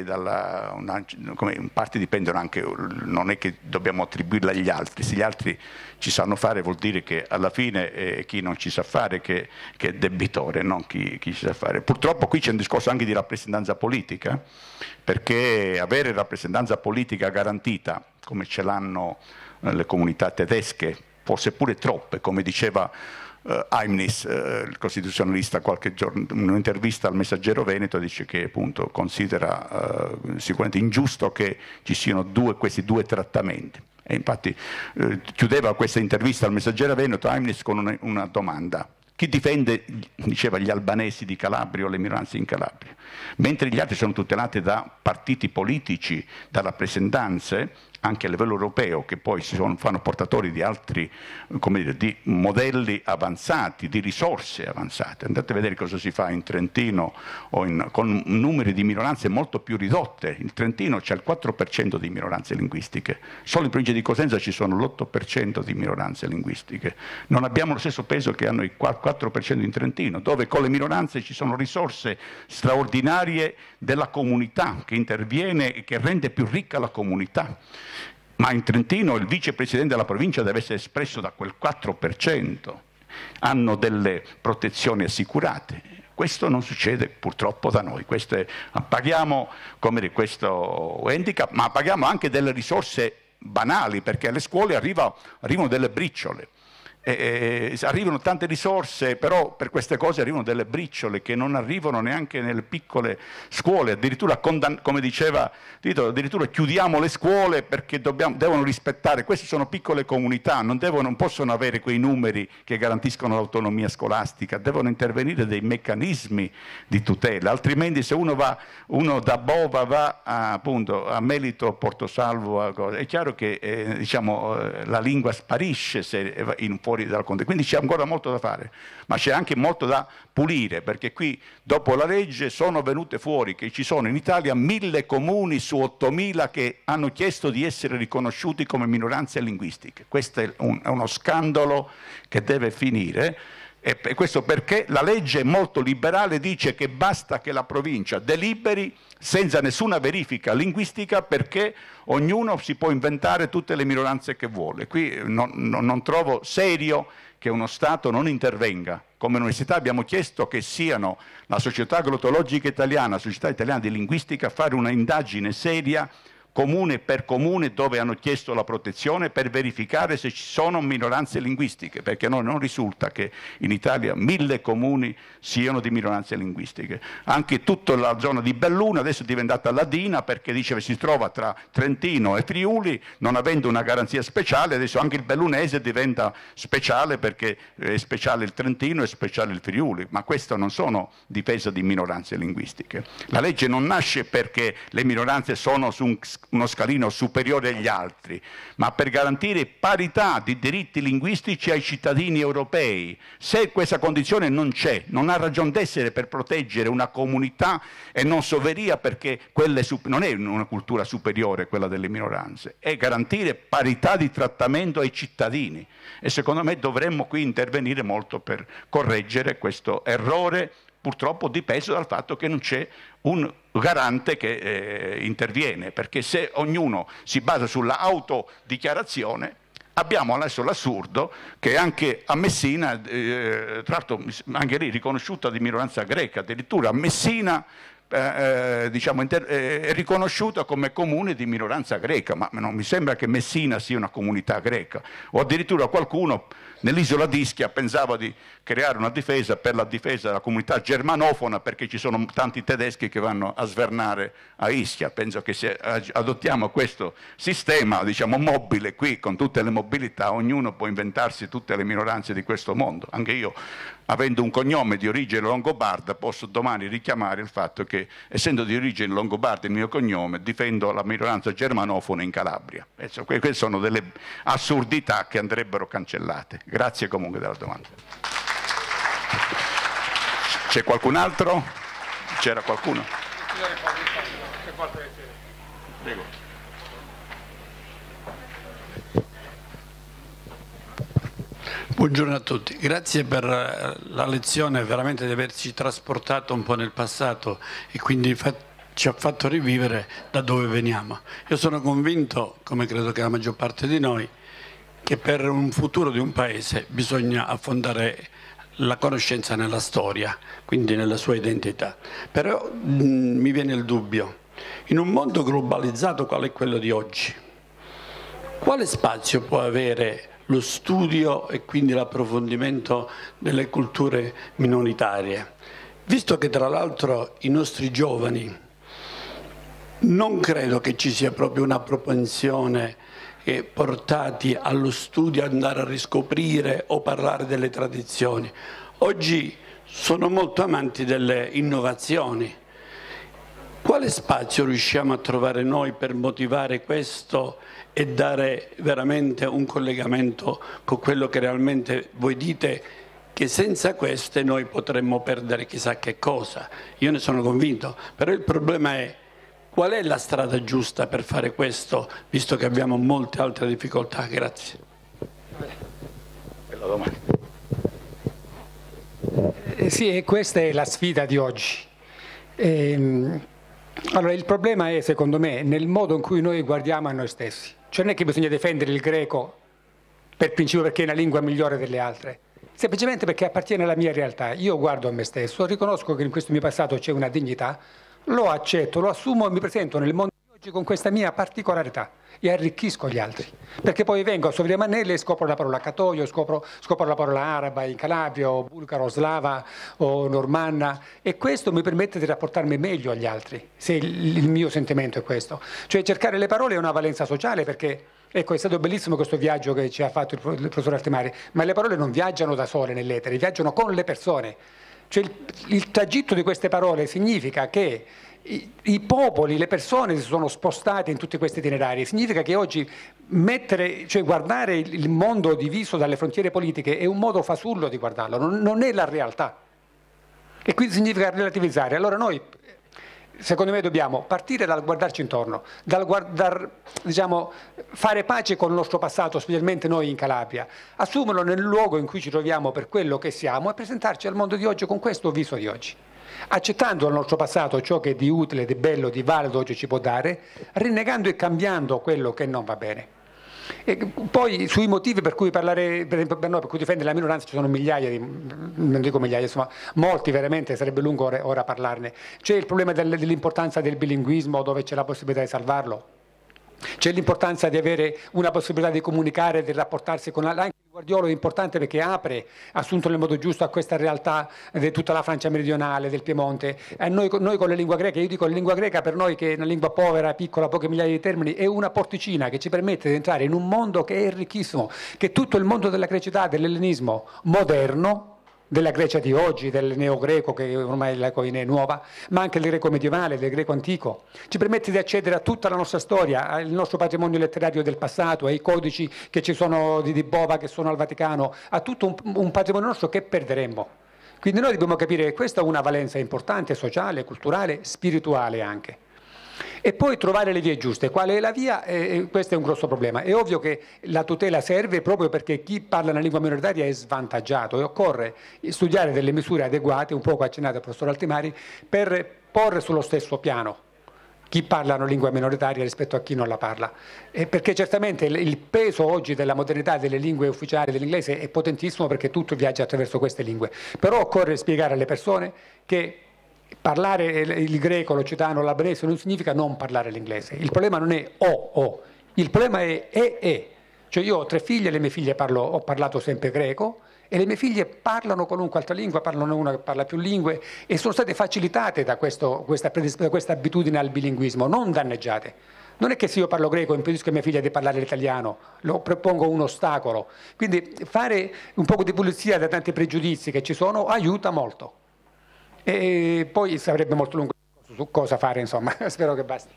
Speaker 1: non è che dobbiamo attribuirla agli altri. Se gli altri ci sanno fare vuol dire che alla fine chi non ci sa fare che è debitore, non chi ci sa fare. Purtroppo qui c'è un discorso anche di rappresentanza politica, perché avere rappresentanza politica garantita, come ce l'hanno le comunità tedesche, forse pure troppe, come diceva Heimnis, il costituzionalista, qualche giorno in un'intervista al Messaggero Veneto, dice che appunto considera sicuramente ingiusto che ci siano questi due trattamenti. E infatti chiudeva questa intervista al Messaggero Veneto Heimnis con una domanda: chi difende, diceva, gli albanesi di Calabria o le minoranze in Calabria? Mentre gli altri sono tutelati da partiti politici, da rappresentanze anche a livello europeo, che poi fanno portatori di altri, come dire, di modelli avanzati, di risorse avanzate. Andate a vedere cosa si fa in Trentino con numeri di minoranze molto più ridotte. In Trentino c'è il 4% di minoranze linguistiche, solo in provincia di Cosenza ci sono l'8% di minoranze linguistiche. Non abbiamo lo stesso peso che hanno il 4% in Trentino, dove con le minoranze ci sono risorse straordinarie della comunità che interviene e che rende più ricca la comunità. Ma in Trentino il vicepresidente della provincia deve essere espresso da quel 4%, hanno delle protezioni assicurate. Questo non succede purtroppo da noi. Paghiamo come questo handicap, ma paghiamo anche delle risorse banali, perché alle scuole arrivano delle briciole. Arrivano tante risorse, però per queste cose arrivano delle briciole che non arrivano neanche nelle piccole scuole. Addirittura, come diceva Tito, addirittura chiudiamo le scuole perché devono rispettare. Queste sono piccole comunità, non possono avere quei numeri che garantiscono l'autonomia scolastica, devono intervenire dei meccanismi di tutela, altrimenti se uno da Bova va appunto a Melito, Portosalvo, è chiaro che la lingua sparisce se fuori dal contesto. Quindi c'è ancora molto da fare, ma c'è anche molto da pulire, perché qui dopo la legge sono venute fuori che ci sono in Italia 1000 comuni su 8000 che hanno chiesto di essere riconosciuti come minoranze linguistiche. Questo è uno scandalo che deve finire. E questo perché la legge molto liberale dice che basta che la provincia deliberi senza nessuna verifica linguistica, perché ognuno si può inventare tutte le minoranze che vuole. Qui non trovo serio che uno Stato non intervenga. Come università abbiamo chiesto che siano la Società Glottologica Italiana, la Società Italiana di Linguistica, a fare una indagine seria comune per comune dove hanno chiesto la protezione per verificare se ci sono minoranze linguistiche, perché a noi non risulta che in Italia 1000 comuni siano di minoranze linguistiche. Anche tutta la zona di Belluno adesso è diventata ladina perché dice che si trova tra Trentino e Friuli, non avendo una garanzia speciale, adesso anche il bellunese diventa speciale perché è speciale il Trentino e speciale il Friuli, ma questo non sono difesa di minoranze linguistiche. La legge non nasce perché le minoranze sono su uno scalino superiore agli altri, ma per garantire parità di diritti linguistici ai cittadini europei. Se questa condizione non c'è, non ha ragione d'essere per proteggere una comunità e non soveria, perché non è una cultura superiore quella delle minoranze, è garantire parità di trattamento ai cittadini. E secondo me dovremmo qui intervenire molto per correggere questo errore, purtroppo dipeso dal fatto che non c'è un garante che interviene, perché se ognuno si basa sulla autodichiarazione, abbiamo adesso l'assurdo che anche a Messina, tra l'altro anche lì riconosciuta di minoranza greca, addirittura a Messina è riconosciuta come comune di minoranza greca, ma non mi sembra che Messina sia una comunità greca, o addirittura qualcuno nell'isola di Ischia pensava di creare una difesa per la difesa della comunità germanofona perché ci sono tanti tedeschi che vanno a svernare a Ischia. Penso che se adottiamo questo sistema, diciamo, mobile qui, con tutte le mobilità, ognuno può inventarsi tutte le minoranze di questo mondo. Anche io, avendo un cognome di origine longobarda, posso domani richiamare il fatto che, essendo di origine longobarda il mio cognome, difendo la minoranza germanofona in Calabria. Penso che queste sono delle assurdità che andrebbero cancellate. Grazie comunque della domanda. C'è qualcun altro? C'era qualcuno? Prego.
Speaker 7: Buongiorno a tutti, grazie per la lezione, veramente di averci trasportato un po' nel passato e quindi ci ha fatto rivivere da dove veniamo. Io sono convinto, come credo che la maggior parte di noi, che per un futuro di un paese bisogna affondare la conoscenza nella storia, quindi nella sua identità. Però mi viene il dubbio, in un mondo globalizzato qual è quello di oggi, quale spazio può avere lo studio e quindi l'approfondimento delle culture minoritarie? Visto che tra l'altro i nostri giovani, non credo che ci sia proprio una propensione portati allo studio, andare a riscoprire o parlare delle tradizioni. Oggi sono molto amanti delle innovazioni. Quale spazio riusciamo a trovare noi per motivare questo e dare veramente un collegamento con quello che realmente voi dite, che senza queste noi potremmo perdere chissà che cosa? Io ne sono convinto, però il problema è: qual è la strada giusta per fare questo, visto che abbiamo molte altre difficoltà? Grazie.
Speaker 1: Bella domanda.
Speaker 3: Sì, e questa è la sfida di oggi. Allora, il problema è, secondo me, nel modo in cui noi guardiamo a noi stessi. Cioè non è che bisogna difendere il greco per principio perché è una lingua migliore delle altre, semplicemente perché appartiene alla mia realtà. Io guardo a me stesso, riconosco che in questo mio passato c'è una dignità, lo accetto, lo assumo e mi presento nel mondo di oggi con questa mia particolarità e arricchisco gli altri. Perché poi vengo a Sovriamanelle e scopro la parola catoio, scopro la parola araba in Calabria, o bulgaro, slava o normanna, e questo mi permette di rapportarmi meglio agli altri, se il mio sentimento è questo. Cioè cercare le parole è una valenza sociale, perché ecco, è stato bellissimo questo viaggio che ci ha fatto il professor Altemari, ma le parole non viaggiano da sole nell'etere, viaggiano con le persone. Cioè il tragitto di queste parole significa che i popoli, le persone si sono spostate in tutti questi itinerari. Significa che oggi guardare il mondo diviso dalle frontiere politiche è un modo fasullo di guardarlo, non è la realtà. E quindi significa relativizzare. Allora noi, secondo me, dobbiamo partire dal guardarci intorno, fare pace con il nostro passato, specialmente noi in Calabria, assumerlo nel luogo in cui ci troviamo per quello che siamo e presentarci al mondo di oggi con questo viso di oggi, accettando il nostro passato ciò che di utile, di bello, di valido oggi ci può dare, rinnegando e cambiando quello che non va bene. E poi sui motivi per cui parlare, per esempio per noi, per cui difendere la minoranza, ci sono migliaia non dico migliaia, insomma molti, veramente sarebbe lungo ora parlarne. C'è il problema dell'importanza del bilinguismo, dove c'è la possibilità di salvarlo. c'è l'importanza di avere una possibilità di comunicare, di rapportarsi con anche il Guardiolo è importante perché apre, assunto nel modo giusto, a questa realtà di tutta la Francia meridionale, del Piemonte. Noi con la lingua greca, io dico la lingua greca per noi che è una lingua povera, piccola, poche migliaia di termini, è una porticina che ci permette di entrare in un mondo che è ricchissimo, che è tutto il mondo della grecità, dell'ellenismo moderno, della Grecia di oggi, del neogreco che ormai la coine è nuova, ma anche del greco medievale, del greco antico. Ci permette di accedere a tutta la nostra storia, al nostro patrimonio letterario del passato, ai codici che ci sono di Bova, che sono al Vaticano, a tutto un patrimonio nostro che perderemmo. Quindi noi dobbiamo capire che questa è una valenza importante, sociale, culturale, spirituale anche. E poi trovare le vie giuste. Qual è la via? Questo è un grosso problema. È ovvio che la tutela serve proprio perché chi parla una lingua minoritaria è svantaggiato e occorre studiare delle misure adeguate, un poco accennate al professor Altimari, per porre sullo stesso piano chi parla una lingua minoritaria rispetto a chi non la parla. Perché certamente il peso oggi della modernità delle lingue ufficiali dell'inglese è potentissimo perché tutto viaggia attraverso queste lingue. Però occorre spiegare alle persone che parlare il greco, l'occitano, l'albanese non significa non parlare l'inglese. Il problema non è o, il problema è e. Cioè io ho 3 figlie, le mie figlie ho parlato sempre greco e le mie figlie parlano qualunque altra lingua, parlano una che parla più lingue e sono state facilitate da questa abitudine al bilinguismo, non danneggiate. Non è che se io parlo greco impedisco a mia figlia di parlare l'italiano, lo propongo un ostacolo. Quindi fare un po' di pulizia da tanti pregiudizi che ci sono aiuta molto. E poi sarebbe molto lungo su cosa fare, insomma, spero che basti.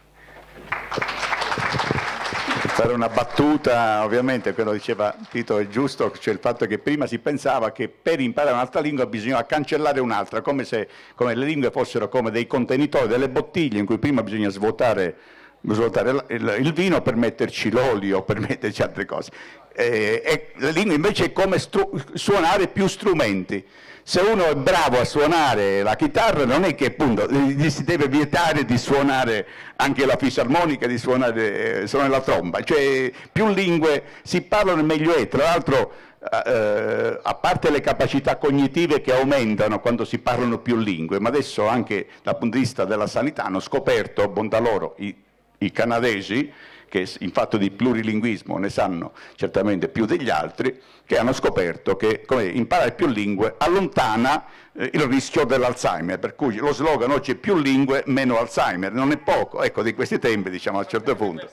Speaker 1: Fare una battuta, ovviamente quello diceva Tito è giusto, cioè il fatto che prima si pensava che per imparare un'altra lingua bisognava cancellare un'altra, come le lingue fossero come dei contenitori, delle bottiglie in cui prima bisogna svuotare il vino per metterci l'olio, per metterci altre cose. E la lingua invece è come suonare più strumenti. Se uno è bravo a suonare la chitarra non è che appunto gli si deve vietare di suonare anche la fisarmonica, di suonare la tromba, cioè più lingue si parlano meglio è. Tra l'altro a parte le capacità cognitive che aumentano quando si parlano più lingue, ma adesso anche dal punto di vista della sanità hanno scoperto, bontà loro, i canadesi, che in fatto di plurilinguismo ne sanno certamente più degli altri, che hanno scoperto che imparare più lingue allontana il rischio dell'Alzheimer, per cui lo slogan oggi è più lingue, meno Alzheimer, non è poco, ecco, di questi tempi, diciamo, a un certo punto.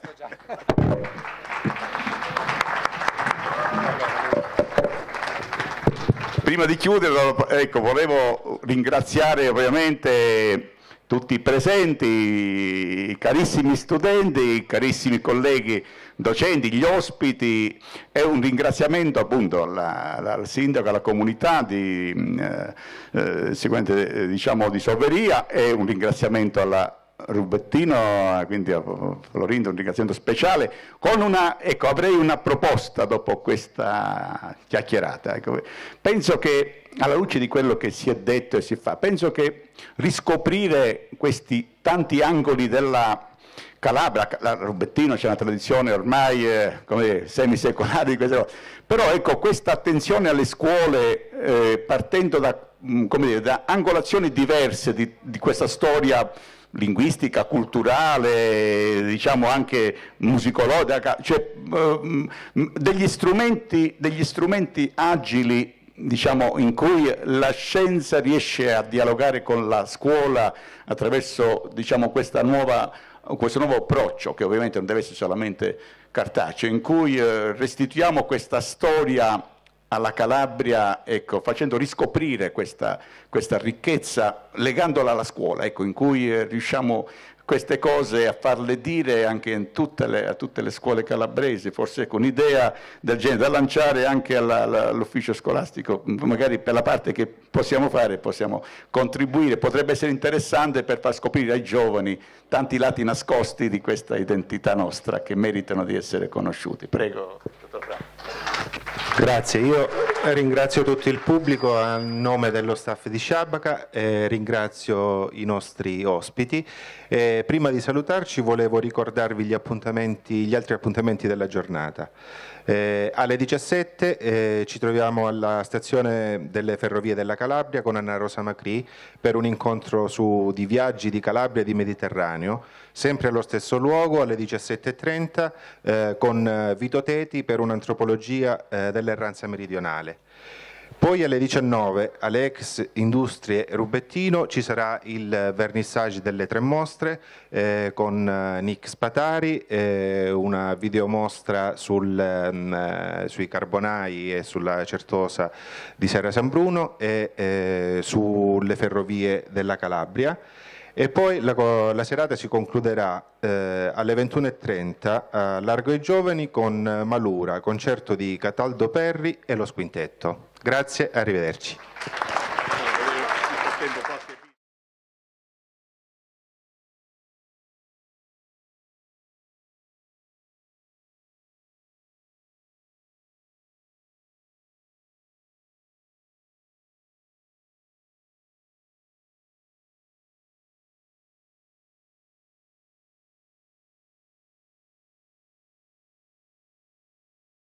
Speaker 1: Prima di chiudere, ecco, volevo ringraziare ovviamente tutti i presenti, i carissimi studenti, i carissimi colleghi docenti, gli ospiti e un ringraziamento appunto al sindaco, alla comunità seguente diciamo di Solveria e un ringraziamento alla Rubettino, quindi a Florindo un ringraziamento speciale con avrei una proposta dopo questa chiacchierata. Ecco. Penso che alla luce di quello che si è detto e si fa, penso che riscoprire questi tanti angoli della Calabria, la Rubettino c'è una tradizione ormai semisecolare di queste cose, però ecco questa attenzione alle scuole partendo da angolazioni diverse di questa storia linguistica, culturale, diciamo anche musicologica, cioè degli strumenti agili, diciamo, in cui la scienza riesce a dialogare con la scuola attraverso, diciamo, questo nuovo approccio, che ovviamente non deve essere solamente cartaceo, in cui restituiamo questa storia alla Calabria, ecco, facendo riscoprire questa ricchezza, legandola alla scuola, ecco, in cui riusciamo queste cose a farle dire anche a tutte le scuole calabresi, forse con un'idea del genere, da lanciare anche all'ufficio scolastico, magari per la parte che possiamo fare, possiamo contribuire, potrebbe essere interessante per far scoprire ai giovani tanti lati nascosti di questa identità nostra che meritano di essere conosciuti. Prego, dottor Ramos.
Speaker 8: Grazie. Ringrazio tutto il pubblico a nome dello staff di Sciabaca, ringrazio i nostri ospiti. Prima di salutarci volevo ricordarvi gli altri appuntamenti della giornata. Alle 17 ci troviamo alla stazione delle Ferrovie della Calabria con Anna Rosa Macri per un incontro di viaggi di Calabria e di Mediterraneo, sempre allo stesso luogo alle 17:30 con Vito Teti per un'antropologia dell'erranza meridionale. Poi alle 19 alle ex Industrie Rubettino ci sarà il vernissage delle 3 mostre con Nick Spatari, una videomostra sui carbonai e sulla Certosa di Serra San Bruno e sulle ferrovie della Calabria. E poi la serata si concluderà alle 21:30 a Largo ai Giovani con Malura, concerto di Cataldo Perri e lo Squintetto. Grazie e arrivederci.